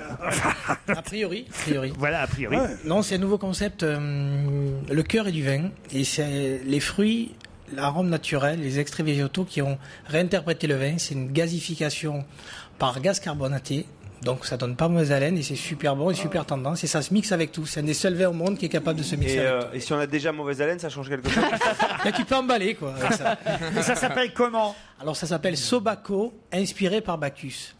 A priori, a priori. Voilà, a priori. Non, c'est un nouveau concept. euh, le cœur est du vin et c'est les fruits, l'arôme naturel, les extraits végétaux qui ont réinterprété le vin. C'est une gazification par gaz carbonaté. Donc ça donne pas mauvaise haleine et c'est super bon et super tendance et ça se mixe avec tout. C'est un des seuls vins au monde qui est capable de se mixer Et, avec euh, et si on a déjà mauvaise haleine, ça change quelque chose? tout. Et tu peux emballer quoi. Avec ça. Et ça s'appelle comment? Alors ça s'appelle Sobaco, inspiré par Bacchus.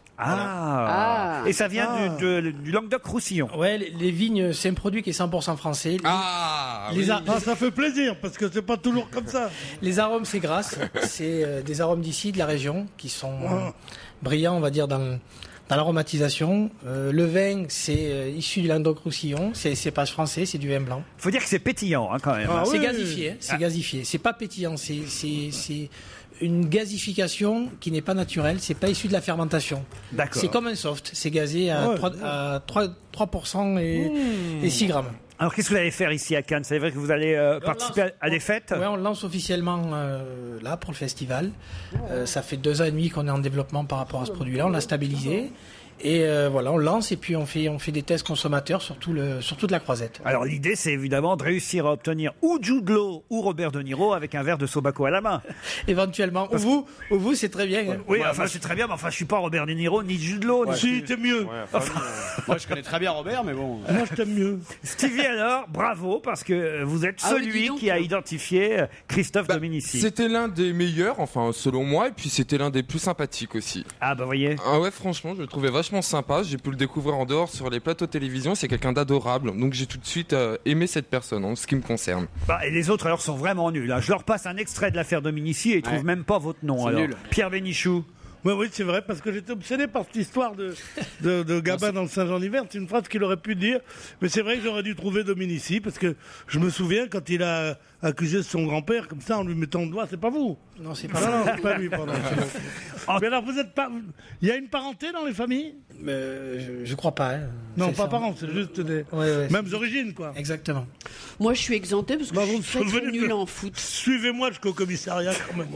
Ah. Et ça vient du, de- du Languedoc-Roussillon. Ouais, les, les vignes, c'est un produit qui est cent pour cent français. Ah, Les oui. ar- Ah, ça fait plaisir parce que c'est pas toujours comme ça. Les arômes, c'est grâce. C'est euh, des arômes d'ici, de la région, qui sont euh, brillants, on va dire, dans, dans l'aromatisation. Euh, le vin, c'est euh, issu du Languedoc-Roussillon. C'est cépage français, c'est du vin blanc. Faut dire que c'est pétillant hein, quand même. c'est gazifié, hein, c'est gazifié. C'est pas pétillant, c'est c'est- c'est une gazification qui n'est pas naturelle. C'est pas issu de la fermentation. D'accord. C'est comme un soft. C'est gazé à, Ouais. trois, à trois, trois pour cent et, Mmh. et six grammes. Alors qu'est-ce que vous allez faire ici à Cannes? C'est vrai que vous allez euh, participer à, à des fêtes? Ouais, on le lance officiellement euh, là pour le festival. Euh, ça fait deux ans et demi qu'on est en développement par rapport à ce produit-là. On l'a stabilisé. Et euh, voilà, on lance et puis on fait, on fait des tests consommateurs sur, tout le, sur toute la croisette. Alors l'idée c'est évidemment de réussir à obtenir ou Jude Law ou Robert De Niro avec un verre de Sobaco à la main. Éventuellement. Ou vous, ou vous c'est très bien. hein. Oui, Ouais, enfin moi, c'est très bien, mais enfin je suis pas Robert De Niro ni Jude Law. Ouais, si, si. t'es mieux. Moi, je connais très bien Robert, mais bon. Moi, je t'aime mieux. Stevie alors, bravo parce que vous êtes Ah oui, celui dis donc. qui a identifié Christophe Dominici. C'était l'un des meilleurs, enfin selon moi, et puis c'était l'un des plus sympathiques aussi. Ah bah voyez. Ah ouais, franchement, je le trouvais vachement sympa. J'ai pu le découvrir en dehors sur les plateaux de télévision. C'est quelqu'un d'adorable, donc j'ai tout de suite euh, aimé cette personne en ce qui me concerne. Bah, et les autres alors sont vraiment nuls. hein. Je leur passe un extrait de l'affaire Dominici et ils trouvent même pas votre nom. C'est alors. nul. Pierre Bénichou. Oui, oui, c'est vrai, parce que j'étais obsédé par cette histoire de, de, de Gabin dans le Saint-Jean-d'Hiver. C'est une phrase qu'il aurait pu dire, mais c'est vrai que j'aurais dû trouver Dominici, parce que je me souviens quand il a accusé son grand-père, comme ça, en lui mettant le doigt, c'est pas vous. Non, c'est pas, non, non, c'est pas lui, pardon. Mais alors, vous êtes pas. Il y a une parenté dans les familles Euh, je, je crois pas. hein. Non, C'est pas ça. parents, c'est juste des Ouais, ouais, mêmes c'est- origines, quoi. Exactement. Moi, je suis exemptée parce que Bah, je vous suis très, me très souvenez nulle de- en foot. Suivez-moi jusqu'au commissariat, quand même.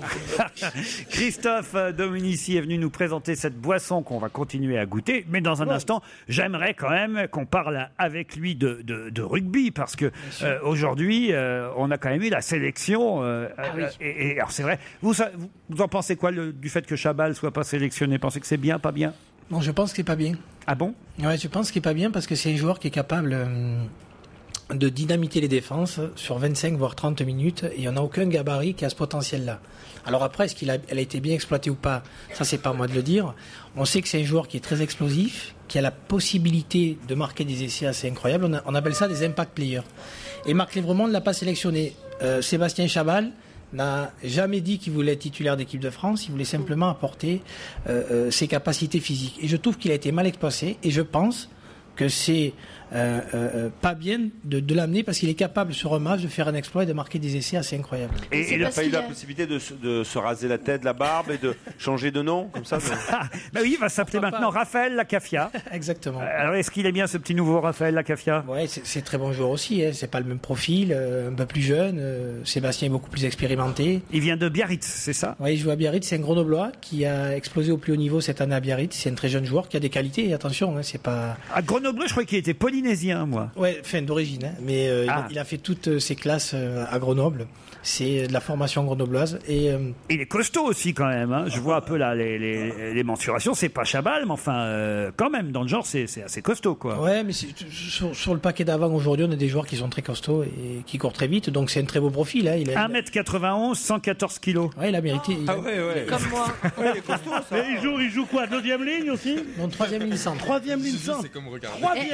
Christophe Dominici est venu nous présenter cette boisson qu'on va continuer à goûter. Mais dans un instant, j'aimerais quand même qu'on parle avec lui de, de- de rugby parce que euh, aujourd'hui, euh, on a quand même eu la sélection. euh, euh, et, et alors c'est vrai. Vous, ça- vous, vous en pensez quoi le- du fait que Chabal soit pas sélectionné? Pensez que c'est bien, pas bien? Non, je pense qu'il est pas bien. Ah bon? Ouais, je pense qu'il est pas bien parce que c'est un joueur qui est capable euh, de dynamiter les défenses sur vingt-cinq voire trente minutes et on n'a aucun gabarit qui a ce potentiel-là. Alors après, est-ce qu'il a, elle a été bien exploitée ou pas? Ça, c'est pas à moi de le dire. On sait que c'est un joueur qui est très explosif, qui a la possibilité de marquer des essais assez incroyables. On, a- on appelle ça des impact players. Et Marc Lévremont ne l'a pas sélectionné. Euh, Sébastien Chabal n'a jamais dit qu'il voulait être titulaire d'équipe de France, il voulait simplement apporter euh, euh, ses capacités physiques. Et je trouve qu'il a été mal exploité et je pense que c'est euh, euh, pas bien de, de l'amener parce qu'il est capable sur un match de faire un exploit et de marquer des essais assez incroyables. Et il n'a pas eu la possibilité de, se- de se raser la tête, la barbe et de changer de nom comme ça de- Bah oui, il va s'appeler maintenant Raphaël Lacafia. Exactement. Alors est-ce qu'il est bien ce petit nouveau Raphaël Lacafia? Ouais, c'est c'est très bon joueur aussi. Hein. C'est pas le même profil, euh, un peu plus jeune. euh, Sébastien est beaucoup plus expérimenté. Il vient de Biarritz, c'est ça? Oui, il joue à Biarritz. C'est un Grenoblois qui a explosé au plus haut niveau cette année à Biarritz. C'est un très jeune joueur qui a des qualités. Et attention, hein, c'est pas. À Grenoble, je croyais qu'il était polynésien, moi. Ouais, fin d'origine. Hein. Mais euh, il a- Ah. il, a fait toutes euh, ses classes euh, à Grenoble. C'est de la formation grenobloise. Et euh, Il est costaud aussi quand même. hein. Je vois un peu là les, les, les mensurations. C'est pas Chabal, mais enfin euh, quand même dans le genre c'est c'est assez costaud quoi. ouais, mais c'est- sur, sur le paquet d'avant aujourd'hui, on a des joueurs qui sont très costauds et qui courent très vite. Donc c'est un très beau profil. Hein. Il a, un mètre quatre-vingt-onze, cent quatorze kilos. Ouais, il a mérité. il- Ah ouais, ouais. Comme moi. Ouais, il est costaud, ça. Et il joue, il joue quoi? Deuxième ligne aussi? Non, troisième ligne centre. Troisième ligne centre. C'est comme regarder. Eh, Troisième Est-ce ligne que,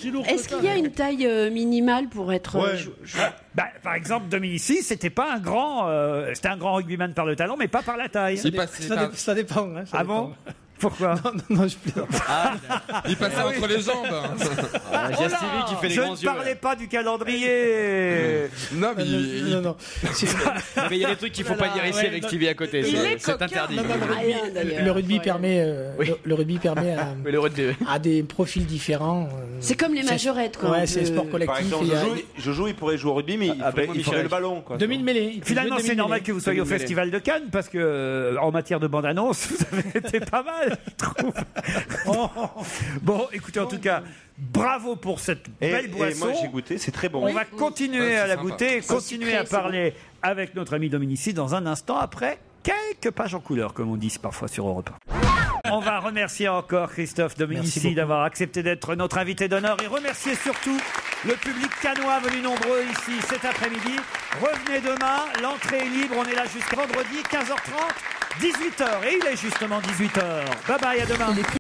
aussi lourd. Est-ce qu'il y a une taille euh, minimale pour être. euh, Ouais. jou- jou- Bah, par exemple, Dominici, c'était pas un grand, euh, c'était un grand rugbyman par le talon, mais pas par la taille. Ça, dé- ça dé- ça dépend. hein, ça Ah dépend. bon? Pourquoi? Non, non, non, je plaisante. Il passait Ah entre oui. les jambes. Ah, Oh J'ai là, Stevie qui fait les je grands ne yeux. parlais pas du calendrier. Non, mais il- Non, non. Mais il y a des trucs qu'il faut pas dire ici Ouais, avec non. Stevie à côté. Il c'est- est C'est coquin. interdit. Non, non, le rugby, Rien, d'ailleurs. le rugby permet, euh, Oui. le, le rugby permet à, Mais le rugby. à des profils différents. euh, C'est comme les c'est- majorettes, quoi. Ouais, un c'est peu. sport Par collectif. exemple, et il y a Jojo, Jojo, il pourrait jouer au rugby, mais il Ah, ferait, appelle-moi il ferait Michel. le ballon. Quoi. demi-mêlée. il faut Finalement, jouer c'est normal demi-mêlée. que vous soyez au Demi-mêlée. Festival de Cannes parce que, euh, en matière de bande-annonce, vous avez été pas mal, je trouve. Bon, écoutez, en tout cas, bravo pour cette Et, belle et boisson. moi, j'ai goûté, c'est très bon. On va continuer Ouais, c'est à la sympa. goûter, et C'est continuer sucré, à c'est parler avec notre ami Dominici dans un instant après quelques pages en couleur, comme on dit parfois sur Europe un. On va remercier encore Christophe Merci Dominici beaucoup. d'avoir accepté d'être notre invité d'honneur et remercier surtout le public cannois venu nombreux ici cet après-midi. Revenez demain, l'entrée est libre, on est là jusqu'à vendredi, quinze heures trente, dix-huit heures. Et il est justement dix-huit heures. Bye bye, à demain.